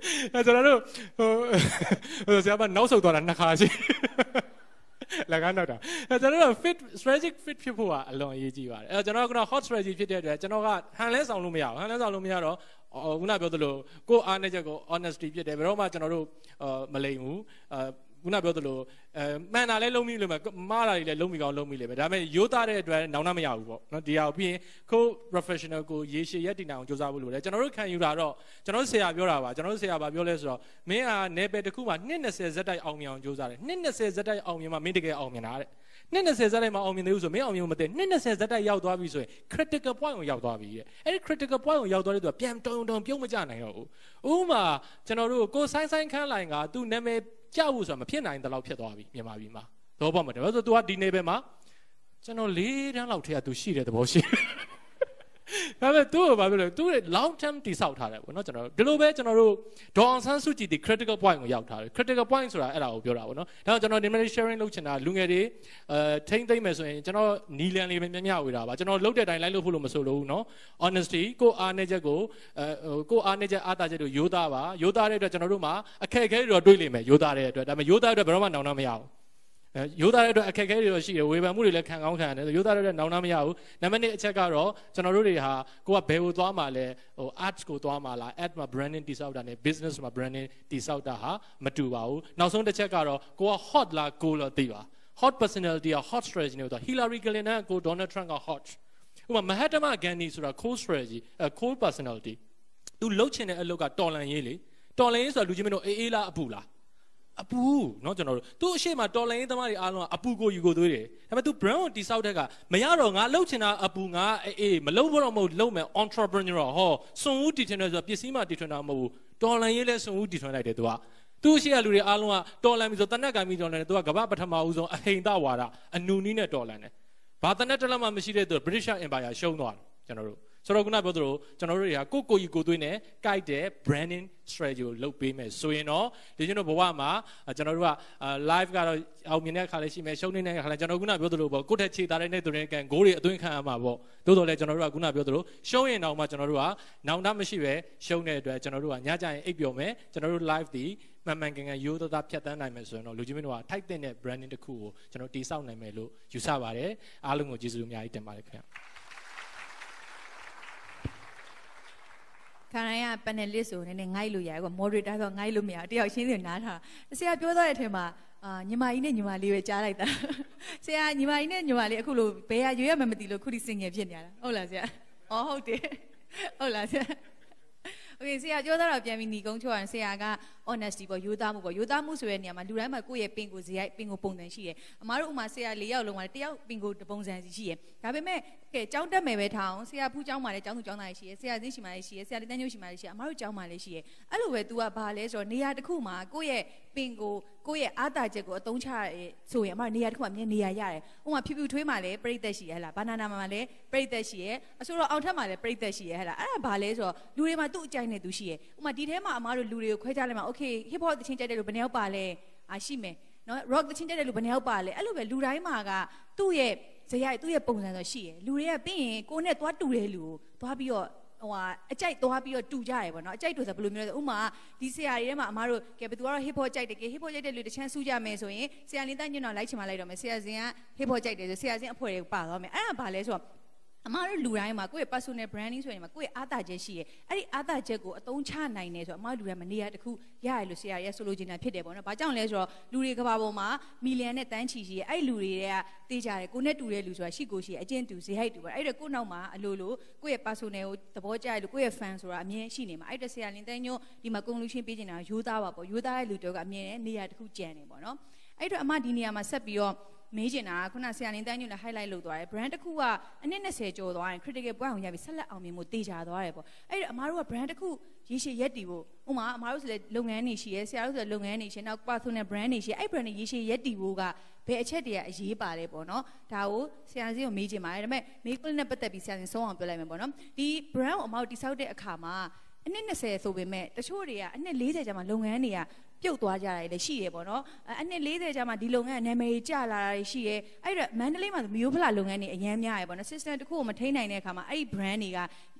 အဲကျွန်တော်တို့ဟိုဆရာမနောက်ဆုတ်သွားတာနှစ်ခါရှိလာကတော့တာအဲကျွန်တော်တို့ fit strategic fit ဖြစ်ဖို့ကအလွန်အရေးကြီးပါတယ်အဲကျွန်တော်က hot strategy ဖြစ်တဲ့အတွက်ကျွန်တော်ကဟန်လဲဆောင်လို့မရဘူးဟန်လဲဆောင်လို့မရတော့ခုနပြောသလိုကိုအားနဲ့ချက်ကို honesty ဖြစ်တယ်ဘယ်တော့မှကျွန်တော်တို့မလိမ်ဘူးအဲခုနပြောသလိုအဲမှန်တာလည်းလုံးမိလို့မှားတာတွေလည်းလုံးမိကောင်းလုံးမိလေပဲဒါပေမဲ့ရိုးသားတဲ့အတွက်နောင်တမရဘူးပေါ့နော်ဒီဟာကိုပြီးရင်ကို professional ကိုရေရှည်ရက်တည်နိုင်အောင်ကြိုးစားဖို့လိုတယ်ကျွန်တော်တို့ခံယူတာတော့ကျွန်တော်တို့ဆရာပြောတာပါကျွန်တော်တို့ဆရာပါပြောလဲဆိုတော့မင်းဟာနယ်ပယ်တစ်ခုမှာနှစ်၂၀ဇက်တိုက်အောင်မြင်အောင်ကြိုးစားတယ်နှစ်၂၀ဇက်တိုက်အောင်မြင်မှမင်းတကယ်အောင်မြင်တာတဲ့နှစ်၂၀ဇက်တိုက်မှာအောင်မြင်သေးဘူးဆိုမင်းအောင်မြင်မသိနှစ်၂၀ဇက်တိုက်ရောက်သွားပြီဆိုရင် critical point ကိုရောက်သွားပြီတဲ့အဲ့ဒီ critical point ကိုရောက်သွားတဲ့သူကပြန်တုံတုံပြုံးမကြနိုင်တော့ဘူးဥပမာကျွန်တော်တို့ကိုဆိုင်ဆိုင်ခန်းလိုင်ကသူနာမည်ကြောက်ဖို့ဆိုတာမဖြစ်နိုင်တဲ့လောက်ဖြစ်သွားပြီမြန်မာပြည်မှာတော့ပေါ့မတယ်ဘာလို့ဆို तू ကဒီနေပဲမှာကျွန်တော်လေးတန်းလောက်ထဲက तू ရှိတဲ့သဘောရှိဒါပေမဲ့ तू ဘာဖြစ်လဲ तू long term တိဆောက်ထားတယ်ပေါ့နော်ကျွန်တော်ဒီလိုပဲကျွန်တော်တို့ဒေါ်အောင်ဆန်းစုကြည်ဒီ critical point ကိုရောက်ထားတယ် critical point ဆိုတာအဲ့ဒါကိုပြောတာပေါ့နော်ဒါကြောင့်ကျွန်တော် demand sharing လုပ်ချင်တာလူငယ်တွေအဲထိမ့်သိမ့်မယ်ဆိုရင်ကျွန်တော်နီလန်လေးပဲမြမြဝေတာပါကျွန်တော်လုပ်တဲ့အတိုင်းလိုက်လို့ဖို့လို့မဆိုလို့ဘူးနော် honesty ကိုအားနေချက်ကိုအဲကိုအားနေချက်အားတာချက်တို့ရိုးသားပါရိုးသားတဲ့အတွက်ကျွန်တော်တို့မှာအခက်အခဲတွေတော့တွေ့လိမ့်မယ်ရိုးသားတဲ့အတွက်ဒါပေမဲ့ရိုးသားတဲ့အတွက်ဘယ်တော့မှနောင်တမရဘူးရိုးသားတဲ့အတွက်အခက်အခဲတွေတော့ရှိတယ်ဝေဖန်မှုတွေလည်းခံကောင်းခံရတယ်ရိုးသားတဲ့အတွက်နောင်တမရဘူးနံပါတ်နှစ်အချက်ကတော့ကျွန်တော်တို့တွေဟာကိုကဘယ်ကိုသွားမှာလဲဟို arts ကိုသွားမှာလား ad မှာ branding တိဆောက်တာနဲ့ business မှာ branding တိဆောက်တာဟာမတူပါဘူးနောက်ဆုံးတစ်ချက်ကတော့ကိုက hot လား cold လားသိပါ hot personality က hot strategy နဲ့တော့ Hillary Clinton ကို Donald Trump က hot ဥပမာ Mahatma Gandhi ဆိုတာ cold strategy cold personality သူလှုပ်ချင်တဲ့အလုပ်ကတော်လန်ရေးလေတော်လန်ရေးဆိုတာလူချင်းမင်းတို့အေးအေးလားအပူလားအပူเนาะကျွန်တော်တို့သူ့အရှိမတော်လိုင်းရေးသမားတွေအားလုံးကအပူကိုယူကိုသွေးတယ်ဒါပေမဲ့ तू brand ကိုတိဆောက်တဲ့ကမရတော့ငါလှုပ်ချင်တာအပူငါအေးမလှုပ်ဖို့တော့မဟုတ်လှုပ်မယ် entrepreneur ဟောစွန်ဦးတီထွင်တယ်ဆိုတော့ပစ္စည်းမှတီထွင်တာမဟုတ်ဘူးတော်လိုင်းရေးလဲစွန်ဦးတီထွင်လိုက်တယ် तू ကသူ့အရှိကလူတွေအားလုံးကတော်လန်ပြီဆိုတနက်ကံပြီတော်လန်တယ် तू ကကမ္ဘာပထမဦးဆုံးအဟိန်တဝါဒအနုနီးနဲ့တော်လန်တယ်ဘာတနက်တလက်မှမရှိတဲ့သူ British Empire ရှုံးသွားတယ်ကျွန်တော်တို့ဆိုတော့ခုနပြောသလိုကျွန်တော်တို့တွေကကိုကိုကြီးကိုသွေးနဲ့ကြိုက်တဲ့ branding strategy ကိုလုပ်ပေးမယ်ဆိုရင်တော့ဒီကျွန်တော်ဘဝမှာကျွန်တော်တို့က live ကတော့အောင်မြင်တဲ့အခါလေးရှိမယ်ရှုံးနေတဲ့အခါလေးကျွန်တော်ခုနပြောသလိုပေါ့ကိုယ့်ထက်ခြေသားတဲ့သူတွေကန်ဂိုးတွေအသွင်းခံရမှာပေါ့သို့တော်လည်းကျွန်တော်တို့ကခုနပြောသလိုရှုံးရင်တော့မှကျွန်တော်တို့ကနောင်တမရှိပဲရှုံးတဲ့အတွက်ကျွန်တော်တို့ကညကြရင်အိပ်ပျော်မယ်ကျွန်တော်တို့ live ဒီမှန်မှန်ကန်ကန်ရိုးသားသားဖြတ်သန်းနိုင်မယ်ဆိုရင်တော့လူကြီးမင်းတို့ကထိုက်တဲ့ branding တစ်ခုကိုကျွန်တော်တိဆောက်နိုင်မယ်လို့ယူဆပါတယ်အားလုံးကိုကျေးဇူးအများကြီးတင်ပါတယ်ခင်ဗျခါတိုင်းက panelist ဆိုနည်းနည်းငိုက်လို့ရတယ်ကွာ moderator ဆိုငိုက်လို့မရတယောက်ရှင်းစီနားထားဆရာပြောသွားတဲ့အထက်မှာအာညီမကြီးနဲ့ညီမလေးပဲကြားလိုက်တာဆရာညီမကြီးနဲ့ညီမလေးအခုလိုဘယ်ရရွေးရမှမသိလို့ခုထိစင်ငယ်ဖြစ်နေရတာဟုတ်လားဆရာအော်ဟုတ်တယ်ဟုတ်လားဆရာโอเคဆရာပြောသားတော့ပြန်ပြီးညီကုန်းချောရင်ဆရာက honesty ပေါ့ရိုးသားမှုပေါ့ရိုးသားမှုဆိုတဲ့နေရာမှာလူတိုင်းမှာကိုယ့်ရဲ့ပင်ကိုဇေယိုက်ပင်ကိုပုံစံရှိတယ်အမားတို့ဥမာဆရာ၄ယောက်လုံးမှာတယောက်ပင်ကိုပုံစံစီရှိတယ်ဒါပေမဲ့ကဲကျောင်းတက်မယ်ပဲထားအောင်ဆရာဖူးကျောင်းမှာလည်းကျောင်းသူကျောင်းသားရှိတယ်ဆရာသင်းရှိမှလည်းရှိတယ်ဆရာတန်းညို့ရှိမှလည်းရှိတယ်အမားတို့ကျောင်းမှာလည်းရှိတယ်အဲ့လိုပဲ तू ကဘာလဲဆိုတော့နေရာတစ်ခုမှာကိုယ့်ရဲ့ပင်ကိုကိုယ့်ရဲ့အားတာချက်ကိုအသုံးချရဲဆိုရင်အမားနေရာတစ်ခုမှာမြင်နေရာရတယ်ဥမာဖြူဖြူထွေးမှာလည်းပြိတ္တရှိရဟလားဘာနာနာမှာလည်းပြိတ္တရှိရအဆိုတော့အောင်ထက်မှာလည်းပြိတ္တရှိရဟလားအဲ့ဒါဘာလဲဆိုတော့လူတွေမှာသူ့အကြိုက်နဲ့သူရှိရဥမာဒီထဲမှာအမားတို့လူတွေကိုခွဲခြားလိုက်မှာ okay hip hop သချင်းကြိုက်တဲ့လူဘယ်နှယောက်ပါလဲအာရှိမယ်နော် rock သချင်းကြိုက်တဲ့လူဘယ်နှယောက်ပါလဲအဲ့လိုပဲလူတိုင်းမှာကသူ့ရဲ့ဇေယိုက်သူ့ရဲ့ပုံစံဆိုရှိရလူတွေကပြီးရင်ကိုယ်နဲ့သွားတူတဲ့လူကိုသွားပြီးတော့ဟိုဟာအကြိုက်သွားပြီးတော့တူကြရပေါ့နော်အကြိုက်တူဆိုဘယ်လိုမျိုးလဲဥမာဒီဆရာတွေထဲမှာအမားတို့ကဲဘယ်သူကတော့ hip hop ကြိုက်တယ်ကဲ hip hop ကြိုက်တဲ့လူတစ်ချမ်းစူးကြမယ်ဆိုရင်ဆရာလင်းတန်းညွန့်တော့လိုက်ချင်မှလိုက်တော့မယ်ဆရာစင်က hip hop ကြိုက်တယ်ဆိုဆရာစင်အဖွဲ့တွေကိုပါသွားမယ်အဲ့ဒါဘာလဲဆိုတော့အမားတို့လူတိုင်းမှာကိုယ့်ရဲ့ personal branding ဆိုရင်မှာကိုယ့်ရဲ့အားသာချက်ရှိရဲအဲ့ဒီအားသာချက်ကိုအသုံးချနိုင်တယ်ဆိုတော့အမားလူတိုင်းမှာနေရာတစ်ခုရရလို့ဆရာရဲဆိုလိုချင်တာဖြစ်တယ်ပေါ့နော်။ဘာကြောင့်လဲဆိုတော့လူတွေကဘာပေါ်မှာမီလီယံနဲ့တန်းချီရှိရဲအဲ့လူတွေကတေးကြတယ်ကိုနဲ့တူတဲ့လူဆိုတာရှိကိုရှိရဲအကျင့်တူဇေဟိုက်တူပေါ့အဲ့ဒါကိုနောက်မှာအလိုလိုကိုယ့်ရဲ့ personal ကိုသဘောကျရလို့ကိုယ့်ရဲ့ fan ဆိုတာအမြင်ရှိနေမှာအဲ့ဒါဆရာလင်းတန်းညို့ဒီမှာ conclusion ပေးနေတာရိုးသားပါပေါ့ရိုးသားတဲ့လူတွေကအမြင်နဲ့နေရာတစ်ခုကြံနေပေါ့နော်။အဲ့တော့အမဒီနေရာမှာဆက်ပြီးတော့မေးချင်တာခုနဆရာလင်းတန်းညွန့်လည်း highlight လုပ်သွားတယ် brand တစ်ခုကအနည်း၂၀ကျော်သွားရင် critical point အောင်ရပြီဆက်လက်အောင်မြင်မှုတေချာသွားတယ်ပေါ့အဲ့တော့အမားတို့က brand တစ်ခုရေရှည်ရက်တည်ဖို့ဥမာအမားတို့ဆိုလည်းလုပ်ငန်းတွေရှိရဲဆရာတို့ဆိုလည်းလုပ်ငန်းတွေရှိနောက် personal brand တွေရှိအဲ့ brand တွေရေရှည်ရက်တည်ဖို့ကဘယ်အချက်တွေကအရေးပါတယ်ပေါ့နော်ဒါကိုဆရာကြီးကိုမေးချင်ပါတယ်ဒါပေမဲ့မေးခွန်းနဲ့ပတ်သက်ပြီးဆရာကြီးဆုံးအောင်ပြောလိုက်မယ်ပေါ့နော်ဒီ brand ကိုအမားတို့တိစောက်တဲ့အခါမှာအနည်း၂၀ဆိုပေမဲ့တချို့တွေကအနည်း၄၀ကျမှလုပ်ငန်းတွေကပြုတ်သွားကြတာလည်းရှိရပေါ့နော်အနှစ်၄၀ကျမှဒီလုပ်ငန်းနာမည်ကျလာတာရှိရအဲ့တော့မန္တလေးမှာမျိုးဖလာလုပ်ငန်းတွေအများများရပေါ့နော် system တစ်ခုကိုမထိန်းနိုင်တဲ့အခါမှာအဲ့ဒီ brand တွေက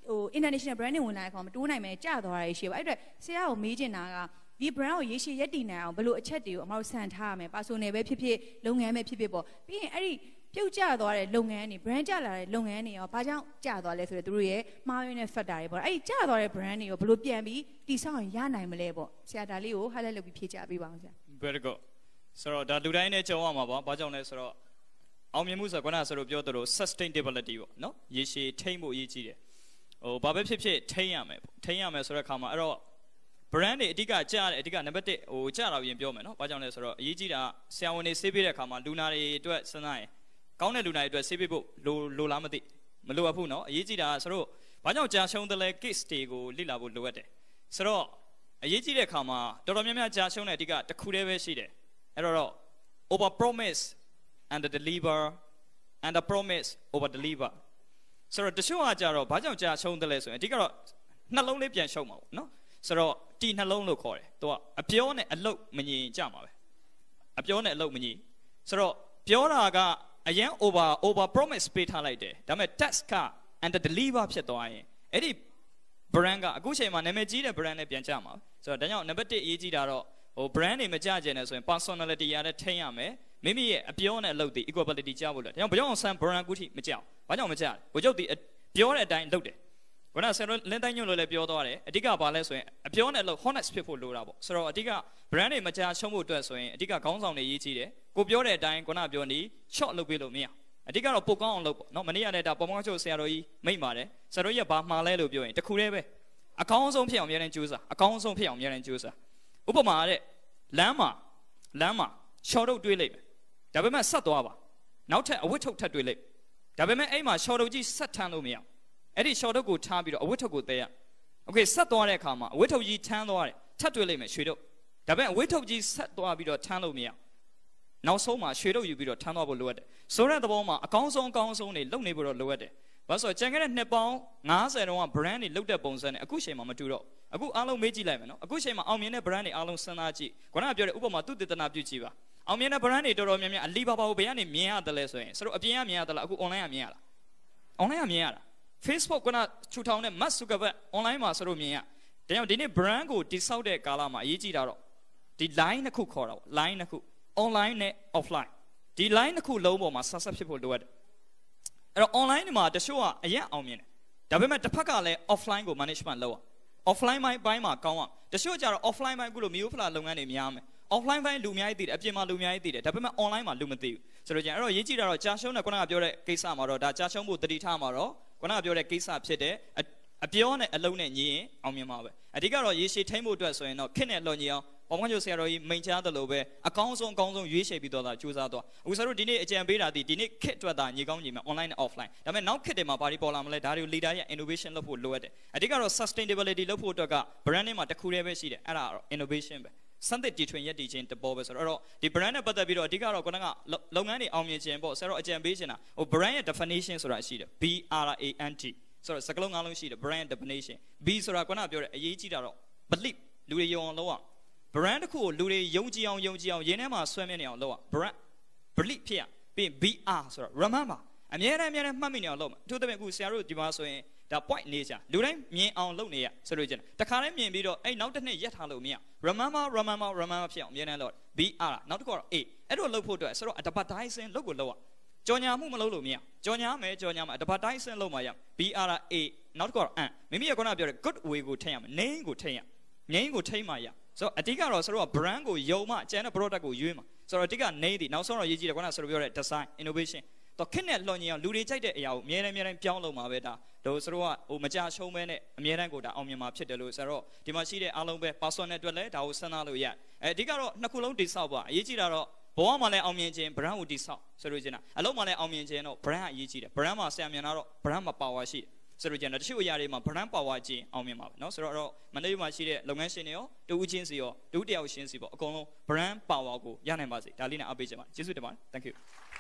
ဟို international branding ဝင်လာတဲ့အခါမှာတိုးနိုင်မယ်ကြာသွားရရှိပါအဲ့အတွက်ဆရာကိုမေးချင်တာကဒီ brand ကိုရေရှည်ရက်တည်နိုင်အောင်ဘယ်လိုအချက်တွေကိုအမတို့ဆန်ထားရမလဲ personal ပဲဖြစ်ဖြစ်လုပ်ငန်းပဲဖြစ်ဖြစ်ပေါ့ပြီးရင်အဲ့ဒီပြုတ်ကျသွားတဲ့လုပ်ငန်းတွေ brand ကျလာတဲ့လုပ်ငန်းတွေရောဘာကြောင့်ကျသွားလဲဆိုတော့သူတို့ရဲ့မှားယွင်းတဲ့ factor တွေပေါ့အဲ့ဒီကျသွားတဲ့ brand တွေရောဘယ်လိုပြန်ပြီးတည်ဆောက်ရနိုင်မလဲပေါ့ဆရာဒါလေးကို highlight လုပ်ပြီးဖြေချပေးပါအောင်ဆရာ very good ဆိုတော့ဒါလူတိုင်းနဲ့ကြုံရမှာပါဘာကြောင့်လဲဆိုတော့အောင်မြင်မှုဆိုတော့ခုနကဆိုလို့ပြောသလို sustainability ပေါ့နော်ရေရှည်ထိန်းဖို့အရေးကြီးတယ်ဟိုဘာပဲဖြစ်ဖြစ်ထိန်းရမယ်ပေါ့ထိန်းရမယ်ဆိုတဲ့အခါမှာအဲ့တော့ brand တွေအဓိကကြားတယ်အဓိကနံပါတ်တစ်ဟိုကြားတော့ရင်ပြောမယ်နော်ဘာကြောင့်လဲဆိုတော့အရေးကြီးတာဆရာဝန်တွေဆေးပေးတဲ့အခါမှာလူနာတွေအတွက်စဉ်းစားရင်ကောင်းတဲ့လူနာတွေအတွက်ဆေးပေးဖို့လိုလိုလားမသိမလိုအပ်ဘူးနော်အရေးကြီးတာဆိုတော့ဘာကြောင့်ကြာရှုံးတယ်လဲ case တွေကိုလေ့လာဖို့လိုအပ်တယ်ဆိုတော့အရေးကြီးတဲ့အခါမှာတော်တော်များများကြာရှုံးတဲ့အဓိကတစ်ခုတည်းပဲရှိတယ်အဲ့တော့ over promise and deliver and the promise over deliver ဆိုတော့တချို့ကကြာတော့ဘာကြောင့်ကြာရှုံးတယ်လဲဆိုရင်အဓိကတော့နှလုံးလေးပြန်ရှုံးမှာပေါ့နော်ဆိုတော့တီနှလုံးလို့ခေါ်တယ်သူကအပြောနဲ့အလုပ်မညီကြမှာပဲအပြောနဲ့အလုပ်မညီဆိုတော့ပြောတာကအရင် over over promise ပေးထားလိုက်တယ်ဒါပေမဲ့ task က under deliver ဖြစ်သွားရင်အဲ့ဒီ brand ကအခုချိန်မှာနာမည်ကြီးတဲ့ brand နဲ့ပြန်ကြမှာဆိုတော့ဒါကြောင့် number တစ်အရေးကြီးတာတော့ဟို brand တွေမကြကျင်နေဆိုရင် personality ရတဲ့ထိန်းရမယ်မိမိရဲ့အပြောနဲ့အလုပ်တွေ equality ကြဖို့လို့ဒါကြောင့်ဘယ်ကြောင့်ဆန် brand ကူထိမကြောက်ဘာကြောင့်မကြောက်ဘိုလ်ချုပ်ဒီပြောတဲ့အတိုင်းလုပ်တယ်ခုနဆန်လင်းတိုင်းညွန့်လို့လည်းပြောသွားတယ်အဓိကဘာလဲဆိုရင်အပြောနဲ့အလုပ် honest ဖြစ်ဖို့လိုတာပေါ့ဆိုတော့အဓိက brand တွေမကြာရှုံးဖို့အတွက်ဆိုရင်အဓိကခေါင်းဆောင်တွေရေးကြည့်တယ်ကိုပြောတဲ့အတိုင်းခုနပြောနေ short လုပ်ပေးလို့မရအဓိကတော့ပိုကောင်းအောင်လုပ်ပေါ့နော်မနေ့ကလည်းဒါပေါ်မောင်းချုပ်ဆရာတော်ကြီးမိတ်ပါတယ်ဆရာတော်ကြီးကဘာမှားလဲလို့ပြောရင်တခုတည်းပဲအကောင်းဆုံးဖြစ်အောင်အများနဲ့ကြိုးစားအကောင်းဆုံးဖြစ်အောင်အများနဲ့ကြိုးစားဥပမာတဲ့လမ်းမှာလမ်းမှာ short ထုတ်တွေးလိုက်မယ်ဒါပေမဲ့ဆက်သွားပါနောက်ထပ်အဝတ်ထုတ်ထပ်တွေးလိုက်ဒါပေမဲ့အဲ့မှာ short ထုတ်ကြီးဆက်ထမ်းလို့မရအဲ့ဒီ short ထုတ်ကိုထားပြီးတော့အဝတ်ထုတ်ကိုတဲရโอเคဆက်သွားတဲ့အခါမှာအဝတ်ထုတ်ကြီးထမ်းသွားတယ်ထပ်တွေးလိုက်မယ်ရွှေထုတ်ဒါပေမဲ့အဝတ်ထုတ်ကြီးဆက်သွားပြီးတော့ထမ်းလို့မရနောက်ဆုံးမှာရွှေထုတ်ယူပြီးတော့ထမ်းသွားဖို့လိုအပ်တယ်ဆိုတဲ့သဘောမှာအကောင်းဆုံးအကောင်းဆုံးတွေလုပ်နေဖို့တော့လိုအပ်တယ်ဘာလို့ဆိုတော့ကျန်ခဲ့တဲ့နှစ်ပေါင်း၅၀တုန်းက brand တွေလုပ်တဲ့ပုံစံနဲ့အခုချိန်မှာမတူတော့အခုအားလုံးမေးကြည့်လိုက်မယ်နော်အခုချိန်မှာအောင်မြင်တဲ့ brand တွေအားလုံးစဉ်းစားကြည့်ခုနကပြောတဲ့ဥပမာသူတည်တနာပြုကြည့်ပါအောင်မြင်တဲ့ brand တွေတော်တော်များများအလီဘာဘာကိုဘယ်ကနေမြင်ရတယ်လဲဆိုရင်ဆိုတော့အပြင်ကမြင်ရတယ်လားအခု online ကမြင်ရလား online ကမြင်ရတာ Facebook ကထူထောင်တဲ့ Mark Zuckerberg online မှာဆိုလို့မြင်ရဒါကြောင့်ဒီနေ့ brand ကိုတိစောက်တဲ့ကာလမှာအရေးကြီးတာတော့ဒီ line တစ်ခုခေါ်တာပေါ့ line တစ်ခု online နဲ့ offline ဒီ line တစ်ခုလုံးပေါ်မှာဆက်ဆက်ဖြစ်ဖို့လိုအပ်တယ်အဲ့တော့ online မှာတချို့ကအရင်အောင်မြင်တယ်ဒါပေမဲ့တစ်ဖက်ကလည်း offline ကို management လုပ်ရ offline ဘိုင်းဘိုင်းမှာကောင်းအောင်တချို့ကျတော့ offline ဘိုင်းကုလို့မျိုးဖလာလုပ်ငန်းတွေများမယ် offline ဘိုင်းလူအများကြီးသိတယ်အပြင်မှာလူအများကြီးသိတယ်ဒါပေမဲ့ online မှာလူမသိဘူးဆိုတော့ကျန်အဲ့တော့ရေးကြည့်တာတော့ကြာရှုံးတဲ့ခုနကပြောတဲ့ကိစ္စမှာတော့ဒါကြာရှုံးဖို့တတိထားမှာတော့ခုနကပြောတဲ့ကိစ္စဖြစ်တဲ့အပြောနဲ့အလုံးနဲ့ညီရင်အောင်မြင်မှာပဲအဓိကတော့ရေရှည်ထိမ့်ဖို့အတွက်ဆိုရင်တော့ခက်နဲ့လွန်ညီအောင်ဘောင်ကကျိုဆရာတော်ကြီးမိန်ချတယ်လို့ပဲအကောင်းဆုံးအကောင်းဆုံးရွေးချယ်ပြီးတော့ကြိုးစားသွားအခုဆိုတော့ဒီနေ့အကြံပေးတာဒီဒီနေ့ခက်အတွက်သာညီကောင်းညီမယ် online နဲ့ offline ဒါပေမဲ့နောက်ခက်တယ်မှာဘာတွေပေါ်လာမလဲဒါတွေကို leader ရဲ့ innovation လုပ်ဖို့လိုအပ်တယ်အဓိကတော့ sustainability လုပ်ဖို့အတွက်က brand မှာတစ်ခုတည်းပဲရှိတယ်အဲ့ဒါကတော့ innovation ပဲစံသစ်တီထွင်ရည်တည်ခြင်းတပေါ်ပဲဆိုတော့ဒီ brand နဲ့ပတ်သက်ပြီးတော့အဓိကတော့ခုနကလုပ်ငန်းတွေအောင်မြင်ခြင်းပေါ့ဆရာတော်အကြံပေးချင်တာဟို brand ရဲ့ definition ဆိုတာရှိတယ် B R A N T ဆိုတော့စကားလုံးငါးလုံးရှိတယ် brand definition B ဆိုတာခုနကပြောတဲ့အရေးကြီးတာတော့ belief လူတွေယုံအောင်လုပ်အောင် brand တစ်ခုကိုလူတွေယုံကြည်အောင်ယုံကြည်အောင်ရင်းထဲမှာဆွဲမြဲနေအောင်လုပ်အောင် brand belief ဖြစ်ရပြီး B R ဆိုတော့ remember အမြဲတမ်းအမြဲတမ်းမှတ်မိနေအောင်လုပ်မှာအထူးသဖြင့်အခုဆရာတို့ဒီမှာဆိုရင်ဒါ point နေကြလူတိုင်းမြင်အောင်လုပ်နေရဆိုလို့ကျင်တခါတည်းမြင်ပြီးတော့အဲ့နောက်တစ်နှစ်ရက်ထားလို့မရ remember remember remember ဖြစ်အောင်အမြဲတမ်းလုပ် B R နောက်တစ်ခုကတော့ A အဲ့လိုလုပ်ဖို့အတွက်ဆိုတော့ advertising လုပ်ကိုလုပ်ရကြော်ညာမှုမလုပ်လို့မရကြော်ညာမယ်ကြော်ညာမှာ advertising လုပ်မှရ B R A နောက်တစ်ခုကတော့ N မိမိကခုနပြောတဲ့ good way ကိုထိန်းရမယ် name ကိုထိန်းရ name ကိုထိန်းမှရဆိုတော့အဓိကတော့ဆိုတော့ brand ကိုယုံမှကျန်တဲ့ product ကိုရွေးမှာဆိုတော့အဓိက name ဒီနောက်ဆုံးတော့ရေးကြည့်တယ်ခုနဆိုတော့ပြောတဲ့ design innovation တော့ခက်နဲ့လွန်ညီအောင်လူတွေကြိုက်တဲ့အရာကိုအများနဲ့အများနဲ့ပြောင်းလို့မှာပဲဒါတို့ဆိုတော့ဟိုမကြရှုံးမဲနဲ့အများတန်းကိုဒါအောင်မြင်မှာဖြစ်တယ်လို့ဆိုတော့ဒီမှာရှိတဲ့အားလုံးပဲ person နဲ့အတွက်လဲဒါကိုစဉ်းစားလို့ရအဲအဓိကတော့နှစ်ခုလုံးတိဆောက်ပါအရေးကြီးတာတော့ဘဝမှာလည်းအောင်မြင်ခြင်း brand ကိုတိဆောက်ဆိုလို့ကျင်တာအလုံးမှာလည်းအောင်မြင်ခြင်းတော့ brand အရေးကြီးတယ် brand မှာဆရာမြင်တာတော့ brand မှာ power ရှိတယ်ဆိုတော့ကျန်တဲ့တချို့အရာတွေမှာ brand power ကြီးအောင်မြင်ပါပဲเนาะဆိုတော့တော့မန္တလေးမှာရှိတဲ့လုပ်ငန်းရှင်တွေရောတူဦးချင်းစီရောတူတယောက်ချင်းစီပေါ့အကုန်လုံး brand power ကိုရနိုင်ပါစေဒါလေးနဲ့အားပေးချင်ပါတယ်ကျေးဇူးတင်ပါတယ် thank you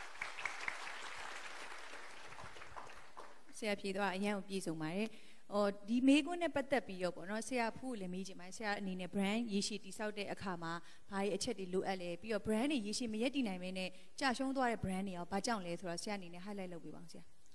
ဆရာဖြေတော့အရင်ကိုပြည်စုံပါတယ်ဟိုဒီမေးခွန်းနဲ့ပတ်သက်ပြီးရောပေါ့နော်ဆရာဖူးလည်းမေးချင်ပါတယ်ဆရာအနေနဲ့ brand ရေရှည်တိဆောက်တဲ့အခါမှာဘာတွေအချက်တွေလိုအပ်လဲပြီးတော့ brand တွေရေရှည်မရက်တည်နိုင်မင်းနဲ့ကြာရှုံးသွားတဲ့ brand တွေရောဘာကြောင့်လဲဆိုတော့ဆရာအနေနဲ့ highlight လုပ်ပေးပါအောင်ဆရာ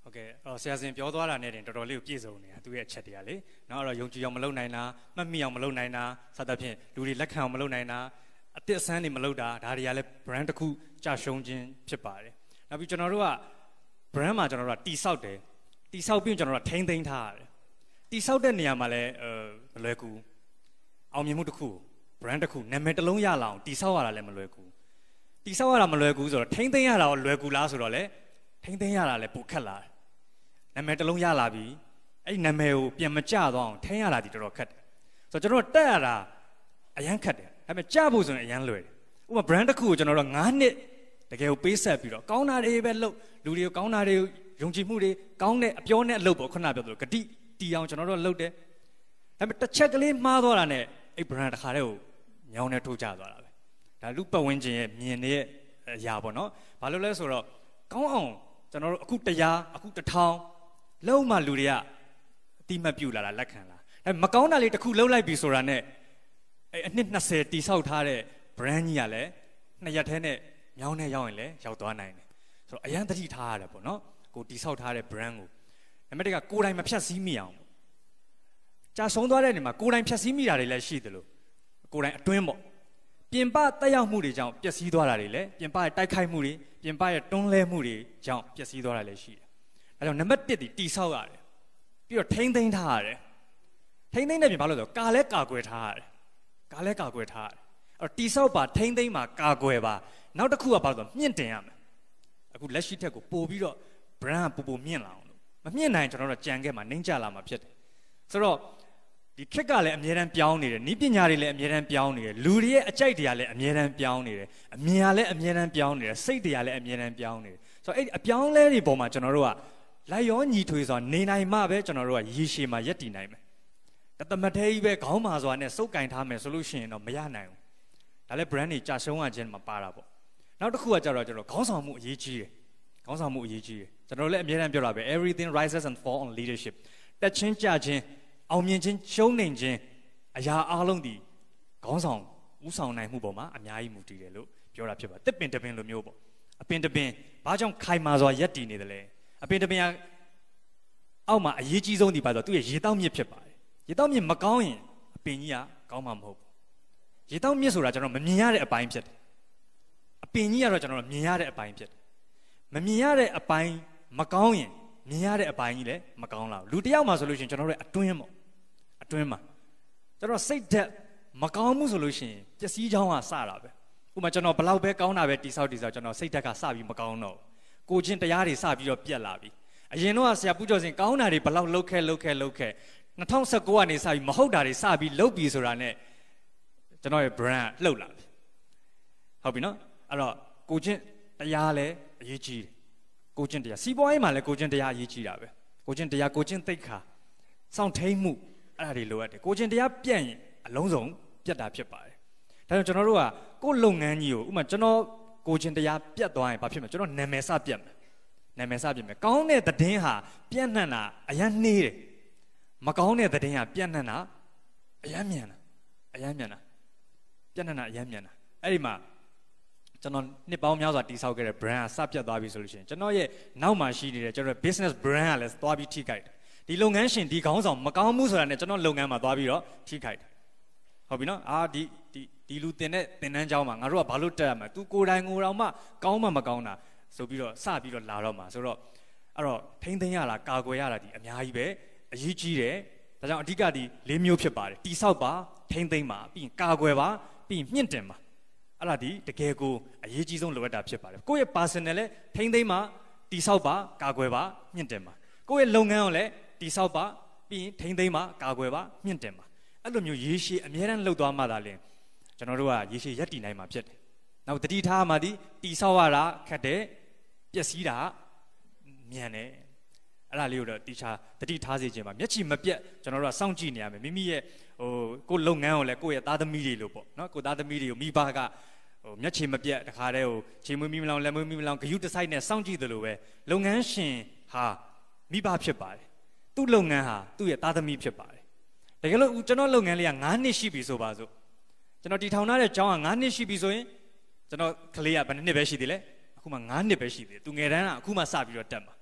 ဟုတ်ကဲ့အော်ဆရာစင်ပြောသွားတာနဲ့တင်တော်တော်လေးကိုပြည့်စုံနေတာသူရဲ့အချက်တွေကလေနော်အဲ့တော့ယုံကြည်အောင်မလုပ်နိုင်တာမှတ်မိအောင်မလုပ်နိုင်တာစသဖြင့်လူတွေလက်ခံအောင်မလုပ်နိုင်တာအသစ်အဆန်းတွေမလုပ်တာဒါတွေကလည်း brand တစ်ခုကြာရှုံးခြင်းဖြစ်ပါတယ်နောက်ပြီးကျွန်တော်တို့က brand မှာကျွန်တော်တို့ကတိဆောက်တယ်တိဆောက်ပြီးကျွန်တော်တို့ကထိန်းသိမ်းထားရတယ်တိဆောက်တဲ့နေရာမှာလည်းအဲမလွယ်ကူအောင်မြင်မှုတစ်ခု brand တစ်ခုနာမည်တစ်လုံးရလာအောင်တိဆောက်ရတာလည်းမလွယ်ကူတိဆောက်ရတာမလွယ်ကူဆိုတော့ထိန်းသိမ်းရတာရောလွယ်ကူလားဆိုတော့လေထိန်းသိမ်းရတာလည်းပိုခက်လာတယ်နာမည်တစ်လုံးရလာပြီအဲ့ဒီနာမည်ကိုပြန်မကြသွားအောင်ထိန်းရတာဒီတော်တော်ခက်တယ်ဆိုတော့ကျွန်တော်တို့တက်ရတာအရန်ခက်တယ်ဒါပေမဲ့ကြဖို့ဆိုရင်အရန်လွယ်တယ်ဥပမာ brand တစ်ခုကိုကျွန်တော်တို့၅နှစ်တကယ်ကိုပေးဆက်ပြီးတော့ကောင်းတာတွေပဲလုပ်လူတွေကိုကောင်းတာတွေယုံကြည်မှုတွေကောင်းတဲ့အပြောနဲ့အလုပ်ပေါ့ခုနပြောသလိုဂတိတီအောင်ကျွန်တော်တို့လုပ်တယ်ဒါပေမဲ့တစ်ချက်ကလေးမှားသွားတာနဲ့အဲ့ brand တစ်ခါတည်းကိုညောင်းနဲ့ထိုးကျသွားတာပဲဒါလူပတ်ဝန်းကျင်ရဲ့မြင်နေတဲ့အရာပေါ့နော်ဘာလို့လဲဆိုတော့ကောင်းအောင်ကျွန်တော်တို့အခုတရားအခုတစ်ထောင်လုံးမှလူတွေကအတိမတ်ပြုလာတာလက်ခံလာဒါပေမဲ့မကောင်းတာလေးတစ်ခုလှုပ်လိုက်ပြီဆိုတာနဲ့အဲ့အနှစ်၂၀တိဆောက်ထားတဲ့ brand ကြီးကလည်းနှစ်ရက်ထဲနဲ့မြောင်းနဲ့ရောက်ရင်လည်းရောက်သွားနိုင်တယ်ဆိုတော့အရန်သတိထားရတယ်ပေါ့နော်ကိုတိဆောက်ထားတဲ့ brand ကိုနံပါတ်၁ကကိုယ်တိုင်မဖြတ်စည်းမိအောင်ကြာဆုံးသွားတဲ့နေမှာကိုယ်တိုင်ဖြတ်စည်းမိတာတွေလည်းရှိတယ်လို့ကိုယ်တိုင်အတွင်းပေါ့ပြင်ပတက်ရောက်မှုတွေကြောင့်ပျက်စီးသွားတာတွေလည်းပြင်ပရဲ့တိုက်ခိုက်မှုတွေပြင်ပရဲ့တွန်းလဲမှုတွေကြောင့်ပျက်စီးသွားတာလည်းရှိတယ်အဲကြောင့်နံပါတ်၁ဒီတိဆောက်ရတယ်ပြီးတော့ထိမ့်သိမ်းထားရတယ်ထိမ့်သိမ်းတဲ့ပြင်ဘာလို့လဲဆိုတော့ကာလဲကာကွယ်ထားရတယ်ကာလဲကာကွယ်ထားရတယ်အဲ့တော့တိဆောက်ပါထိမ့်သိမ်းပါကာကွယ်ပါနောက်တစ်ခုကဘာလို့ဆိုတော့မြင့်တင်ရမယ်အခုလက်ရှိထက်ကိုပို့ပြီးတော့ brand ကပို့ပို့မြင့်လာအောင်လို့မမြင့်နိုင်ကျွန်တော်တို့ကြံခဲ့မှာနှိမ့်ကြလာမှာဖြစ်တယ်ဆိုတော့ဒီခေတ်ကလည်းအမြဲတမ်းပြောင်းနေတယ်ဤပညာတွေလည်းအမြဲတမ်းပြောင်းနေတယ်လူတွေရဲ့အကြိုက်တွေကလည်းအမြဲတမ်းပြောင်းနေတယ်အမြင်ကလည်းအမြဲတမ်းပြောင်းနေတယ်စိတ်တွေကလည်းအမြဲတမ်းပြောင်းနေတယ်ဆိုတော့အဲ့အပြောင်းလဲတွေပေါ်မှာကျွန်တော်တို့ကလိုက်ရောညီထွေစွာနေနိုင်မှပဲကျွန်တော်တို့ကရေရှည်မှာရက်တည်နိုင်မယ်တသမတ်သေးကြီးပဲခေါင်းမာစွာနဲ့စုပ်ကင်ထားမယ်ဆိုလို့ရှိရင်တော့မရနိုင်ဘူးဒါလည်း brand တွေကြာရှုံးရခြင်းမှာပါတာပေါ့နောက်တစ်ခုကကြတော့ကျွန်တော်ခေါင်းဆောင်မှုအရေးကြီးတယ်ခေါင်းဆောင်မှုအရေးကြီးတယ်ကျွန်တော်လည်းအမြဲတမ်းပြောတာပဲ everything rises and falls on leadership တက်ချင်းကြချင်းအောင်မြင်ခြင်းရှုံးနိုင်ခြင်းအရာအလုံးဒီခေါင်းဆောင်ဥဆောင်နိုင်မှုပေါ်မှာအများကြီးမူတည်တယ်လို့ပြောတာဖြစ်ပါတယ်တစ်ပင်တစ်ပင်လိုမျိုးပေါ့အပင်တစ်ပင်ဘာကြောင့်ခိုင်မာစွာရက်တည်နေတယ်လဲအပင်တစ်ပင်ကအောက်မှာအရေးကြီးဆုံးဒီပါဆိုသူ့ရဲ့ရေတောက်မြစ်ဖြစ်ပါတယ်ရေတောက်မြစ်မကောင်းရင်အပင်ကြီးကကောင်းမှာမဟုတ်ဘူးရေတောက်မြစ်ဆိုတာကျွန်တော်မမြင်ရတဲ့အပိုင်းဖြစ်တယ်အပင်ကြီးကတော့ကျွန်တော်မြင်ရတဲ့အပိုင်းဖြစ်တယ်မမြင်ရတဲ့အပိုင်းမကောင်းရင်မြင်ရတဲ့အပိုင်းကြီးလည်းမကောင်းလာဘူးလူတယောက်မှာဆိုလို့ရှိရင်ကျွန်တော်တို့အတွင်းပေါ့အတွင်းမှာကျွန်တော်စိတ်ဓာတ်မကောင်းမှုဆိုလို့ရှိရင်ပျက်စီးချောင်းကစတာပဲဥပမာကျွန်တော်ဘလောက်ပဲကောင်းတာပဲတိဆောက်တိဆောက်ကျွန်တော်စိတ်ဓာတ်ကစပြီးမကောင်းတော့ကိုချင်းတရားတွေစပြီးတော့ပြက်လာပြီအရင်တော့ဆရာပူကျော်စင်ကောင်းတာတွေဘလောက်လှုပ်ခဲလှုပ်ခဲလှုပ်ခဲ၂၀၁၉ကနေစပြီးမဟုတ်တာတွေစပြီးလှုပ်ပြီးဆိုတာနဲ့ကျွန်တော်ရဲ့ brand လှုပ်လာပြီဟုတ်ပြီနော်အဲ့တော့ကိုချင်းတရားလည်းအရေးကြီးတယ်ကိုချင်းတရားစီးပွားရေးမှာလည်းကိုချင်းတရားအရေးကြီးတာပဲကိုချင်းတရားကိုချင်းသိက္ခာစောင့်ထိန်မှုအဲ့ဒါတွေလိုအပ်တယ်ကိုချင်းတရားပြတ်ရင်အလုံးစုံပြတ်တာဖြစ်ပါတယ်ဒါကြောင့်ကျွန်တော်တို့ကကိုယ့်လုပ်ငန်းကြီးကိုဥပမာကျွန်တော်ကိုချင်းတရားပြတ်သွားရင်ဘာဖြစ်မလဲကျွန်တော်နာမည်စပြတ်မယ်နာမည်စပြတ်မယ်ကောင်းတဲ့သတင်းဟာပြန့်နှံ့တာအရန်နှေးတယ်မကောင်းတဲ့သတင်းဟာပြန့်နှံ့တာအရန်မြန်တာအရန်မြန်တာပြန့်နှံ့တာအရန်မြန်တာအဲ့ဒီမှာကျွန်တော်နှစ်ပေါင်းများစွာတည်ဆောက်ခဲ့တဲ့ brand ကစပြတ်သွားပြီဆိုလို့ရှိရင်ကျွန်တော်ရဲ့နောက်မှာရှိနေတဲ့ကျွန်တော် business brand ကလည်းသွားပြီးထိခိုက်တယ်ဒီလုပ်ငန်းရှင်ဒီခေါင်းဆောင်မကောင်းဘူးဆိုတာနဲ့ကျွန်တော်လုပ်ငန်းမှာသွားပြီးတော့ထိခိုက်တယ်ဟုတ်ပြီနော်အာဒီဒီဒီလူတင်တဲ့တင်တန်းเจ้าမှာငါတို့ကဘာလို့တက်ရမှာ तू ကိုယ်တိုင်ကိုယ်တော်မှကောင်းမှမကောင်းတာဆိုပြီးတော့စပြီးတော့လာတော့မှာဆိုတော့အဲ့တော့ထိမ့်သိမ်းရတာကာကွယ်ရတာဒီအများကြီးပဲအရေးကြီးတယ်ဒါကြောင့်အဓိကဒီ၄မျိုးဖြစ်ပါတယ်တိဆောက်ပါထိမ့်သိမ်းပါပြီးရင်ကာကွယ်ပါပြီးရင်မြင့်တင်ပါအဲ့ဒါဒီတကယ်ကိုအရေးကြီးဆုံးလိုအပ်တာဖြစ်ပါတယ်ကိုယ့်ရဲ့ personal လည်းထိမ့်သိမ်းပါတိဆောက်ပါကာကွယ်ပါမြင့်တင်ပါကိုယ့်ရဲ့လုပ်ငန်းကိုလည်းတိဆောက်ပါပြီးရင်ထိမ့်သိမ်းပါကာကွယ်ပါမြင့်တင်ပါအဲ့လိုမျိုးရေရှည်အမြဲတမ်းလှုပ်သွားမှသာလင်ကျွန်တော်တို့ကရေရှည်ရပ်တည်နိုင်မှာဖြစ်တယ်နောက်တတိထားမှဒီတိဆောက်ရတာခက်တယ်ပျက်စီးတာမြန်တယ်အဲ့ဒါလေးကိုတော့တိချာတတိထားစေခြင်းပါမျက်ခြေမပြတ်ကျွန်တော်တို့ကစောင့်ကြည့်နေရမယ်မိမိရဲ့ဟိုကိုယ်လုပ်ငန်းကိုလည်းကိုယ့်ရဲ့သားသမီးတွေလို့ပေါ့နော်ကိုယ်သားသမီးတွေကိုမိဘကဟိုမျက်ခြေမပြတ်တခါတည်းဟိုချိန်မွေးမိမလောင်လက်မွေးမိမလောင်ဂယုတစိုက်နဲ့စောင့်ကြည့်တယ်လို့ပဲလုပ်ငန်းရှင်ဟာမိဘဖြစ်ပါတယ်သူ့လုပ်ငန်းဟာသူ့ရဲ့သားသမီးဖြစ်ပါတယ်တကယ်လို့ကျွန်တော်လုပ်ငန်းလေးက၅နှစ်ရှိပြီဆိုပါစို့ကျွန်တော်တီထောင်ထားတဲ့ကျောင်းက၅နှစ်ရှိပြီဆိုရင်ကျွန်တော်ကလေးကဘယ်နှစ်ပဲရှိသေးလဲအခုမှ၅နှစ်ပဲရှိသေးတယ်သူငယ်တန်းကအခုမှစပြီးတော့တက်မှာ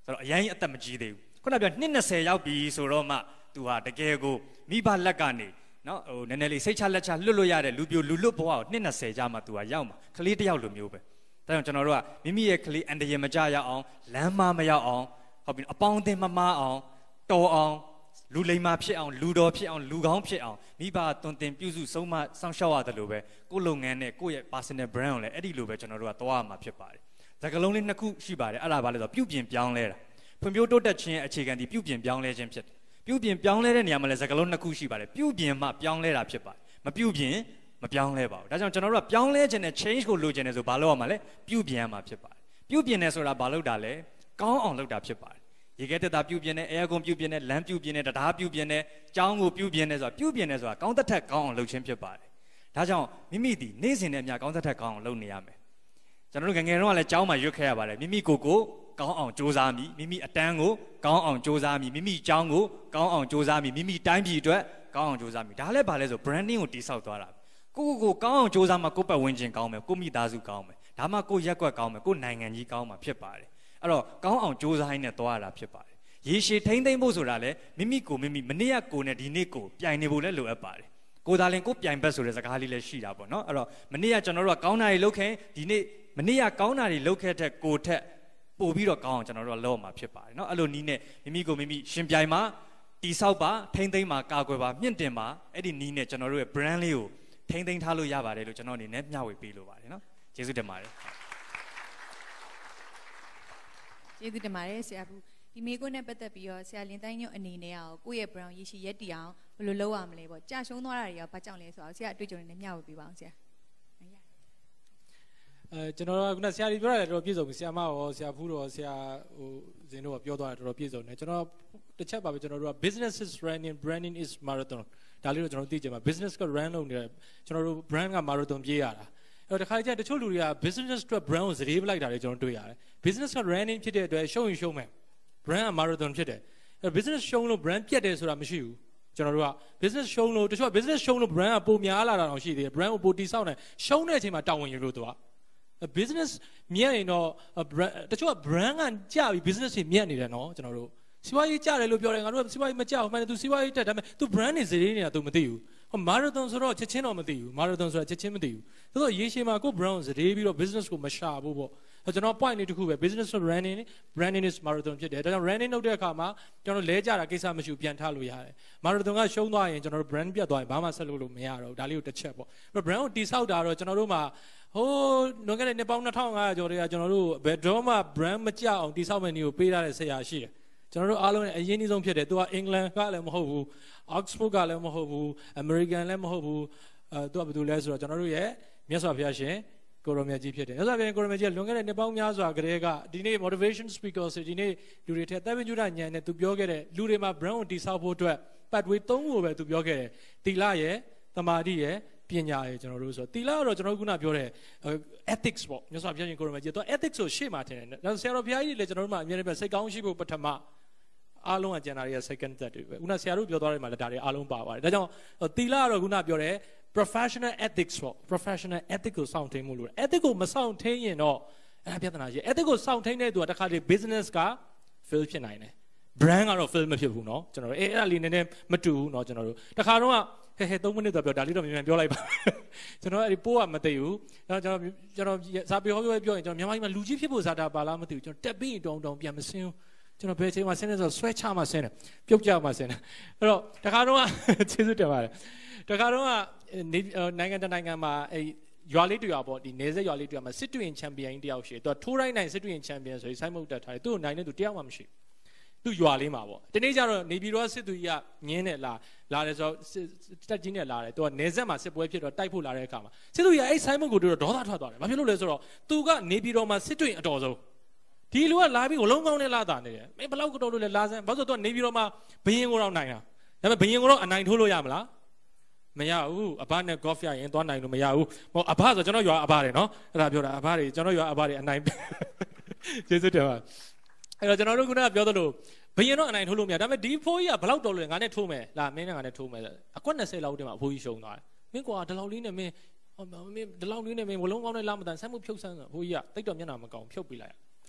ဆိုတော့အရင်အသက်မကြီးသေးဘူးခုနပြောနှစ်20ရောက်ပြီဆိုတော့မှသူဟာတကယ်ကိုမိဘလက်ကနေနော်ဟိုနည်းနည်းလေးစိတ်ချလက်ချလွတ်လွတ်ရတဲ့လူပြိုလူလွတ်ဘဝကိုနှစ်20ကြာမှသူကရောက်မှာကလေးတယောက်လိုမျိုးပဲဒါကြောင့်ကျွန်တော်တို့ကမိမိရဲ့ကလေးအန်တရမကြရအောင်လမ်းမမရောက်အောင်ဟုတ်ပြီအပေါင်းအသင်းမမားအောင်တော်အောင်လူလိမ္မာဖြစ်အောင်လူတော်ဖြစ်အောင်လူကောင်းဖြစ်အောင်မိဘတွင်တင်ပြုစုဆုံးမစောင့်ရှောက်ရတယ်လို့ပဲကိုယ်လုပ်ငန်းနဲ့ကိုယ့်ရဲ့ personal brand ကိုလည်းအဲ့ဒီလိုပဲကျွန်တော်တို့ကသွားရမှာဖြစ်ပါတယ်စကားလုံးလေးနှစ်ခုရှိပါတယ်အဲ့ဒါဘာလဲဆိုတော့ပြုပြင်ပြောင်းလဲတာဖွံ့ဖြိုးတိုးတက်ခြင်းအခြေခံဒီပြုပြင်ပြောင်းလဲခြင်းဖြစ်တယ်ပြုပြင်ပြောင်းလဲတဲ့နေရာမှာလည်းစကားလုံးနှစ်ခုရှိပါတယ်ပြုပြင်မှပြောင်းလဲတာဖြစ်ပါတယ်မပြုပြင်မပြောင်းလဲပါဘူးဒါကြောင့်ကျွန်တော်တို့ကပြောင်းလဲခြင်းနဲ့ change ကိုလိုချင်တယ်ဆိုဘာလုပ်ရမှာလဲပြုပြင်ရမှာဖြစ်ပါတယ်ပြုပြင်တယ်ဆိုတာဘာလုပ်တာလဲကောင်းအောင်လုပ်တာဖြစ်ပါတယ်ရေခဲတက်တာပြုပြင်တယ်အဲကွန်ပြုပြင်တယ်လမ်းပြုပြင်တယ်တရားပြုပြင်တယ်ကြောင်းကိုပြုပြင်တယ်ဆိုတာပြုပြင်တယ်ဆိုတာကောင်းသက်ထက်ကောင်းအောင်လုပ်ခြင်းဖြစ်ပါတယ်ဒါကြောင့်မိမိဒီနေ့စဉ်နဲ့အမျှကောင်းသက်ထက်ကောင်းအောင်လုပ်နေရမယ်ကျွန်တော်တို့ငငယ်တော့လည်းကြောင်းမှာရွတ်ခဲ့ရပါတယ်မိမိကိုယ်ကိုကောင်းအောင်စူးစမ်းမိမိမိအတန်းကိုကောင်းအောင်စူးစမ်းမိမိမိကြောင်းကိုကောင်းအောင်စူးစမ်းမိမိမိတိုင်းပြည်အတွက်ကောင်းအောင်စူးစမ်းမိဒါလည်းဘာလဲဆို branding ကိုတိဆောက်သွားတာကိုကိုကိုကောင်းအောင်စူးစမ်းမှကိုယ့်ပတ်ဝန်းကျင်ကောင်းမယ်ကိုမိသားစုကောင်းမယ်ဒါမှကိုရက်ွက်ကောင်းမယ်ကိုနိုင်ငံကြီးကောင်းမှာဖြစ်ပါတယ်အဲ့တော့ကောင်းအောင်စူးစမ်းရင်းနဲ့သွားရတာဖြစ်ပါတယ်ရေရှည်ထိမ့်သိမ့်ဖို့ဆိုတာလေမိမိကိုမိမိမနေ့ကကိုနဲ့ဒီနေ့ကိုပြိုင်နေဖို့လည်းလိုအပ်ပါတယ်ကိုသာလင်ကိုပြိုင်ဘက်ဆိုတဲ့စကားလေးလည်းရှိတာပေါ့နော်အဲ့တော့မနေ့ကကျွန်တော်တို့ကကောင်းတာတွေလုပ်ခဲ့ဒီနေ့မနေ့ကကောင်းတာတွေလုပ်ခဲ့တဲ့ကိုထက်ပို့ပြီးတော့ကောင်းအောင်ကျွန်တော်တို့ကလုပ်မှာဖြစ်ပါတယ်နော်အဲ့လိုနီးနဲ့မိမိကိုမိမိရှင်ပြိုင်မှာတိဆောက်ပါထိမ့်သိမ့်မှာကာကွယ်ပါမြင့်တင်ပါအဲ့ဒီနီးနဲ့ကျွန်တော်တို့ရဲ့ brand လေးကိုထိမ့်သိမ့်ထားလို့ရပါတယ်လို့ကျွန်တော်အနေနဲ့မျှဝေပေးလိုပါတယ်နော်ကျေးဇူးတင်ပါတယ်ကျေးဇူးတင်ပါတယ်ဆရာဘူးဒီမိကိုနဲ့ပတ်သက်ပြီးတော့ဆရာလင်းတိုင်းညွတ်အနေနဲ့ရောကိုယ့်ရဲ့ brand ရရှိရက်တည်အောင်ဘယ်လိုလုပ်ရမလဲပေါ့ကြာရှုံးသွားတာတွေရောဘာကြောင့်လဲဆိုတော့ဆရာအတွေ့အကြုံတွေနဲ့မျှဝေပေးပါအောင်ဆရာအဲကျွန်တော်ကခုနဆရာကြီးပြောရတယ်တော်တော်ပြည့်စုံပြီဆရာမရောဆရာဖူးတော်ဆရာဟိုဇင်းတို့ကပြောသွားတယ်တော်တော်ပြည့်စုံတယ်ကျွန်တော်တစ်ချက်ပါပဲကျွန်တော်တို့က business is running branding is marathon ဒါလေးတော့ကျွန်တော်သိကြမှာ business က run လုပ်နေတယ်ကျွန်တော်တို့ brand က marathon ပြေးရတာအဲ့တော့တခါကျတချို့လူတွေက business အတွက် brand ကိုစရေးပလိုက်တာတွေကျွန်တော်တွေ့ရတယ် business က running ဖြစ်တဲ့အတွက်ရှုံးရင်ရှုံးမယ် brand က marathon ဖြစ်တယ်အဲ့ business ရှုံးလို့ brand ပြတ်တယ်ဆိုတာမရှိဘူးကျွန်တော်တို့က business ရှုံးလို့တချို့က business ရှုံးလို့ brand ကပိုများလာတာတောင်ရှိသေးတယ် brand ကိုပိုတိဆောက်နေရှုံးတဲ့အချိန်မှာတာဝန်ယူလို့သူကbusiness မြတ်ရင်တော့တချို့က brand ကကြာပြီ business တွေမြတ်နေတယ်နော်ကျွန်တော်တို့စီးပွားရေးကြာတယ်လို့ပြောတယ်ငါတို့ကစီးပွားရေးမကြာဘူးမှန်တယ်သူစီးပွားရေးတက်ဒါပေမဲ့ तू brand တွေစရေးနေတာ तू မသိဘူးဟော marathon ဆိုတော့ချက်ချင်းတော့မသိဘူး marathon ဆိုတာချက်ချင်းမသိဘူးသို့တော့ရေရှည်မှာကို brand စရေးပြီးတော့ business ကိုမရှာဘူးပေါ့ကျွန်တော် point လေးတစ်ခုပဲ business running branding is marathon ဖြစ်တယ်ဒါကြောင့် running လုပ်တဲ့အခါမှာကျွန်တော်လဲကြတာကိစ္စမရှိဘူးပြန်ထားလို့ရတယ် marathon ကရှုံးသွားရင်ကျွန်တော်တို့ brand ပြတ်သွားရင်ဘာမှဆက်လုပ်လို့မရတော့ဘူးဒါလေးကိုတစ်ချက်ပေါ့ brand ကိုတိဆောက်တာတော့ကျွန်တော်တို့မှာဟိုးလွန်ခဲ့တဲ့နှစ်ပေါင်းနှစ်ထောင်ငါးရာကျော်တွေကကျွန်တော်တို့ဘယ်တော့မှ brand မကြအောင်တိဆောက်မယ့်နည်းကိုပေးထားတဲ့ဆရာရှိတယ်ကျွန်တော်တို့အားလုံးနဲ့အရင်အဆုံးဖြစ်တယ်သူကအင်္ဂလန်ကလည်းမဟုတ်ဘူး Oxford ကလည်းမဟုတ်ဘူး American လည်းမဟုတ်ဘူးအဲသူကဘယ်သူလဲဆိုတော့ကျွန်တော်တို့ရဲ့မြတ်စွာဘုရားရှင်ကိုရောမြတ်ကြီးဖြစ်တယ်မြတ်စွာဘုရားကိုရောမြတ်ကြီးကလွန်ခဲ့တဲ့နှစ်ပေါင်းများစွာကတည်းကဒီနေ့ motivation speakers ဒီနေ့လူတွေထက်သဗ္ဗညုတဉာဏ်နဲ့သူပြောခဲ့တဲ့လူတွေမှာ brand ကိုတိဆောက်ဖို့အတွက် pathway သုံးခုကိုပဲသူပြောခဲ့တယ်သီလရဲ့သမာဓိရဲ့ပညာရဲ့ကျွန်တော်တို့ဆိုသီလကတော့ကျွန်တော်တို့ခုနပြောတဲ့ ethics ပေါ့မြတ်စွာဘုရားရှင်ကိုရောမြတ်ကြီးသူ ethics ကိုရှေ့မှာထင်တယ်ဒါဆရာတော်ဘုရားကြီးလည်းကျွန်တော်တို့မှာအမြဲတမ်းစိတ်ကောင်းရှိဖို့ပထမအားလုံးကကျန်တာတွေက second that တွေပဲခုနဆရာတို့ပြောသွားတယ်မှာလည်းဒါတွေအားလုံးပါပါတယ်ဒါကြောင့်သီလကတော့ခုနပြောတဲ့ professional ethics ပေါ့ professional ethics ကိုစောင့်ထိန်မှုလို့ ethics ကိုမစောင့်ထိန်ရင်တော့အဲ့ဒါပြဿနာကြီး ethics ကိုစောင့်ထိန်တဲ့သူကတခါတည်း business က fail ဖြစ်နိုင်တယ် brand ကတော့ fail မဖြစ်ဘူးเนาะကျွန်တော်တို့အဲ့အဲ့ဒါလေးနည်းနည်းမတူဘူးเนาะကျွန်တော်တို့တခါတော့ဟဲဟဲသုံးမိနစ်တော့ပြောဒါလေးတော့မြန်မြန်ပြောလိုက်ပါကျွန်တော်အဲ့ဒီပိုးကမသိဘူးကျွန်တော်ကျွန်တော်ဇာပြောပြောပြောရင်ကျွန်တော်မြန်မာပြည်မှာလူကြီးဖြစ်ဖို့ဇာတာပါလားမသိဘူးကျွန်တော်တက်ပြီးတောင်းတောင်းပြန်မစင်းဘူးကျွန်တော်ဘယ်ချိန်မှဆင်းနေဆိုဆွဲချမှဆင်းတယ်ပြုတ်ကြမှဆင်းတယ်အဲ့တော့တခါတော့ကျေးဇူးတင်ပါတယ်တခါတော့နိုင်ငံတနိုင်ငံမှာအဲရွာလေးတူရွာပေါ့ဒီနေဆက်ရွာလေးတူရွာမှာစစ်တူရင်ချန်ပီယံတယောက်ရှိတယ်သူကထိုးတိုင်းနိုင်စစ်တူရင်ချန်ပီယံဆိုပြီးဆိုင်းမုတ်တက်ထားတယ်သူ့ကိုနိုင်တဲ့သူတယောက်မှမရှိသူ့ရွာလေးမှာပေါ့ဒီနေ့ကျတော့နေပြည်တော်စစ်သူကြီးကငင်းတယ်လာလာတယ်ဆိုတော့တက်ကြီးနဲ့လာတယ်သူကနေဆက်မှာစစ်ပွဲဖြစ်တော့တိုက်ဖို့လာတဲ့အခါမှာစစ်သူကြီးကအဲ့ဆိုင်းမုတ်ကိုတွေ့တော့ဒေါသထွက်သွားတယ်ဘာဖြစ်လို့လဲဆိုတော့သူကနေပြည်တော်မှာစစ်တူရင်အတော်ဆုံးဒီလူကလာပြီးဝလုံးကောင်းနဲ့လာတာနေတယ်မင်းဘလောက်ကတော့လို့လဲလာစမ်းဘာလို့ဆိုတော့နေပြီးတော့မှဘယင်ကိုတော့နိုင်တာဒါပေမဲ့ဘယင်ကိုတော့အနိုင်ထိုးလို့ရမလားမရဘူးအဘနဲ့ golf ရရင်သွားနိုင်လို့မရဘူးဟိုအဘဆိုကျွန်တော်ရွာအဘတယ်နော်အဲ့ဒါပြောတာအဘတွေကျွန်တော်ရွာအဘတွေအနိုင်ကျေးဇူးတင်ပါအဲ့တော့ကျွန်တော်တို့ခုနကပြောသလိုဘယင်တော့အနိုင်ထိုးလို့မရဒါပေမဲ့ဒီဖိုးကြီးကဘလောက်တော်လို့လဲငါနဲ့ထိုးမယ်လာမင်းနဲ့ငါနဲ့ထိုးမယ်အကွက်20လောက်တင်မှာအဖိုးကြီးရှုံသွားတယ်မင်းကွာဒီလောက်လေးနဲ့မင်းမင်းဒီလောက်လေးနဲ့မင်းဝလုံးကောင်းနဲ့လာမတန်ဆမ်းမှုဖြုတ်ဆန်းဆိုအဖိုးကြီးကတိတ်တော့မျက်နှာမကောင်းဖြုတ်ပြလိုက်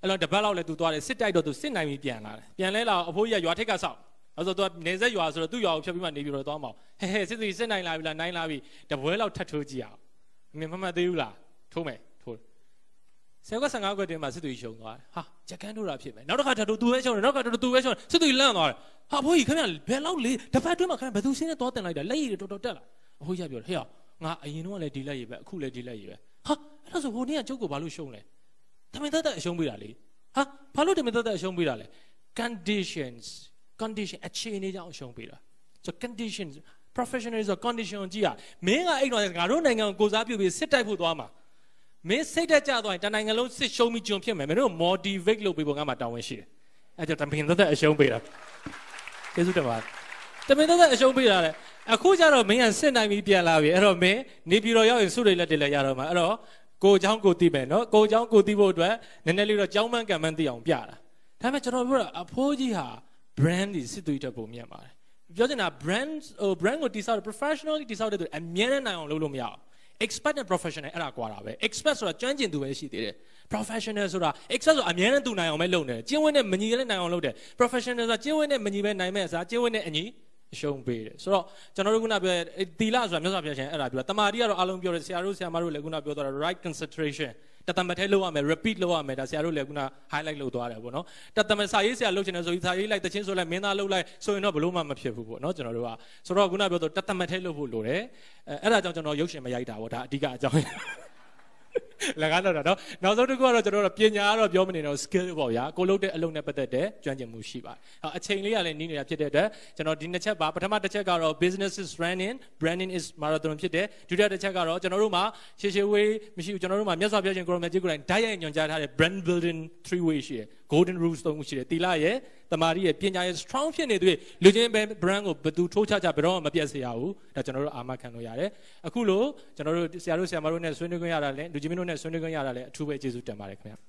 အဲ့တော့တပတ်လောက်လဲသူသွားတယ်စစ်တိုက်တော့သူစစ်နိုင်ပြီးပြန်လာတယ်ပြန်လဲလာအဖိုးကြီးကရွာထိပ်ကဆောက်အဲ့ဆိုသူကနေဆက်ရွာဆိုတော့သူ့ရွာကိုဖြတ်ပြီးမှနေပြီးတော့သွားမအောင်ဟဲဟဲစစ်သူစစ်နိုင်လာပြီလားနိုင်လာပြီတပွဲလောက်ထပ်ထိုးကြည့်အောင်မင်းမမှတ်သေးဘူးလားထိုးမယ်ထိုးဆယ်ခွက်ဆယ်ငါးခွက်တည်းမှာစစ်သူကြီးရှုံသွားတယ်ဟာဂျကန်ထိုးတာဖြစ်မယ်နောက်တစ်ခါထပ်ထိုးသူပဲရှုံတယ်နောက်တစ်ခါထပ်ထိုးသူပဲရှုံတယ်စစ်သူကြီးလန့်သွားတယ်ဟာအဖိုးကြီးခင်ဗျဘယ်လောက်လေးတပတ်တွင်းမှာခင်ဗျဘယ်သူစင်းနဲ့သွားတင်လိုက်တာလက်ရည်တော်တော်တက်လာအဖိုးကြီးပြောတယ်ဟဲ့ငါအရင်တော့လည်းဒီလက်ရည်ပဲအခုလည်းဒီလက်ရည်ပဲဟာအဲ့ဒါဆိုဟိုနေ့ကကျုပ်ကိုဘာလို့ရှုံးလဲတမင်သက်သက်အရှုံးပေးတာလေဟာဘာလို့တမင်သက်သက်အရှုံးပေးတာလဲ conditions condition အခြေအနေကြောင့်အရှုံးပေးတာ so conditions professionals or condition ကြည့်ရမင်းကအဲ့တော့ငါတို့နိုင်ငံကိုကိုစားပြုပြီးစစ်တိုက်ဖို့သွားမှာမင်းစိတ်တက်ကြသွားရင်တနိုင်ငံလုံးစစ်ရှုံးပြီးကျွန်ဖြစ်မယ်မင်းတို့ motivate လုပ်ပေးဖို့ငါမှတာဝန်ရှိတယ်အဲ့ကြောင့်တမင်သက်သက်အရှုံးပေးတာကျေးဇူးတင်ပါတယ်တမင်သက်သက်အရှုံးပေးတာလေအခုကျတော့မင်းကစစ်နိုင်ပြီးပြန်လာပြီအဲ့တော့မင်းနေပြည်တော်ရောက်ရင်စုရိတ်လက်တွေလည်းရတော့မှာအဲ့တော့ကိုเจ้าကိုသိမယ်နော်ကိုเจ้าကိုသိဖို့အတွက်နည်းနည်းလေးတော့ကြောင်းမန်းကံမန်းသိအောင်ပြတာဒါပေမဲ့ကျွန်တော်ပြောတာအဖိုးကြီးဟာ brand ဒီစစ်သွေးတက်ပုံမြတ်ပါတယ်ပြောချင်တာ brand ဟို brand ကိုတိစောက် professionally တိစောက်တဲ့သူအမြဲတမ်းနိုင်အောင်လုပ်လို့မရအောင် expert နဲ့ professional အဲ့ဒါကွာတာပဲ expert ဆိုတာကျွမ်းကျင်သူပဲရှိသေးတယ် professional ဆိုတာ expert ဆိုတာအမြဲတမ်းသူနိုင်အောင်ပဲလုပ်နေတယ်ကျင်းဝင်းနဲ့မညီလည်းနိုင်အောင်လုပ်တယ် professional ဆိုတာကျင်းဝင်းနဲ့မညီပဲနိုင်မဲ့အစားကျင်းဝင်းနဲ့အညီအရှုံးပေးတယ်ဆိုတော့ကျွန်တော်တို့ခုနပြောတီလာဆိုတာမြတ်စွာဘုရားရှင်အဲ့ဒါပြောတမာတိကတော့အလုံးပြောတယ်ဆရာတို့ဆရာမတို့လည်းခုနပြောသွားတာ right concentration တသမတ်ထဲလုပ်ရမယ် repeat လုပ်ရမယ်ဒါဆရာတို့လည်းခုန highlight လုပ်သွားတယ်ပေါ့နော်တသမတ်စာရေးဆရာလုပ်ချင်တယ်ဆိုပြီးစာရေးလိုက်တချင်းဆိုလိုက်မင်းသားလုပ်လိုက်ဆိုရင်တော့ဘလို့မှမဖြစ်ဘူးပေါ့နော်ကျွန်တော်တို့ကဆိုတော့ခုနပြောတော့တသမတ်ထဲလုပ်ဖို့လိုတယ်အဲအဲ့ဒါကြောင့်ကျွန်တော်ရုပ်ရှင်မရိုက်တာပေါ့ဒါအဓိကအကြောင်းလည်းကားတော့နော်နောက်ဆုံးတစ်ခုကတော့ကျွန်တော်တို့ပညာကတော့ပြောမနေတော့ skill ပေါ့ဗျာကိုလုပ်တဲ့အလုပ်နဲ့ပတ်သက်တဲ့ကျွမ်းကျင်မှုရှိပါတယ်အချိန်လေးကလည်းနီးနေတာဖြစ်တဲ့အတွက်ကျွန်တော်ဒီနှစ်ချက်ပါပထမတစ်ချက်ကတော့ business is running branding is marathon ဖြစ်တယ်ဒုတိယတစ်ချက်ကတော့ကျွန်တော်တို့မှာရှေ့ရှေ့ဝေးမရှိဘူးကျွန်တော်တို့မှာမြတ်စွာဘုရားရှင်ကိုရောမြတ်ကြီးကိုယ်တိုင်ဓာတ်ရိုက်ညွှန်ကြားထားတဲ့ brand building three way ရှိတယ် golden rules သုံးခုရှိတယ်တီလာရဲ့တမာရီရဲ့ပညာရဲ့ strong ဖြစ်နေသူလူချင်းပဲ brand ကိုဘယ်သူထိုးချချဘယ်တော့မှမပြတ်စေရဘူးဒါကျွန်တော်တို့အာမခံလို့ရတယ်အခုလို့ကျွန်တော်တို့ဆရာတို့ဆရာမတို့နဲ့ဆွေးနွေးခွင့်ရတာလဲလူချင်းမင်းတို့နဲ့ဆွေးနွေးခွင့်ရတာလဲအထူးပဲကျေးဇူးတင်ပါတယ်ခင်ဗျာ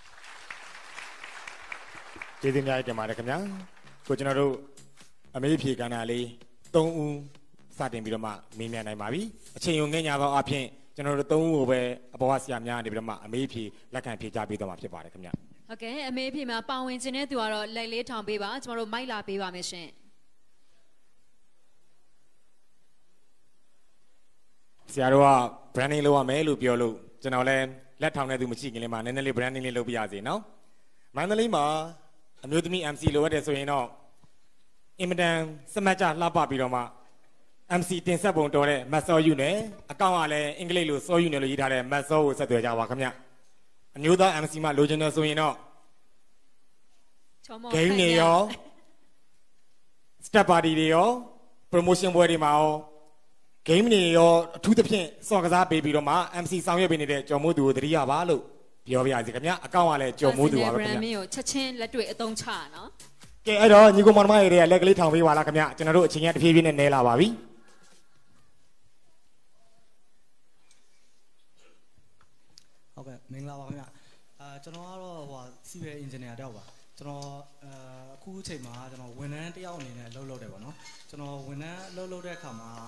ကျေးဇူးများတင်ပါတယ်ခင်ဗျာကိုကျွန်တော်တို့အမေးဖြေကဏ္ဍလေးသုံးဦးစတင်ပြီးတော့မှမေးမြန်းနိုင်ပါပြီအချိန်ုံငင်းညာသောအဖြစ်ကျွန်တော်တို့သုံးဦးကိုပဲအပေါ်ကဆရာများနေပြီးတော့မှအမေးဖြေလက်ခံဖြေကြပေးတော့မှာဖြစ်ပါတယ်ခင်ဗျာဟုတ်ကဲ့အမေအဖေမှာပါဝင်ခြင်းတဲ့သူကတော့လက်လေးထောင်ပေးပါကျွန်တော်တို့မိုက်လာပေးပါမယ်ရှင်ဆရာတို့က branding လုပ်ရမယ်လို့ပြောလို့ကျွန်တော်လည်းလက်ထောင်တဲ့သူမရှိခင်လေးမှာနည်းနည်းလေး branding လေးလုပ်ပြရစီနော်မန္တလေးမှာအမျိုးသမီး M C လိုရတယ်ဆိုရင်တော့အင်မတန်စမတ်ကြလှပပြီးတော့မှ M C တင်ဆက်ပုံတော်တဲ့မတ်စောယူနဲ့အကောင့်ကလည်းအင်္ဂလိပ်လိုစောယူနဲ့လို့ရေးထားတဲ့မတ်စောကိုဆက်သွယ်ကြပါခင်ဗျအမျိုးသား M C မှာလိုချင်တယ်ဆိုရင်တော့ဂိမ်းတွေရော step party တွေရော promotion ပွဲတွေမှာရော game တွေရောအထူးသဖြင့်စော်ကစားပေးပြီးတော့မှ M C ဆောင်ရွက်ပေးနေတဲ့ကျော်မိုးသူကိုတတိယပါလို့ပြောပြရစီခင်ဗျအကောင့်ကလည်းကျော်မိုးသူပါပဲခင်ဗျ brand မျိုးချက်ချင်းလက်တွေ့အသုံးချနော်ကဲအဲ့တော့ညီကိုမောင်မတွေကလက်ကလေးထောင်ပေးပါလားခင်ဗျကျွန်တော်တို့အချိန်ကြီးတဖြည်းဖြည်းနဲ့နဲလာပါပြီဟုတ်ကဲ့မင်္ဂလာပါခင်ဗျအာကျွန်တော်ကတော့ဟို civil engineer တယောက်ပါကျွန်တော်အခုအချိန်မှာကျွန်တော်ဝန်ထမ်းတယောက်အနေနဲ့အလုပ်လုပ်တယ်ပေါ့နော်ကျွန်တော်ဝန်ထမ်းအလုပ်လုပ်တဲ့အခါမှာ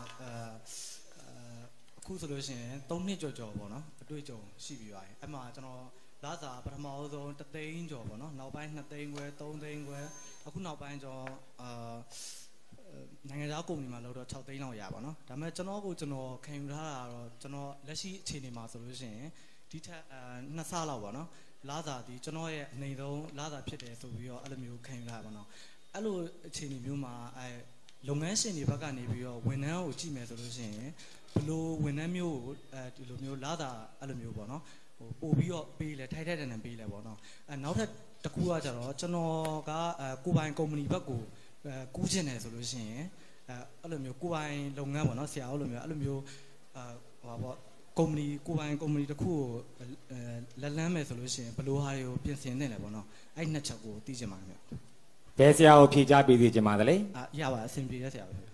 အဲအခုဆိုလို့ရှိရင်သုံးနှစ်ကျော်ကျော်ပေါ့နော်အတွေ့အကြုံရှိပြီးပါတယ်အဲ့မှာကျွန်တော်လစာပထမဆုံးတစ်သိန်းကျော်ပေါ့နော်နောက်ပိုင်းနှစ်သိန်းခွဲသုံးသိန်းခွဲအခုနောက်ပိုင်းကျွန်တော်အာနိုင်ငံခြားကုမ္ပဏီမှာလုပ်တော့၆သိန်းလောက်ရပါတော့ဒါပေမဲ့ကျွန်တော်ကိုကျွန်တော်ခံယူထားတာတော့ကျွန်တော်လက်ရှိအခြေအနေမှာဆိုလို့ရှိရင်ဒီထက်အဲနှစ်ဆလောက်ပါနော်လာစာဒီကျွန်တော်ရဲ့အနေဆုံးလာစာဖြစ်တယ်ဆိုပြီးတော့အဲ့လိုမျိုးခံယူလာပါတော့အဲ့လိုအခြေအနေမျိုးမှာအဲလုပ်ငန်းရှင်တွေဘက်ကနေပြီးတော့ဝန်ထမ်းကိုကြည့်မယ်ဆိုလို့ရှိရင်ဘလို့ဝန်ထမ်းမျိုးကိုအဲဒီလိုမျိုးလာစာအဲ့လိုမျိုးပေါ့နော်ဟိုပို့ပြီးတော့ပေးလဲထိုက်ထိုက်တန်တန်ပေးလဲပေါ့နော်အဲနောက်ထပ်တစ်ခုကကြတော့ကျွန်တော်ကအဲကိုပိုင်ကုမ္ပဏီဘက်ကိုအဲကူးချင်တယ်ဆိုလို့ရှိရင်အဲအဲ့လိုမျိုးကိုပိုင်လုပ်ငန်းပေါ့နော်ဆရာအဲ့လိုမျိုးအဲ့လိုမျိုးအဲဟိုပါပေါ့ကုမ္ပဏီကိုပိုင်ကုမ္ပဏီတစ်ခုကိုလက်လန်းမယ်ဆိုလို့ရှိရင်ဘယ်လိုဟာတွေကိုပြင်ဆင်နေလဲပေါ့နော်အဲ့နှစ်ချက်ကိုသိချင်ပါခင်ဗျဘယ်ဆရာကိုဖြေချပေးစီချင်ပါသလဲအာရပါအဆင်ပြေတဲ့ဆရာပဲ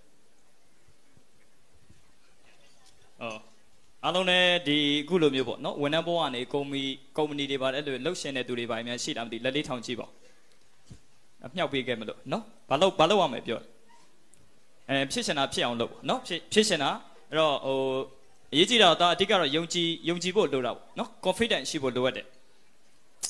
အော်အားလုံးလည်းဒီအခုလိုမျိုးပေါ့နော်ဝန်ထမ်းဘဝကနေကုမ္ပဏီကုမ္ပဏီတွေပါအဲ့လိုလှုပ်ရှင်တဲ့သူတွေပါအများရှိတာမသိလက်လေးထောင်ကြည့်ပါအမြောက်ပေးခဲ့မလို့နော်ဘာလို့ဘာလို့ရမယ်ပြောအဲဖြစ်ရှင်တာဖြစ်အောင်လုပ်နော်ဖြစ်ဖြစ်ရှင်တာအဲ့တော့ဟိုအရေးကြီးတာတော့အဓိကတော့ယုံကြည်ယုံကြည်ဖို့လိုတာပေါ့နော် confidence ရှိဖို့လိုအပ်တယ်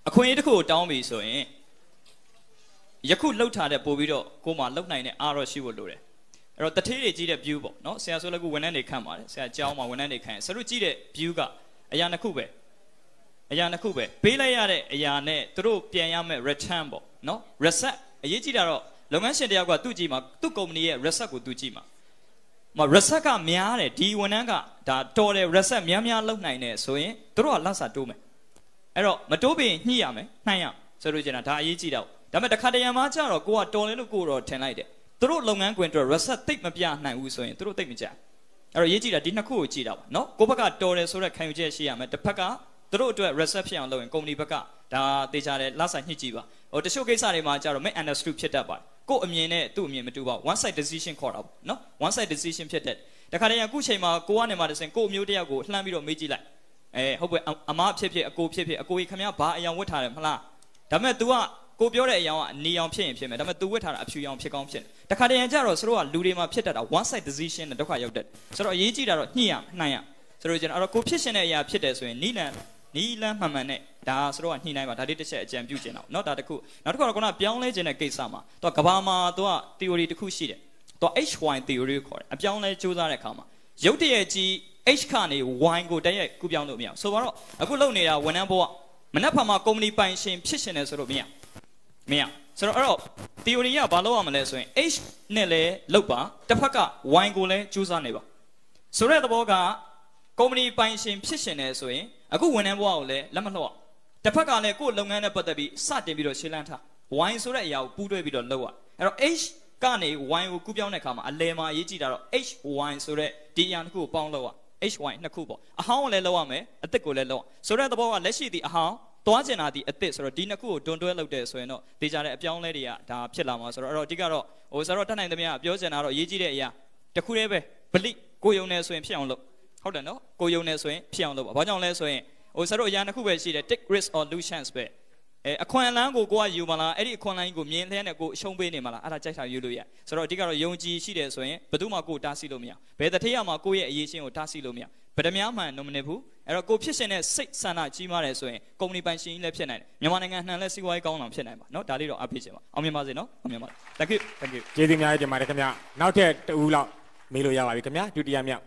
အခွင့်အရေးတစ်ခုကိုတောင်းပြီဆိုရင်ယခုလှုပ်ထားတဲ့ပို့ပြီးတော့ကိုမှလှုပ်နိုင်တဲ့အားတော့ရှိဖို့လိုတယ်အဲ့တော့တထေးတွေကြီးတဲ့ view ပေါ့နော်ဆရာဆိုလည်းကိုဝန်ထမ်းတွေခန့်ပါတယ်ဆရာကျောင်းမှာဝန်ထမ်းတွေခန့်ဆရာတို့ကြီးတဲ့ view ကအရာနှစ်ခုပဲအရာနှစ်ခုပဲပေးလိုက်ရတဲ့အရာနဲ့သူတို့ပြန်ရမယ့် return ပေါ့နော် reset အရေးကြီးတာတော့လုပ်ငန်းရှင်တယောက်ကသူ့ကြည့်မှာသူ့ company ရဲ့ reset ကိုသူကြည့်မှာမ reset ကများတယ်ဒီဝန်ထမ်းကဒါတော်တယ် reset များများလုပ်နိုင်တယ်ဆိုရင်သူတို့ကလက်စာတိုးမယ်အဲ့တော့မတိုးပြီးညှိရမယ်နှိုင်းရဆိုလို့ကျင်တာဒါအရေးကြီးတော့ဒါပေမဲ့တစ်ခါတရံမှာကျတော့ကိုကတော်တယ်လို့ကိုတော့ထင်လိုက်တယ်သူတို့လုပ်ငန်းခွင်အတွက် reset သိပ်မပြနိုင်ဘူးဆိုရင်သူတို့သိပ်မကြအဲ့တော့ရေးကြည့်တာဒီနှစ်ခုကိုကြည့်တာပါနော်ကိုဘက်ကတော်တယ်ဆိုတဲ့ခံယူချက်ရှိရမယ်တစ်ဖက်ကသူတို့အတွက် reset ဖြစ်အောင်လုပ်ရင် company ဘက်ကဒါတေချာတယ်လက်စာညှိကြည့်ပါဟိုတချို့ကိစ္စတွေမှာကျတော့ misunderstood ဖြစ်တတ်ပါတယ်ကို့အမြင်နဲ့သူ့အမြင်မတူပါဘူး one side decision ခေါ်တာပေါ့နော် one side decision ဖြစ်တဲ့တခါတည်းအခုချိန်မှာကိုကနေမှတစ်စင်ကို့အမျိုးတယောက်ကိုလှမ်းပြီးတော့မေးကြည့်လိုက်အဲဟုတ်ပြီအမဖြစ်ဖြစ်အကိုဖြစ်ဖြစ်အကိုကြီးခင်ဗျားဘာအယောင်ဝတ်ထားတယ်မလားဒါပေမဲ့ तू ကကိုပြောတဲ့အယောင်ကနေအောင်ဖြစ်ရင်ဖြစ်မယ်ဒါပေမဲ့ तू ဝတ်ထားတာအဖြူရောင်ဖြစ်ကောင်းဖြစ်တယ်တခါတည်းကျတော့ဆိုတော့လူတွေမှာဖြစ်တတ်တာ one side decision နဲ့ဒုက္ခရောက်တတ်ဆိုတော့အရေးကြီးတာတော့ညှိရနှိုင်းရဆိုတော့ကျွန်တော်အဲ့တော့ကိုဖြစ်ရှင်တဲ့အရာဖြစ်တယ်ဆိုရင်နီးလန်နီးလန်းမှန်မှန်နဲ့ဒါဆိုတော့ညှိနှိုင်းပါဒါလေးတစ်ချက်အကြံပြုခြင်းတော့เนาะဒါတခုနောက်တစ်ခုကတော့ခုနပြောင်းလဲခြင်းတဲ့ကိစ္စမှာတော့ကဘာမှာတော့ theory တစ်ခုရှိတယ်တော့ H Y theory ကိုခေါ်တယ်အပြောင်းလဲစူးစမ်းတဲ့အခါမှာရုပ်တရက်ကြီး H ကနေ Y ကိုတည့်ရက်ကူပြောင်းလို့မရဘူးဆိုတော့အခုလုပ်နေတာဝန်ထမ်းဘဝမနှက်ဖာမှာ company ပိုင်ရှင်ဖြစ်ရှင်တယ်ဆိုတော့မရမရဆိုတော့အဲ့တော့ theory ကဘာလုပ်ရမလဲဆိုရင် H နဲ့လည်းလုပ်ပါတစ်ဖက်က Y ကိုလည်းစူးစမ်းနေပါဆိုတဲ့သဘောက company ပိုင်ရှင်ဖြစ်ရှင်တယ်ဆိုရင်အခုဝန်ထမ်းဘဝကိုလည်းလက်မလှော့တစ်ဖက်ကလည်းကိုယ့်လုပ်ငန်းနဲ့ပတ်သက်ပြီးစတင်ပြီးတော့ရှင်းလန်းထား Y ဆိုတဲ့အရာကိုပူးတွဲပြီးတော့လုပ်ရအဲ့တော့ H ကနေ Y ကိုကူးပြောင်းတဲ့အခါမှာအလယ်မှာအရေးကြီးတာတော့ H Y ဆိုတဲ့ဒီအရာတစ်ခုကိုပေါင်းလုပ်ရ H Y နှစ်ခုပေါ့အဟောင်းကိုလည်းလုပ်ရမယ်အသစ်ကိုလည်းလုပ်ဆိုတဲ့သဘောကလက်ရှိဒီအဟောင်းသွားကျင်တာဒီအသစ်ဆိုတော့ဒီနှစ်ခုကိုတွန်းတွဲလုပ်တယ်ဆိုရင်တော့ဒေကြတဲ့အပြောင်းလဲတွေကဒါဖြစ်လာမှာဆိုတော့အဲ့တော့အဓိကတော့ဟိုဆိုတော့တတ်နိုင်သမျှပြောချင်တာတော့အရေးကြီးတဲ့အရာတစ်ခုတည်းပဲဗလိကိုယုံနေဆိုရင်ဖြစ်အောင်လုပ်ဟုတ်တယ်နော်ကိုယုံနေဆိုရင်ဖြစ်အောင်လုပ်ပါဘာကြောင့်လဲဆိုရင်ဟိုဆိုတော့အရာနှစ်ခုပဲရှိတယ် take risk or lose chance ပဲအဲအခွင့်အလမ်းကိုကိုကယူမလားအဲ့ဒီအခွင့်အလမ်းကိုမြင်လှဲနဲ့ကိုအရှုံးပေးနေမလားအဲ့ဒါကြိုက်တာယူလို့ရဆိုတော့အဓိကတော့ယုံကြည်ရှိတယ်ဆိုရင်ဘယ်သူမှကိုတားဆီးလို့မရဘယ်တစ်ထေးရမှာကိုရဲ့အရေးချင်းကိုတားဆီးလို့မရဗဒမြားမှန်နမနစ်ဘူးအဲ့တော့ကိုဖြစ်ရှင်တဲ့စိတ်ဆန္ဒကြီးမားတယ်ဆိုရင်ကုမ္ပဏီပိုင်ရှင်ကြီးလည်းဖြစ်နိုင်တယ်မြန်မာနိုင်ငံနှံလည်းစီးပွားရေးကောင်းအောင်ဖြစ်နိုင်ပါเนาะဒါလေးတော့အားပေးချင်ပါအောင်မြင်ပါစေเนาะအောင်မြင်ပါ thank you thank you ကျေးဇူးများတင်ပါတယ်ခင်ဗျနောက်ထပ်တဦးလောက်မေးလို့ရပါပြီခင်ဗျဒုတိယမြောက်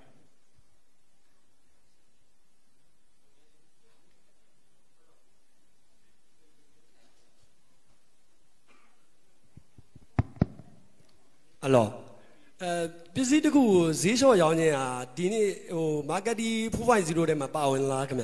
အဲ့တော့အဲပစ္စည်းတစ်ခုကိုဈေးလျှော့ရောင်းခြင်းဟာဒီနေ့ဟို marketing four point zero ထဲမှာပါဝင်လားခင်ဗျ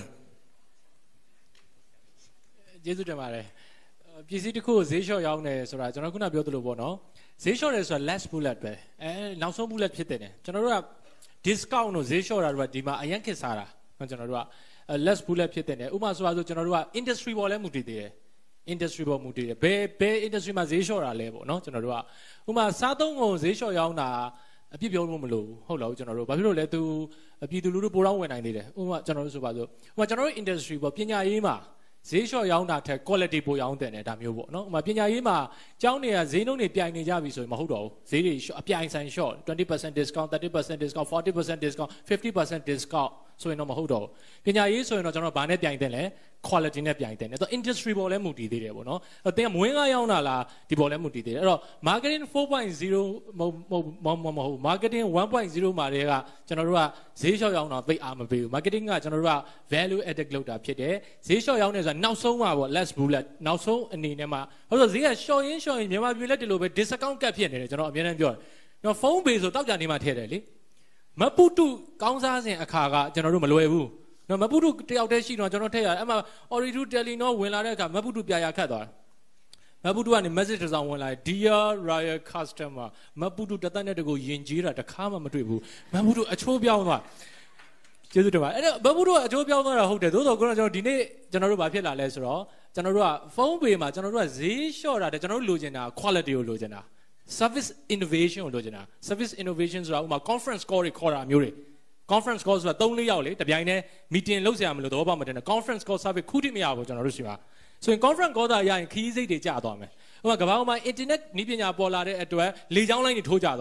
ကျေးဇူးတင်ပါတယ်ပစ္စည်းတစ်ခုကိုဈေးလျှော့ရောင်းတယ်ဆိုတာကျွန်တော်ခုနပြောသလိုပေါ့နော်ဈေးလျှော့တယ်ဆိုတာ last bullet ပဲအဲနောက်ဆုံး bullet ဖြစ်တယ်ကျွန်တော်တို့က discount တို့ဈေးလျှော့တာတို့ကဒီမှာအရင်ခေတ်စားတာကျွန်တော်တို့က last bullet ဖြစ်တယ်ဥပမာဆိုပါဆိုကျွန်တော်တို့က industry ပေါ်လဲမူတည်သေးတယ်industry ပေါ်မူတည်တယ်ဘယ်ဘယ် industry မှာဈေးလျှော့တာလဲပေါ့နော်ကျွန်တော်တို့ကဥပမာစားသုံးကုန်ဈေးလျှော့ရောင်းတာအပြစ်ပြောလို့မလို့ဟုတ်လားကျွန်တော်တို့ဘာဖြစ်လို့လဲသူပြည်သူလူထုပိုတော့ဝင်နိုင်နေတယ်ဥပမာကျွန်တော်တို့ဆိုပါဆိုဥပမာကျွန်တော်တို့ industry ပေါ်ပညာရေးမှာဈေးလျှော့ရောင်းတာထက် quality ပိုရောင်းတယ်ဒါမျိုးပေါ့နော်ဥပမာပညာရေးမှာကျောင်းတွေကဈေးနှုန်းတွေပြိုင်နေကြပြီဆိုရင်မဟုတ်တော့ဘူးဈေးတွေအပြိုင်ဆိုင် short twenty percent discount thirty percent discount forty percent discount fifty percent discount ဆိုရင်တော့မဟုတ်တော့ဘူးပညာရေးဆိုရင်တော့ကျွန်တော်ဗာနဲ့ပြိုင်တယ်လဲ quality နဲ့ပြိုင်တယ်တော့ industry ပေါ်လဲမူတည်သေးတယ်ပေါ့နော်အဲ့တော့တင်ကမွေးကားရောင်းတာလားဒီပေါ်လဲမူတည်သေးတယ်အဲ့တော့ marketing four point zero မဟုတ်မဟုတ် marketing one point zero မှာတည်းကကျွန်တော်တို့ကဈေးလျှော့ရောင်းတာသိအားမပေးဘူး marketing ကကျွန်တော်တို့က value added လုပ်တာဖြစ်တယ်ဈေးလျှော့ရောင်းနေဆိုတာနောက်ဆုံးမှာပေါ့ last bullet နောက်ဆုံးအနေနဲ့မှာဟုတ်ဆိုဈေးကလျှော့ရင်းလျှော့ရင်းမြန်မာပြည်လက်ဒီလိုပဲ discount ကတ်ဖြစ်နေတယ်ကျွန်တော်အများနဲ့ပြောတယ်ကျွန်တော်ဖုန်းပေးဆိုတောက်ကြနေမှထည့်တယ်လေမပုတုကောင်းစားစဉ်အခါကကျွန်တော်တို့မလွယ်ဘူးနော်မပုတုတယောက်တည်းရှိတော့ကျွန်တော်ထည့်ရတယ်အဲ့မှာ Oridu Telenor ဝင်လာတဲ့အခါမပုတုပြာရခတ်သွားတယ်မပုတုကနေ message တစ်စောင်ဝင်လာတယ် Dear Royal Customer မပုတုတသက်နဲ့တကူယဉ်ကျေးတာတခါမှမတွေ့ဘူးမပုတုအချိုးပြောင်းသွားကျေးဇူးတင်ပါအဲ့တော့မပုတုကအချိုးပြောင်းသွားတာဟုတ်တယ်သို့တော်ကတော့ကျွန်တော်ဒီနေ့ကျွန်တော်တို့ဘာဖြစ်လာလဲဆိုတော့ကျွန်တော်တို့ကဖုန်းပေမှာကျွန်တော်တို့ကဈေးလျှော့တာတဲ့ကျွန်တော်တို့လိုချင်တာ quality ကိုလိုချင်တာservice innovation ကိုလိုချင်တာ service innovation ဆိုတာဥပမာ conference call တွေခေါ်တာမျိုးတွေ conference call ဆိုတာthree fourယောက်လေတပြိုင်တည်း meeting လုပ်စရာမလိုတော့ဘာမှမတင်နဲ့ conference call service ခုထိမရဘူးကျွန်တော်တို့ရှိပါဆိုရင် conference call တာရရင်ခီးစိတ်တွေကျသွားမယ်ဥပမာကမ္ဘာပေါ်မှာ internet နည်းပညာပေါ်လာတဲ့အတွက်လေကြောင်းလိုင်းတွေထိုးကျသွားတယ်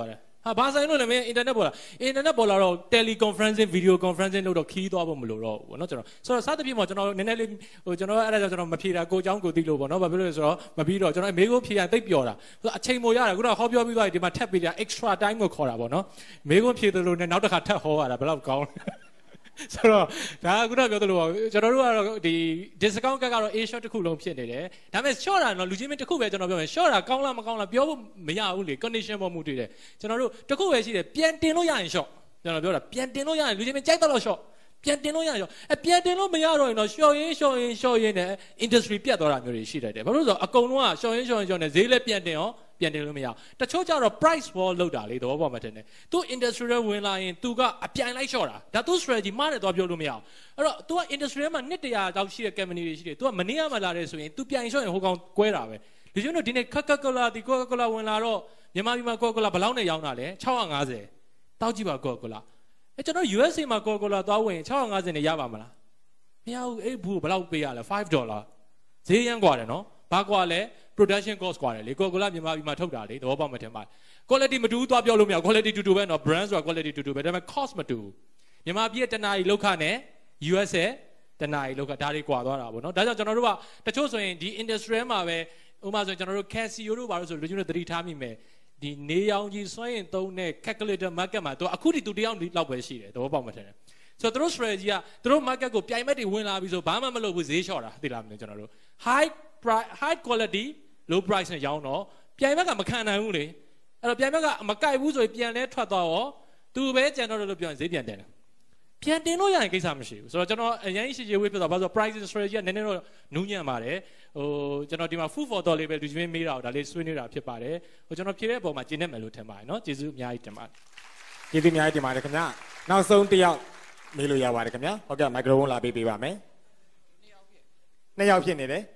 ဟာဘာဆိုင်လို့လဲမင်းအင်တာနက်ပေါ်လာအင်တာနက်ပေါ်လာတော့ teleconferencing video conferencing လို့တော့ခီးသွားဖို့မလိုတော့ဘူးเนาะကျွန်တော်ဆိုတော့စသဖြင့်ပေါ့ကျွန်တော်နည်းနည်းလေးဟိုကျွန်တော်အဲ့ဒါကြောင့်ကျွန်တော်မဖြေတာကိုเจ้าကိုသိလို့ပေါ့เนาะဘာဖြစ်လို့လဲဆိုတော့မပြီးတော့ကျွန်တော်မေးခွန်းဖြေရတိတ်ပျော်တာဆိုတော့အချိန်မို့ရတာခုနကဟောပြောပြီးသွားပြီဒီမှာထပ်ပေးတာ extra time ကိုခေါ်တာပေါ့เนาะမေးခွန်းဖြေသလိုနဲ့နောက်တစ်ခါထပ်ဟောရတာဘယ်လောက်ကောင်းဆိုတော့ဒါကခုနပြောသလိုကျွန်တော်တို့ကတော့ဒီ discount ကကတော့ A short တစ်ခုလုံးဖြစ်နေတယ်ဒါပေမဲ့ short တာတော့လူချင်းမင်းတစ်ခုပဲကျွန်တော်ပြောမယ် short တာကောင်းလားမကောင်းလားပြောဖို့မရဘူးလေ condition ပေါ်မူတည်တယ်ကျွန်တော်တို့တစ်ခုပဲရှိတယ်ပြန်တင်လို့ရရင် short ကျွန်တော်ပြောတာပြန်တင်လို့ရရင်လူချင်းမင်းကြိုက်တော့လို့ short ပြန်တင်လို့ရရင် short အပြန်တင်လို့မရတော့ရင်တော့ short ရင်း short ရင်း short ရင်းနဲ့ industry ပြတ်သွားတာမျိုးတွေရှိတတ်တယ်ဘာလို့လဲဆိုတော့အကုန်လုံးက short ရင်း short ရင်း short နဲ့ဈေးလည်းပြန်တင်ရောပြန်တင်လို့မရအောင်တချို့ကျတော့ price war လောက်တာလေသဘောပေါက်မှတင်တယ်သူ industry ထဲဝင်လာရင်သူကအပြိုင်လိုက်လျှော့တာဒါသူ strategy မှားတယ်တော့ပြောလို့မရအောင်အဲ့တော့ तू က industry ထဲမှာနှစ်တရာလောက်ရှိတဲ့ company တွေရှိတယ် तू ကမနေရမှလာတယ်ဆိုရင် तू ပြိုင်လျှော့ရင်ဟိုကောင်ကွဲတာပဲလူချင်းတို့ဒီနေ့ Coca-Cola ဒီ Coca-Cola ဝင်လာတော့မြန်မာပြည်မှာ Coca-Cola ဘယ်လောက်နဲ့ရောင်းတာလဲ၆၅၀တောက်ကြည့်ပါ Coca-Cola အဲကျွန်တော် U S A မှာ Coca-Cola သွားဝင်၆၅၀နဲ့ရပါမလားမရဘူးအဲ့ဘူးဘယ်လောက်ပေးရလဲfive dollars ဈေးရမ်းกว่าတယ်နော်ဘာกว่าလဲproduction cost กว่าတယ်လေ Coca-Cola မြန်မာပြည်မှာထုတ်တာလေသဘောပေါက်မှထင်ပါ quality မတူဘူးသွားပြောလို့မရ quality တူတူပဲနော် brand ဆိုတာ quality တူတူပဲဒါပေမဲ့ cost မတူဘူးမြန်မာပြည်ရဲ့တနားရီလောက်ခနဲ့ U S A တနားရီလောက်ခဒါတွေกว่าသွားတာပေါ့နော်ဒါကြောင့်ကျွန်တော်တို့ကတချို့ဆိုရင်ဒီ industry မှာပဲဥပမာဆိုရင်ကျွန်တော်တို့ Casio တို့ဘာလို့ဆိုလူချင်းတို့သတိထားမိမယ်ဒီနေရောင်ကြီးစွမ်းရင်သုံးတဲ့ calculator market မှာသူအခုထိသူတယောက်လောက်ပဲရှိတယ်သဘောပေါက်မှထင်တယ်ဆိုတော့သူတို့ strategy ကသူတို့ market ကိုပြိုင်မဲ့တွေဝင်လာပြီးဆိုဘာမှမလုပ်ဘူးဈေးလျှော့တာသိလားမသိကျွန်တော်တို့ high price high quality low price နဲ့ရောင်းတော့ပြိုင်ဘက်ကမခံနိုင်ဘူးလေအဲ့တော့ပြိုင်ဘက်ကမကြိုက်ဘူးဆိုရင်ပြန်လဲထွက်သွားရောသူပဲကြံတော့လို့ပြောရင်ဈေးပြန်တင်တယ်ပြန်တင်လို့ရရင်ကိစ္စမရှိဘူးဆိုတော့ကျွန်တော်အရင်ရှိချေဝေးပြတော့ဘာလို့ price strategy ကနည်းနည်းတော့နူးညံ့ပါတယ်ဟိုကျွန်တော်ဒီမှာ food for thought လေးပဲလူချင်းမေးတာဒါလေးဆွေးနွေးတာဖြစ်ပါတယ်ဟိုကျွန်တော်ဖြေတဲ့အပေါ်မှာကျင်းနေမယ်လို့ထင်ပါတယ်နော်ကျေးဇူးအများကြီးတင်ပါတယ်ကျေးဇူးအများကြီးတင်ပါတယ်ခင်ဗျာနောက်ဆုံးတစ်ယောက်မေးလို့ရပါတယ်ခင်ဗျာဟုတ်ကဲ့မိုက်ခရိုဖုန်းလာပေးပေးပါမယ်နှစ်ယောက်ဖြစ်နေတယ်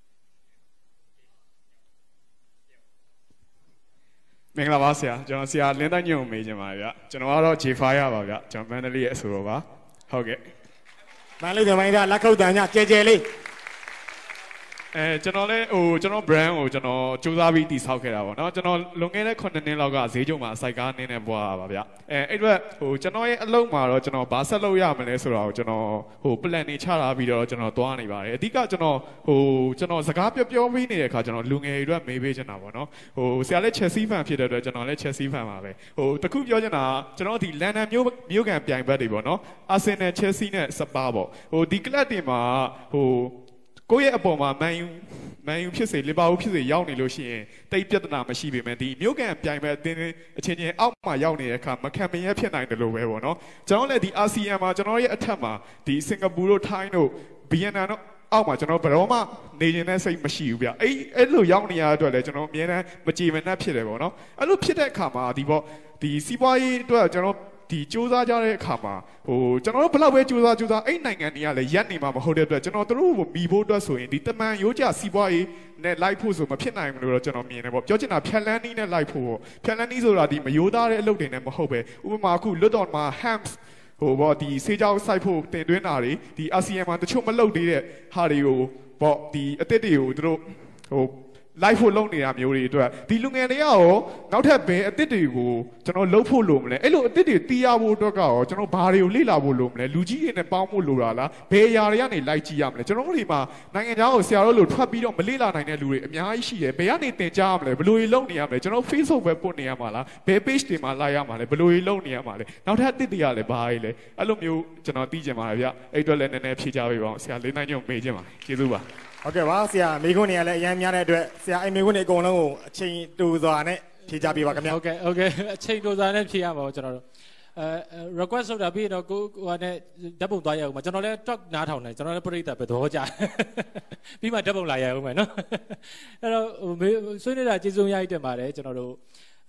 မင်္ဂလာပါဆရာကျွန်တော်ဆရာလင်းတိုင်းညုံမေးချင်ပါဗျကျွန်တော်ကတော့ J five ရပါဗျကျွန်တော်မန္တလေးရဲ့အဆိုတော်ပါဟုတ်ကဲ့မန္တလေးကမိုင်းကလက်ခုပ်တန်ညကျဲကျဲလေးအဲကျွန်တော်လည်းဟိုကျွန်တော် brand ကိုကျွန်တော်စူးစမ်းပြီးတည်ဆောက်ခဲ့တာပေါ့နော်ကျွန်တော်လွန်ခဲ့တဲ့ခုနှစ်နှစ်လောက်ကဈေးကျုံမှာစိုက်ကားနင်းနေပွားပါဗျအဲအဲ့အတွက်ဟိုကျွန်တော်ရဲ့အလုပ်မှာတော့ကျွန်တော်ဘာဆက်လုပ်ရမလဲဆိုတော့ကျွန်တော်ဟို plan နေချထားပြီးတော့ကျွန်တော်သွားနေပါတယ်အဓိကကျွန်တော်ဟိုကျွန်တော်စကားပြောပြောပြီးနေတဲ့အခါကျွန်တော်လူငယ်တွေအတွက်မေးပေးချင်တာပေါ့နော်ဟိုဆရာလည်း Chelsea fan ဖြစ်တဲ့အတွက်ကျွန်တော်လည်း Chelsea fan ပါပဲဟိုတခုပြောချင်တာကျွန်တော်ဒီ London မြို့မြို့ကန်ပြိုင်ဘက်တွေပေါ့နော် Arsenal Chelsea နဲ့ Spurs ပေါ့ဟိုဒီ club တွေမှာဟိုကိုယ့်ရဲ့အပေါ်မှာမန်ယူမန်ယူဖြစ်စေလီဗာပူးဖြစ်စေရောက်နေလို့ရှိရင်တိတ်ပြဿနာမရှိပေမဲ့ဒီမြို့ကန်ပြိုင်မဲ့အသင်းအချင်းချင်းအောက်မှာရောက်နေတဲ့အခါမခံမရဖြစ်နိုင်တယ်လို့ပဲပေါ့နော်ကျွန်တော်လည်းဒီအာဆီယံမှာကျွန်တော်ရဲ့အထက်မှာဒီစင်ကာပူတို့ထိုင်းတို့ဗီယက်နမ်တို့အောက်မှာကျွန်တော်ဘယ်တော့မှနေနေတဲ့စိတ်မရှိဘူးဗျအဲ့အဲ့လိုရောက်နေရတဲ့အတွက်လည်းကျွန်တော်အများနဲ့မကြည်မနှက်ဖြစ်တယ်ပေါ့နော်အဲ့လိုဖြစ်တဲ့အခါမှာဒီပေါ့ဒီစီးပွားရေးအတွက်ကျွန်တော်ဒီစူးစမ်းကြတဲ့အခါမှာဟိုကျွန်တော်တို့ဘယ်လောက်ပဲစူးစမ်းစူးစမ်းအဲ့နိုင်ငံတွေကလည်းရက်နေမှာမဟုတ်တဲ့အတွက်ကျွန်တော်တို့ကိုမီဖို့အတွက်ဆိုရင်ဒီတမန်ရိုးကြစီးပွားရေးနဲ့လိုက်ဖို့ဆိုမဖြစ်နိုင်ဘူးလို့တော့ကျွန်တော်မြင်တယ်ပေါ့ပြောချင်တာဖြက်လန်းနီးနဲ့လိုက်ဖို့ပေါ့ဖြက်လန်းနီးဆိုတာဒီမယိုးသားတဲ့အလုပ်တွေနဲ့မဟုတ်ပဲဥပမာအခုလွတ်တော်မှာ hams ဟိုပေါ့ဒီစေးကြောင်းစိုက်ဖို့တင်သွင်းတာတွေဒီအာဆီယံမှာတချို့မလုပ်သေးတဲ့ဟာတွေကိုပေါ့ဒီအသစ်တွေကိုသူတို့ဟိုလိုက်ဖို့လုပ်နေတာမျိုးတွေအတွက်ဒီလူငယ်တွေကရောနောက်ထပ်ဘယ်အသစ်တွေကိုကျွန်တော်လှုပ်ဖို့လိုမလဲအဲ့လိုအသစ်တွေတီးရဖို့အတွက်ကရောကျွန်တော်ဘာတွေကိုလေ့လာဖို့လိုမလဲလူကြီးတွေနဲ့ပေါင်းဖို့လိုတာလားဘယ်အရာတွေကနေလိုက်ကြည့်ရမလဲကျွန်တော်တို့ဒီမှာနိုင်ငံခြားကိုဆရာတို့လိုထွက်ပြီးတော့မလေ့လာနိုင်တဲ့လူတွေအများကြီးရှိတယ်ဘယ်ကနေသင်ကြားရမလဲဘယ်လိုတွေလုပ်နေရမလဲကျွန်တော် Facebook ပဲပို့နေရမှာလားဘယ် page တွေမှာလိုက်ရမှာလဲဘယ်လိုတွေလုပ်နေရမှာလဲနောက်ထပ်အသစ်တွေကလည်းဘာတွေလဲအဲ့လိုမျိုးကျွန်တော်သိချင်ပါတယ်ဗျအဲ့အတွက်လည်းနည်းနည်းဖြေချပေးပါအောင်ဆရာလေးနိုင်ညုံမေးချင်ပါတယ်ကျေးဇူးပါဟုတ်ကဲ့ပါဆရာမိခွန်းတွေကလည်းအများများတဲ့အတွက်ဆရာအိမ်မိခွန်းတွေအကုန်လုံးကိုအချိန်တူစွာနဲ့ဖြေချပေးပါခင်ဗျဟုတ်ကဲ့ဟုတ်ကဲ့အချိန်တူစွာနဲ့ဖြေရပါဦးကျွန်တော်တို့အဲ request လုပ်တာပြီးတော့ကိုဟိုနဲ့ဓာတ်ပုံသွားရအောင်ကျွန်တော်လည်း talk နားထောင်တယ်ကျွန်တော်လည်းပြိတ္တာပဲသဘောကျပြီးမှဓာတ်ပုံလာရအောင်မယ်နော်အဲ့တော့ဆွေးနွေးတာကျေးဇူးရရတင်ပါတယ်ကျွန်တော်တို့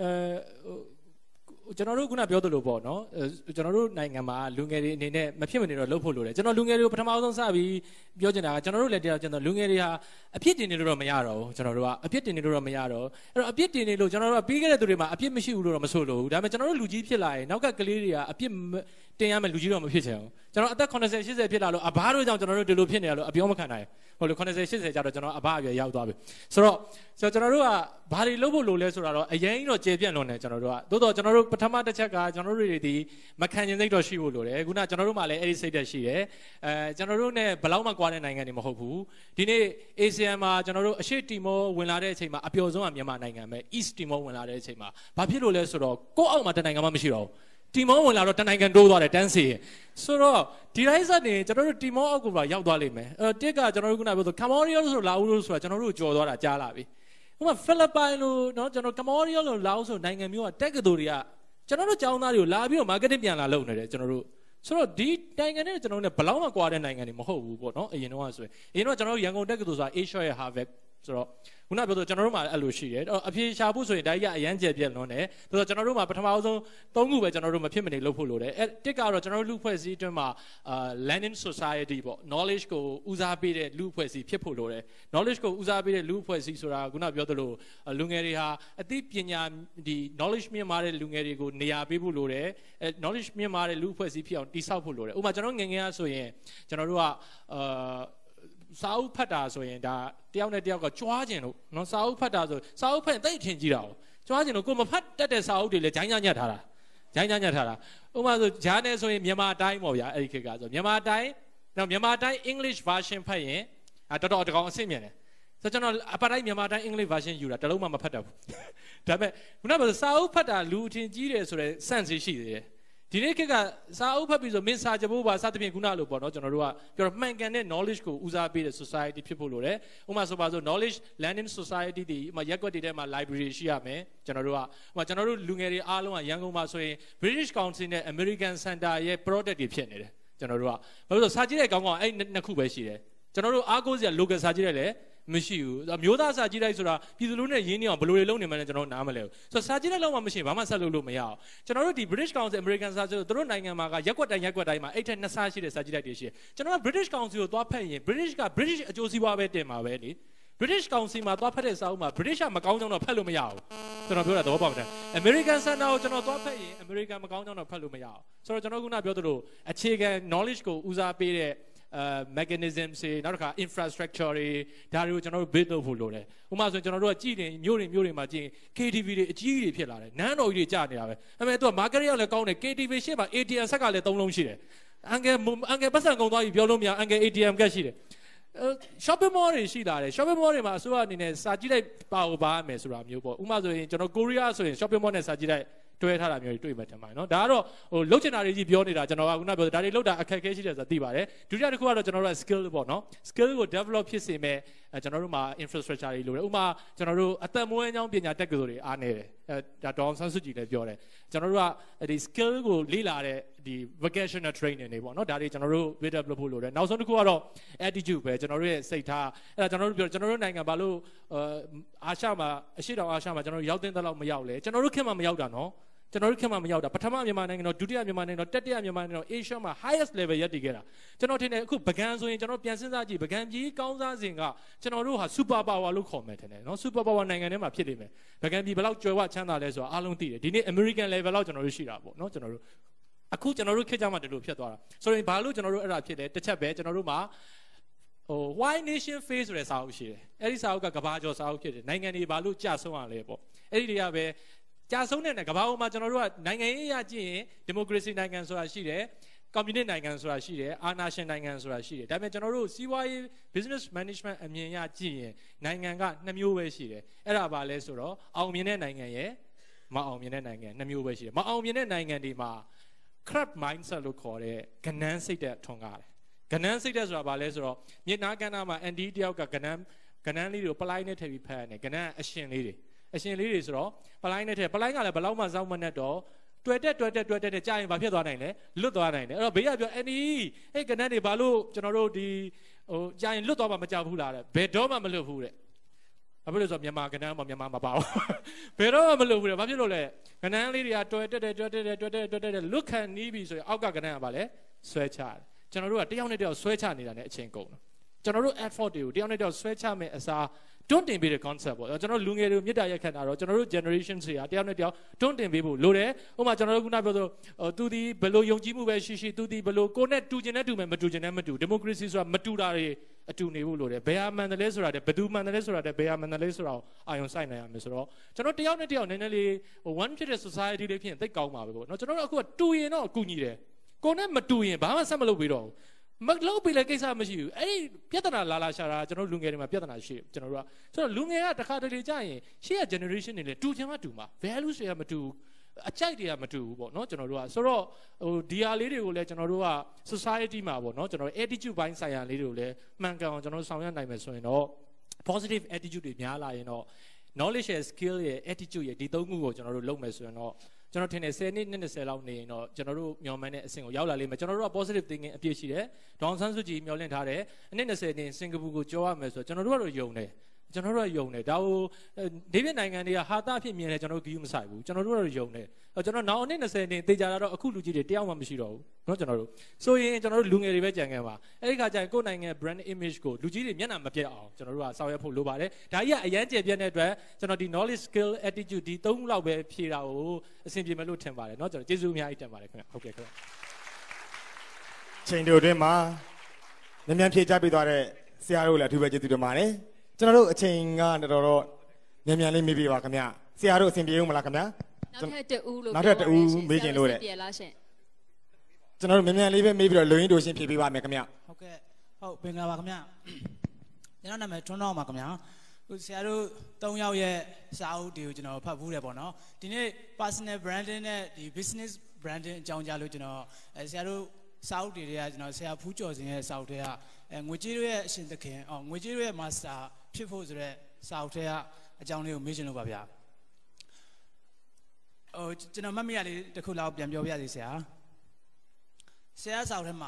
အဲကျွန်တော်တို့ခုနပြောသလိုပေါ့နော်ကျွန်တော်တို့နိုင်ငံမှာလူငယ်တွေအနေနဲ့မဖြစ်မနေတော့လှုပ်ဖို့လိုတယ်ကျွန်တော်လူငယ်တွေကိုပထမဆုံးစပြီးပြောချင်တာကကျွန်တော်တို့လည်းတရားကျွန်တော်လူငယ်တွေဟာအပြစ်တင်နေလို့တော့မရတော့ဘူးကျွန်တော်တို့ကအပြစ်တင်နေလို့တော့မရတော့အဲ့တော့အပြစ်တင်နေလို့ကျွန်တော်တို့ကပြီးခဲ့တဲ့သူတွေမှာအပြစ်မရှိဘူးလို့တော့မဆိုလို့ဘူးဒါပေမဲ့ကျွန်တော်တို့လူကြီးဖြစ်လာရင်နောက်ကကလေးတွေကအပြစ်တင်ရမယ်လူကြီးတော့မဖြစ်ချင်ဘူးကျွန်တော်အသက်eighty eightyဖြစ်လာလို့အဘားတို့ကြောင့်ကျွန်တော်တို့ဒီလိုဖြစ်နေရလို့အပြောမခံနိုင်ဟုတ်လို့eighty eightyကျတော့ကျွန်တော်အဘအရွယ်ရောက်သွားပြီဆိုတော့ဆိုတော့ကျွန်တော်တို့ကဘာတွေလုပ်ဖို့လိုလဲဆိုတာတော့အရင်တော့ကျေပြန့်လွန်တယ်ကျွန်တော်တို့ကသို့တော့ကျွန်တော်တို့ပထမတစ်ချက်ကကျွန်တော်တို့တွေဒီမခံကျင်စိတ်တော့ရှိဖို့လိုတယ်ခုနကျွန်တော်တို့မှလည်းအဲ့ဒီစိတ်တက်ရှိတယ်အဲကျွန်တော်တို့နဲ့ဘလောက်မှကွာတဲ့နိုင်ငံတွေမဟုတ်ဘူးဒီနေ့ A S E A N မှာကျွန်တော်တို့အရှေ့တီမောဝင်လာတဲ့အချိန်မှာအပျော်ဆုံးကမြန်မာနိုင်ငံပဲ East Timor ဝင်လာတဲ့အချိန်မှာဘာဖြစ်လို့လဲဆိုတော့ကိုယ့်အောက်မှာတနိုင်ငံမှမရှိတော့ဘူးတီမောဝင်လာတော့တနိုင်ငံတိုးသွားတယ်တန်းစီဆိုတော့ဒီတိုင်းစနေကျွန်တော်တို့တီမောအောက်ကပါရောက်သွားလိမ့်မယ်အဲတစ်ကကျွန်တော်တို့ခုနပြောဆိုကမ္ဘောဒီးယားလို့ဆိုလာဦးလို့ဆိုတာကျွန်တော်တို့ကြော်သွားတာကြားလာပြီဥပမာဖိလစ်ပိုင်လို့เนาะကျွန်တော်ကမ္ဘောဒီးယားလို့လာဦးဆိုနိုင်ငံမျိုးကတက်ကတူတွေကကျွန်တော်တို့ကျောင်းသားတွေကိုလာပြီးတော့ marketing ပြန်လာလုပ်နေတယ်ကျွန်တော်တို့ဆိုတော့ဒီနိုင်ငံနဲ့ကျွန်တော်တို့ ਨੇ ဘလောက်မှကွာတဲ့နိုင်ငံတွေမဟုတ်ဘူးပေါ့เนาะအရင်တော့ဆိုရင်အရင်တော့ကျွန်တော်တို့ရန်ကုန်တက္ကသိုလ်ဆိုတာ Asia ရဲ့ Harvard ဆိုတော့ခုနပြောဆိုကျွန်တော်တို့မှာအဲ့လိုရှိတယ်အဖြေရှာဖို့ဆိုရင်ဒါကြီးကအရန်ကျယ်ပြန့်လွန်းတယ်ဆိုတော့ကျွန်တော်တို့မှာပထမဆုံးသုံးခုပဲကျွန်တော်တို့မဖြစ်မနေလုပ်ဖို့လိုတယ်အဲ့တစ်ကတော့ကျွန်တော်တို့လူဖွဲ့စည်းအတွင်းမှာအာ Learning Society ပေါ့ knowledge ကိုဦးစားပေးတဲ့လူဖွဲ့စည်းဖြစ်ဖို့လိုတယ် knowledge ကိုဦးစားပေးတဲ့လူဖွဲ့စည်းဆိုတာခုနပြောသလိုလူငယ်တွေဟာအသိပညာဒီ knowledge မြင့်မားတဲ့လူငယ်တွေကိုနေရာပေးဖို့လိုတယ်အဲ knowledge မြင့်မားတဲ့လူဖွဲ့စည်းဖြစ်အောင်တည်ဆောက်ဖို့လိုတယ်ဥပမာကျွန်တော်ငယ်ငယ်ကဆိုရင်ကျွန်တော်တို့ကအာစာအုပ်ဖတ်တာဆိုရင်ဒါတယောက်နဲ့တယောက်ကကြွားကျင်လို့နော်စာအုပ်ဖတ်တာဆိုစာအုပ်ဖတ်ရင်တိတ်ထင်ကြည့်တာ哦ကြွားကျင်လို့ကိုမဖတ်တတ်တဲ့စာအုပ်တွေလည်းဂျိုင်းညံ့ညက်ထားတာဂျိုင်းညံ့ညက်ထားတာဥပမာဆိုဂျာနယ်ဆိုရင်မြန်မာတိုင်းပေါ့ဗျာအဲ့ဒီခေတ်ကဆိုမြန်မာတိုင်းနော်မြန်မာတိုင်း English version ဖတ်ရင်အတော်တော်တကောင်အဆင့်မြင်တယ်ဆိုတော့ကျွန်တော်အပတိုင်းမြန်မာတိုင်း English version ယူတာတလုံးမှမဖတ်တတ်ဘူးဒါပေမဲ့ခုနကဆိုစာအုပ်ဖတ်တာလူအထင်ကြီးတယ်ဆိုတဲ့ sense ရှိသေးတယ်ဒီနေ့ခေတ်ကစာအုပ်ဖတ်ပြီးဆိုမင်းစာကြဖို့ပါစသဖြင့်ခုနလိုပေါ့နော်ကျွန်တော်တို့ကပြောမှန်ကန်တဲ့ knowledge ကိုဦးစားပေးတဲ့ society ဖြစ်ဖို့လိုတယ်ဥပမာဆိုပါဆို knowledge learning society ဒီဥပမာရက်ွက်တွေထဲမှာ library ရှိရမယ်ကျွန်တော်တို့ကဥပမာကျွန်တော်တို့လူငယ်တွေအားလုံးကရန်ကုန်မှာဆိုရင် British Council နဲ့ American Center ရဲ့ product တွေဖြစ်နေတယ်ကျွန်တော်တို့ကဘာလို့လဲဆိုစာကြည့်တဲ့ကောင်းကောင်းအဲ့နှစ်ခုပဲရှိတယ်ကျွန်တော်တို့အားကိုးစရာ local စာကြည့်တဲ့လေမရှိဘူးမျိုးသားစာကြည့်လိုက်ဆိုတာပြည်သူလူနဲ့ရင်းနှီးအောင်ဘယ်လိုတွေလုပ်နေမှန်းကျွန်တော်နားမလဲဘူးဆိုတော့စာကြည့်တဲ့လောက်မှမရှိရင်ဘာမှဆက်လုပ်လို့မရအောင်ကျွန်တော်တို့ဒီ British Council American စာကြည့်တို့နိုင်ငံမှာကရက်ွက်တိုင်းရက်ွက်တိုင်းမှာအဲ့ထက်နှစ်ဆရှိတဲ့စာကြည့်လိုက်တွေရှိတယ်ကျွန်တော်က British Council ကိုသွားဖတ်ရင် British က British အကျိုးစီးပွားပဲတင်မှာပဲလေ British Council မှာသွားဖတ်တဲ့စာအုပ်မှာ British ကမကောင်းကြောင်းတော့ဖတ်လို့မရဘူးကျွန်တော်ပြောတာသဘောပေါက်တယ် American Center ကိုကျွန်တော်သွားဖတ်ရင် American မကောင်းကြောင်းတော့ဖတ်လို့မရအောင်ဆိုတော့ကျွန်တော်ခုနပြောသလိုအခြေခံ knowledge ကိုဦးစားပေးတဲ့Uh, mechanism တွေနောက်တစ်ခါ infrastructure တွေဒါတွေကိုကျွန်တော်တို့ build လုပ်ဖို့လိုတယ်ဥပမာဆိုရင်ကျွန်တော်တို့ကကြည်နေမျိုးတွေမျိုးတွေမှာကြည် K T V တွေအကြီးကြီးတွေဖြစ်လာတယ်နန်းတော်ကြီးတွေကြာနေတာပဲအဲ့မဲ့သူက market ရလည်းကောင်းတယ် K T V ရှေ့မှာ A T M ဆက်ကလည်းသုံးလုံးရှိတယ်အန်ကယ်အန်ကယ်ပတ်စံကုန်သွားပြီပြောလို့မရအန်ကယ် A T M ကရှိတယ် shopping mall တွေရှိလာတယ် shopping mall တွေမှာအစိုးရအနေနဲ့စာကြည့်လိုက်ပါဖို့ပါမယ်ဆိုတာမျိုးပေါ့ဥပမာဆိုရင်ကျွန်တော်ကိုရီးယားဆိုရင် shopping mall နဲ့စာကြည့်လိုက်တွဲထားတာမျိုးတွေတွေ့မှထင်ပါတယ်နော်ဒါကတော့ဟိုလုတ်ချင်တာတွေကြီးပြောနေတာကျွန်တော်ကခုနပြောဒါတွေလုတ်တာအခက်အခဲရှိတယ်ဆိုတာသိပါတယ်ဒုတိယတစ်ခုကတော့ကျွန်တော်တို့က skill ပေါ့နော် skill ကို develop ဖြစ်စေမဲ့ကျွန်တော်တို့မှာ infrastructure တွေလိုတယ်ဥပမာကျွန်တော်တို့အသက်မွေးအကြောင်းပညာတက္ကသိုလ်တွေအားနေတယ်အဲဒါဒေါအောင်ဆန်းစုကြည်လည်းပြောတယ်ကျွန်တော်တို့ကဒီ skill ကိုလေ့လာတဲ့ဒီ vocational training တွေပေါ့နော်ဒါတွေကျွန်တော်တို့ develop ဖို့လိုတယ်နောက်ဆုံးတစ်ခုကတော့ attitude ပဲကျွန်တော်တို့ရဲ့စိတ်ထားအဲ့ဒါကျွန်တော်တို့ပြောကျွန်တော်တို့နိုင်ငံဘာလို့အာရှမှာအရှေ့တောင်အာရှမှာကျွန်တော်တို့ရောက်တဲ့လောက်မရောက်လဲကျွန်တော်တို့ခင်မှမရောက်တာနော်ကျွန်တော်တို့ခင်မှမရောက်တာပထမမြန်မာနိုင်ငံတော့ဒုတိယမြန်မာနိုင်ငံတော့တတိယမြန်မာနိုင်ငံတော့ Asia မှာ highest level ရပ်တည်ခဲ့တာကျွန်တော်ထင်တယ်အခုပကံဆိုရင်ကျွန်တော်ပြန်စဉ်းစားကြည့်ပကံကြီးကောင်းစားစဉ်ကကျွန်တော်တို့ဟာ super power လို့ခေါ်မယ်ထင်တယ်နော် super power နိုင်ငံထဲမှာဖြစ်နေမယ်ပကံကြီးဘယ်လောက်ကြွယ်ဝချမ်းသာလဲဆိုတာအားလုံးသိတယ်ဒီနေ့ American level လောက်ကျွန်တော်တို့ရှိတာပေါ့နော်ကျွန်တော်တို့အခုကျွန်တော်တို့ခေတ်ကြမှာဒီလိုဖြစ်သွားတာဆိုရင်ဘာလို့ကျွန်တော်တို့အဲ့ဒါဖြစ်လဲတစ်ချက်ပဲကျွန်တော်တို့မှာဟို why nation face ဆိုတဲ့စာအုပ်ရှိတယ်အဲ့ဒီစာအုပ်ကကဘာကျော်စာအုပ်ဖြစ်တယ်နိုင်ငံတွေဘာလို့ကြာဆုံးရလဲပေါ့အဲ့ဒီတွေကပဲကြာဆုံးတဲ့ကမ္ဘာပေါ်မှာကျွန်တော်တို့ကနိုင်ငံရေးအရကြည့်ရင်ဒီမိုကရေစီနိုင်ငံဆိုတာရှိတယ်ကွန်မြူနစ်နိုင်ငံဆိုတာရှိတယ်အာဏာရှင်နိုင်ငံဆိုတာရှိတယ်ဒါပေမဲ့ကျွန်တော်တို့စီးပွားရေး business management အမြင်အရကြည့်ရင်နိုင်ငံကနှစ်မျိုးပဲရှိတယ်အဲ့ဒါဘာလဲဆိုတော့အောင်မြင်တဲ့နိုင်ငံရဲ့မအောင်မြင်တဲ့နိုင်ငံနှစ်မျိုးပဲရှိတယ်မအောင်မြင်တဲ့နိုင်ငံတွေမှာ crab mindset လို့ခေါ်တဲ့ကဏန်းစိတ်တဲ့ထွန်းကားတယ်ကဏန်းစိတ်တဲ့ဆိုတာဘာလဲဆိုတော့မြေနာကဏ္ဍမှာ အန်ဒီတယောက်ကကဏန်းကဏန်းလေးတွေကိုပလိုက်နဲ့ထည့်ပြီးဖတ်ရတယ်ကဏန်းအရှင်လေးတွေအရှင်လေးတွေဆိုတော့ပလိုင်းနဲ့ထဲပလိုင်းကလည်းဘလောက်မှစောင်းမနဲ့တော့တွေ့တက်တွေ့တက်တွေ့တက်တဲ့ကြာရင်ဘာဖြစ်သွားနိုင်လဲလွတ်သွားနိုင်တယ်အဲ့တော့ဘေးကပြောအန်ဒီဟဲ့ကနန်းတွေဘာလို့ကျွန်တော်တို့ဒီဟိုကြာရင်လွတ်သွားမှမကြောက်ဘူးလားတဲ့ဘယ်တော့မှမလွတ်ဘူးတဲ့ဘာဖြစ်လို့ဆိုတော့မြန်မာကနန်းမှမြန်မာမပါဘူးဘယ်တော့မှမလွတ်ဘူးတဲ့ဘာဖြစ်လို့လဲကနန်းလေးတွေကတွေ့တက်တယ်တွေ့တက်တယ်တွေ့တက်တယ်တွေ့တက်တယ်လွတ်ခံနီးပြီဆိုရင်အောက်ကကနန်းကဘာလဲဆွဲချတယ်ကျွန်တော်တို့ကတယောက်နဲ့တယောက်ဆွဲချနေတာနဲ့အချိန်ကုန်တယ်ကျွန်တော်တို့ effort တွေကိုတယောက်နဲ့တယောက်ဆွဲချမယ်အစားတွန်းတင်ပေးတဲ့ concept ပေါ့ကျွန်တော်လူငယ်တွေကိုမြစ်တာရက်ခတ်တာတော့ကျွန်တော်တို့ generation တွေကတယောက်နဲ့တယောက်တွန်းတင်ပေးဖို့လိုတယ်ဥပမာကျွန်တော်တို့ခုနပြောဆိုသူဒီဘယ်လိုယုံကြည်မှုပဲရှိရှိသူဒီဘယ်လိုကိုယ်နဲ့တူကျင်တဲ့တူမယ်မတူကျင်တဲ့မတူ democracy ဆိုတာမတူတာတွေအတူနေဖို့လိုတယ်ဘယ်ဟာမှန်တယ်လဲဆိုတာတဲ့ဘယ်သူမှန်တယ်လဲဆိုတာတဲ့ဘယ်ဟာမှန်တယ်လဲဆိုတာကိုအာရုံစိုက်နိုင်ရမယ်ဆိုတော့ကျွန်တော်တယောက်နဲ့တယောက်နည်းနည်းလေး one ဖြစ်တဲ့ society လေးဖြစ်ရင်သိကောင်းပါပဲပေါ့နော်ကျွန်တော်တို့အခုကတူရင်တော့အကူညီတယ်ကိုယ်နဲ့မတူရင်ဘာမှဆက်မလုပ်ပြီးတော့မလုပ်ပြီးလည်းကိစ္စမရှိဘူးအဲ့ဒီပြဿနာလာလာရှာတာကျွန်တော်လူငယ်တွေမှာပြဿနာရှိကျွန်တော်တို့ကဆိုတော့လူငယ်ကတစ်ခါတလေကြာရင်ရှေ့က generation တွေလည်းတူချင်မှတူမှာ value တွေကမတူအကြိုက်တွေကမတူဘူးပေါ့နော်ကျွန်တော်တို့ကဆိုတော့ဟိုဒီဟာလေးတွေကိုလည်းကျွန်တော်တို့က society မှာပေါ့နော်ကျွန်တော် attitude ဘိုင်းဆိုင်ရာလေးတွေကိုလည်းမှန်ကန်အောင်ကျွန်တော်တို့ဆောင်ရွက်နိုင်မယ်ဆိုရင်တော့ positive attitude တွေများလာရင်တော့ knowledge and skill ရဲ့ attitude ရဲ့ဒီသုံးခုကိုကျွန်တော်တို့လုပ်မယ်ဆိုရင်တော့ကျွန်တော်ထင်တယ်tenနှစ်twentyလောက်နေရင်တော့ကျွန်တော်တို့မျှော်မှန်းတဲ့အဆင့်ကိုရောက်လာလိမ့်မယ်ကျွန်တော်တို့က positive thinking အပြည့်ရှိတယ်ဒေါအောင်ဆန်းစုကြည်မျှော်လင့်ထားတယ်အနည်းtwentyနှစ်စင်ကာပူကိုကြောရမယ်ဆိုတော့ကျွန်တော်တို့ကတော့ယုံတယ်ကျွန်တော်တို့ကယုံတယ်ဒါကိုဒေးဗစ်နိုင်ငံတွေကဟာတာဖြစ်မြင်တယ်ကျွန်တော်တို့ဂီယူမဆိုင်ဘူးကျွန်တော်တို့ကတော့ယုံတယ်ကျွန်တော်နောက်အနည်းtwentyနှစ်သေချာတော့အခုလူကြီးတွေတယောက်မှမရှိတော့ဘူးเนาะကျွန်တော်တို့ဆိုရင်ကျွန်တော်တို့လူငယ်တွေပဲကြံခဲ့ပါအဲ့ဒီခါကျရင်ကိုယ်နိုင်ငံ brand image ကိုလူကြီးတွေမျက်နှာမပြတ်အောင်ကျွန်တော်တို့ကဆောင်ရွက်ဖို့လိုပါတယ်ဒါကြီးကအရန်ကျယ်ပြန့်တဲ့အတွက်ကျွန်တော်ဒီ knowledge skill attitude ဒီသုံးခုလောက်ပဲဖြည့်တာကိုအဆင်ပြေမယ်လို့ထင်ပါတယ်เนาะကျွန်တော်ကျေးဇူးအများကြီးတင်ပါတယ်ခင်ဗျဟုတ်ကဲ့ခင်ဗျချိန်တို့အတွင်းမှာမြန်မြန်ဖြည့်ချပေးသွားတဲ့ဆရာတို့လည်းအထူးပဲကျေးဇူးတင်ပါတယ်ကျွန်တော်တို့အချိန်ကတော်တော်မြန်မြန်လေးမေးပြပါခင်ဗျဆရာတို့အဆင်ပြေဦးမလားခင်ဗျနောက်ထပ်တူဦးလို့နောက်ထပ်တူဦးမေးခြင်းလို့တဲ့ပြေလားရှင်ကျွန်တော်တို့မြန်မြန်လေးပဲမေးပြီးတော့လူရင်းတို့ရှင်းဖြည့်ပေးပါမယ်ခင်ဗျဟုတ်ကဲ့ဟုတ်ပင်လာပါခင်ဗျကျွန်တော်နာမည်ထွန်းတော်ပါခင်ဗျဟိုဆရာတို့သုံးယောက်ရဲ့စာအုပ်တွေကိုကျွန်တော်ဖတ်ဘူးတယ်ပေါ့နော်ဒီနေ့ personal branding နဲ့ဒီ business branding အကြောင်းကြားလို့ကျွန်တော်အဲဆရာတို့စာအုပ်တွေကကျွန်တော်ဆရာဖူးကျော်စင်ရဲ့စာအုပ်တွေကအဲငွေကြေးတို့ရဲ့အရှင်သခင်အော်ငွေကြေးတို့ရဲ့ master ဖြစ်ဖို့ဆိုတဲ့စာအုပ်တွေကအကြောင်းလေးကိုမေးချင်လို့ပါဗျာဟိုကျွန်တော်မှတ်မိရလေးတစ်ခုလောက်ပြန်ပြောပြရစီဆရာဆရာစာအုပ်ထဲမှာ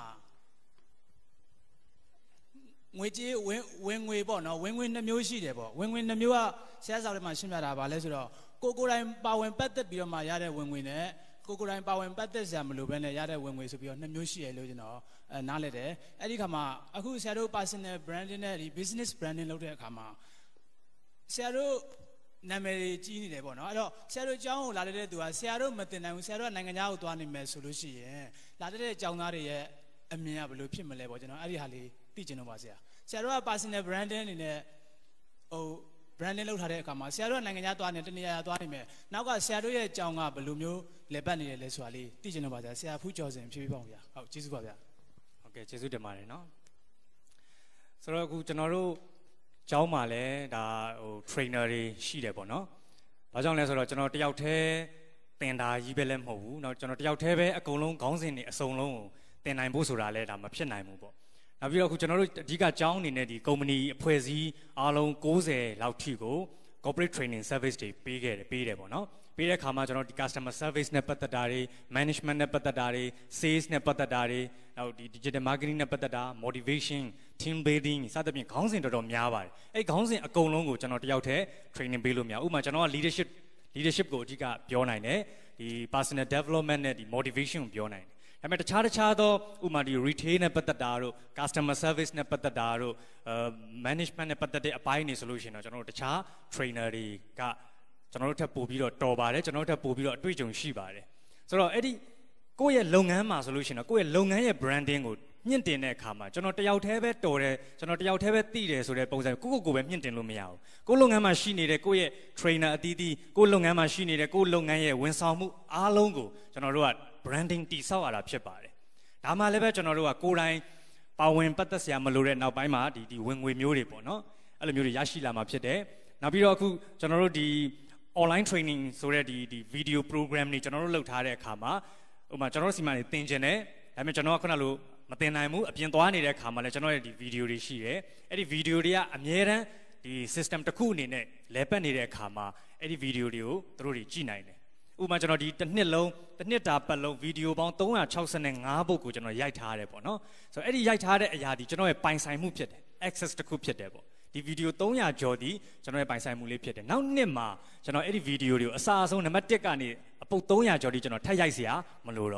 ငွေကြေးဝင်ဝင်ငွေပေါ့နော်ဝင်ငွေနှစ်မျိုးရှိတယ်ပေါ့ဝင်ငွေနှစ်မျိုးကဆရာစာအုပ်ထဲမှာရှင်းပြတာပါလဲဆိုတော့ကိုကိုယ်တိုင်ပါဝင်ပတ်သက်ပြီးတော့မှရတဲ့ဝင်ငွေနဲ့ကိုကိုယ်တိုင်ပါဝင်ပတ်သက်စရာမလိုဘဲနဲ့ရတဲ့ဝင်ငွေဆိုပြီးတော့နှစ်မျိုးရှိရလို့ကျွန်တော်အဲနားလည်တယ်အဲ့ဒီခါမှာအခုဆရာတို့ personal branding နဲ့ဒီ business branding လုပ်တဲ့အခါမှာဆရာတို့နာမည်ကြီးနေတယ်ပေါ့နော်အဲ့တော့ဆရာတို့အကြောင်းကိုလာတဲ့သူကဆရာတို့မတင်နိုင်ဘူးဆရာတို့ကနိုင်ငံခြားကိုသွားနေမယ်ဆိုလို့ရှိရင်လာတဲ့အကြောင်းသားတွေရဲ့အမြင်ကဘယ်လိုဖြစ်မလဲပေါ့ကျွန်တော်အဲ့ဒီဟာလေးသိချင်တော့ပါဆရာဆရာတို့က personal branding အနေနဲ့ဟို branding လုပ်ထားတဲ့အခါမှာဆရာတို့ကနိုင်ငံခြားသွားနေတနေရာရာသွားနေမယ်နောက်ကဆရာတို့ရဲ့အကြောင်းကဘယ်လိုမျိုးလဲပတ်နေတယ်လဲဆိုတာလေးသိချင်တော့ပါဆရာဆရာဖူးကျော်စင်ဖြည်းဖြည်းပေါ့ဗျာဟုတ်ကျေးဇူးပါဗျာဟုတ်ကဲ့ကျေးဇူးတင်ပါတယ်နော်ဆိုတော့အခုကျွန်တော်တို့ကျောင်းမှာလည်းဒါဟို trainer တွေရှိတယ်ပေါ့နော်။ဘာကြောင့်လဲဆိုတော့ကျွန်တော်တယောက်တည်းသင်တာကြီးပဲလည်းမဟုတ်ဘူး။နောက်ကျွန်တော်တယောက်တည်းပဲအကုန်လုံးခေါင်းစဉ်တွေအစုံလုံးကိုသင်နိုင်ဖို့ဆိုတာလည်းဒါမဖြစ်နိုင်ဘူးပေါ့။နောက်ပြီးတော့အခုကျွန်တော်တို့အဓိကကျောင်းအနေနဲ့ဒီ company အဖွဲ့အစည်းအားလုံးninetyလောက်ထိကို corporate training service တွေပေးခဲ့တယ်ပေးတယ်ပေါ့နော်။ပေးတဲ့အခါမှာကျွန်တော်ဒီ customer service နဲ့ပတ်သက်တာတွေ management နဲ့ပတ်သက်တာတွေ sales နဲ့ပတ်သက်တာတွေနောက်ဒီ digital marketing နဲ့ပတ်သက်တာ motivation team building စသဖြင့်ခေါင်းစဉ်တော်တော်များပါတယ်အဲ့ခေါင်းစဉ်အကုန်လုံးကိုကျွန်တော်တယောက်တည်း training ပေးလို့မရဘူးဥပမာကျွန်တော်က leadership leadership ကိုအဓိကပြောနိုင်တယ်ဒီ personal development နဲ့ဒီ motivation ကိုပြောနိုင်တယ်ဒါပေမဲ့တခြားတခြားသောဥပမာဒီ retail နဲ့ပတ်သက်တာတို့ customer service နဲ့ပတ်သက်တာတို့ management နဲ့ပတ်သက်တဲ့အပိုင်းတွေဆိုလို့ရှိရင်တော့ကျွန်တော်တို့တခြား trainer တွေကကျွန်တော်တို့ထပ်ပို့ပြီးတော့တော်ပါတယ်ကျွန်တော်တို့ထပ်ပို့ပြီးတော့အတွေ့အကြုံရှိပါတယ်ဆိုတော့အဲ့ဒီကိုယ့်ရဲ့လုပ်ငန်းမှာဆိုလို့ရှိရင်တော့ကိုယ့်ရဲ့လုပ်ငန်းရဲ့ branding ကိုမြင့်တင်တဲ့အခါမှာကျွန်တော်တယောက်တည်းပဲတော်တယ်ကျွန်တော်တယောက်တည်းပဲသိတယ်ဆိုတဲ့ပုံစံကိုကိုကိုပဲမြင့်တင်လို့မရဘူးကိုယ့်လုပ်ငန်းမှာရှိနေတဲ့ကိုယ့်ရဲ့ trainer အသီးသီးကိုယ့်လုပ်ငန်းမှာရှိနေတဲ့ကိုယ့်လုပ်ငန်းရဲ့ဝန်ဆောင်မှုအားလုံးကိုကျွန်တော်တို့က branding တည်ဆောက်ရတာဖြစ်ပါတယ်ဒါမှလည်းပဲကျွန်တော်တို့ကကိုယ်တိုင်ပါဝင်ပတ်သက်စရာမလိုတဲ့နောက်ပိုင်းမှာဒီဒီဝင်ငွေမျိုးတွေပေါ့နော်အဲ့လိုမျိုးတွေရရှိလာမှာဖြစ်တယ်နောက်ပြီးတော့အခုကျွန်တော်တို့ဒီ online training ဆိုတဲ့ဒီဒီ video program တွေကျွန်တော်တို့လုပ်ထားတဲ့အခါမှာဥပမာကျွန်တော်တို့စီမံနေသင်ကျင်တယ်ဒါပေမဲ့ကျွန်တော်ကခုနလိုမသင်နိုင်ဘူးအပြင်သွားနေတဲ့အခါမှာလည်းကျွန်တော်ရဲ့ဒီ video တွေရှိတယ်အဲ့ဒီ video တွေကအများတန်းဒီ system တစ်ခုအနေနဲ့လဲပတ်နေတဲ့အခါမှာအဲ့ဒီ video တွေကိုသူတို့တွေကြည့်နိုင်တယ်ဥပမာကျွန်တော်ဒီတစ်နှစ်လုံးတစ်နှစ်တာပတ်လုံး video ပေါင်းthree hundred sixty-fiveပုဒ်ကိုကျွန်တော်ရိုက်ထားတယ်ပေါ့နော်ဆိုတော့အဲ့ဒီရိုက်ထားတဲ့အရာဒီကျွန်တော်ရဲ့ပိုင်ဆိုင်မှုဖြစ်တယ် access တစ်ခုဖြစ်တယ်ပေါ့ဒီ video three hundredကျော်ဒီကျွန်တော်ရဲ့ပိုင်ဆိုင်မှုလေးဖြစ်တယ်နောက်နှစ်မှာကျွန်တော်အဲ့ဒီ video တွေကိုအစားအဆုံးနံပါတ်oneကနေအပုတ်three hundredကျော်ဒီကျွန်တော်ထပ်ရိုက်เสียမလိုတော့ဘူး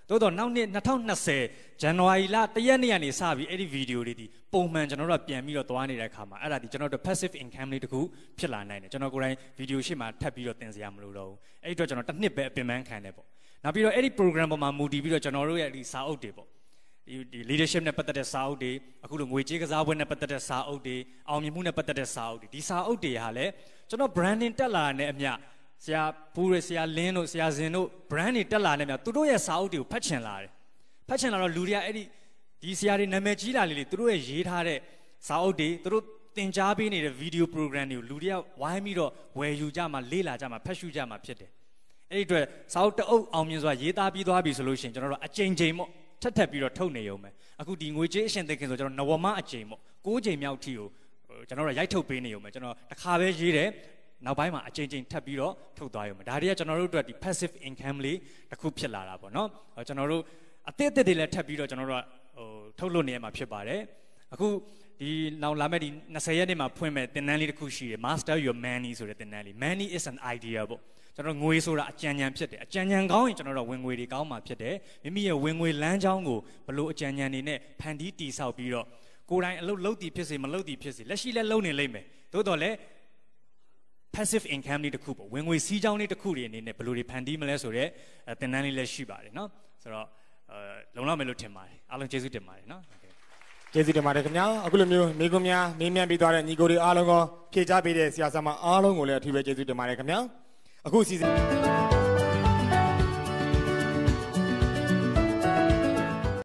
တိုးတော့နောက်နှစ်twenty twentyဇန်နဝါရီလတရက်နေ့ကနေစပြီးအဲ့ဒီဗီဒီယိုတွေဒီပုံမှန်ကျွန်တော်တို့ပြန်ပြီးတော့သွားနေတဲ့အခါမှာအဲ့ဒါဒီကျွန်တော်တို့ passive income လေးတခုဖြစ်လာနိုင်တယ်ကျွန်တော်ကိုယ်တိုင်ဗီဒီယိုရှေ့မှာထပ်ပြီးတော့သင်စရာမလိုတော့ဘူးအဲ့ဒီတော့ကျွန်တော်တစ်နှစ်ပဲအပင်ပန်းခံတယ်ပေါ့နောက်ပြီးတော့အဲ့ဒီ program ပေါ်မှာမူတည်ပြီးတော့ကျွန်တော်တို့ရဲ့ဒီစာအုပ်တွေပေါ့ဒီ leadership နဲ့ပတ်သက်တဲ့စာအုပ်တွေအခုလိုငွေကြေးကစားပွဲနဲ့ပတ်သက်တဲ့စာအုပ်တွေအောင်မြင်မှုနဲ့ပတ်သက်တဲ့စာအုပ်တွေဒီစာအုပ်တွေဟာလည်းကျွန်တော် branding တက်လာတဲ့အမျှဆရာပူရဆရာလင်းတို့ဆရာဇင်တို့ brand တွေတက်လာတဲ့အမျှသူတို့ရဲ့စာအုပ်တွေကိုဖတ်ချင်လာတယ်ဖတ်ချင်လာတော့လူတွေကအဲ့ဒီဒီဆရာတွေနာမည်ကြီးလာလေလေသူတို့ရဲ့ရေးထားတဲ့စာအုပ်တွေသူတို့သင်ကြားပေးနေတဲ့ video program တွေကိုလူတွေကဝိုင်းပြီးတော့ဝယ်ယူကြမှာလေ့လာကြမှာဖတ်ရှုကြမှာဖြစ်တယ်အဲ့ဒီအတွက်စာအုပ်တအုပ်အောင်မြင်စွာရေးသားပြီးသွားပြီဆိုလို့ရှိရင်ကျွန်တော်တို့အကြိမ်ကြိမ်ပေါ့ထပ်ထပ်ပြီးတော့ထုတ်နေရုံပဲအခုဒီငွေကြေးအရှင်သခင်ဆိုကျွန်တော်နဝမအကြိမ်ပေါ့၉ကြိမ်မြောက်ထီကိုကျွန်တော်တို့ရိုက်ထုတ်ပေးနေရုံပဲကျွန်တော်တစ်ခါပဲရေးတယ်နောက်ပိုင်းမှာအကြိမ်ကြိမ်ထပ်ပြီးတော့ထုတ်သွားရုံပဲဒါတွေကကျွန်တော်တို့အတွက်ဒီ passive income လေးတစ်ခုဖြစ်လာတာပေါ့နော်ကျွန်တော်တို့အသစ်အသစ်တွေလည်းထပ်ပြီးတော့ကျွန်တော်တို့ကဟိုထုတ်လွှင့်နေရမှာဖြစ်ပါတယ်အခုဒီနောက်လာမယ့်ဒီtwentyရက်နေ့မှာဖွင့်မဲ့သင်တန်းလေးတစ်ခုရှိတယ် Master Your Money ဆိုတဲ့သင်တန်းလေး Money is an idea ပေါ့ကျွန်တော်ငွေဆိုတာအကြံဉာဏ်ဖြစ်တယ်အကြံဉာဏ်ကောင်းရင်ကျွန်တော်တို့ဝင်ငွေတွေကောင်းမှာဖြစ်တယ်မိမိရဲ့ဝင်ငွေလမ်းကြောင်းကိုဘလို့အကြံဉာဏ်တွေနဲ့ဖန်တီးတည်ဆောက်ပြီးတော့ကိုယ်တိုင်အလုပ်လုပ်တည်ဖြစ်စေမလုပ်တည်ဖြစ်စေလက်ရှိလက်လုပ်နေလိမ့်မယ်သို့တော်လည်း passive income လေးတစ်ခုပေါ့ဝင်ငွေစီးကြောင်းလေးတစ်ခုတွေအနေနဲ့ဘလို့တွေဖန်တီးမလဲဆိုတော့သင်တန်းလေးလည်းရှိပါတယ်เนาะဆိုတော့အဲလုံလောက်မယ်လို့ထင်ပါတယ်အားလုံးကျေးဇူးတင်ပါတယ်เนาะကျေးဇူးတင်ပါတယ်ခင်ဗျာအခုလိုမျိုးမိကွန်းများမေးမြန်းပြီးသွားတဲ့ညီကိုတွေအားလုံးကိုဖြေချပေးတဲ့ဆရာဆရာမအားလုံးကိုလည်းအထူးပဲကျေးဇူးတင်ပါတယ်ခင်ဗျာအခုစီစဉ်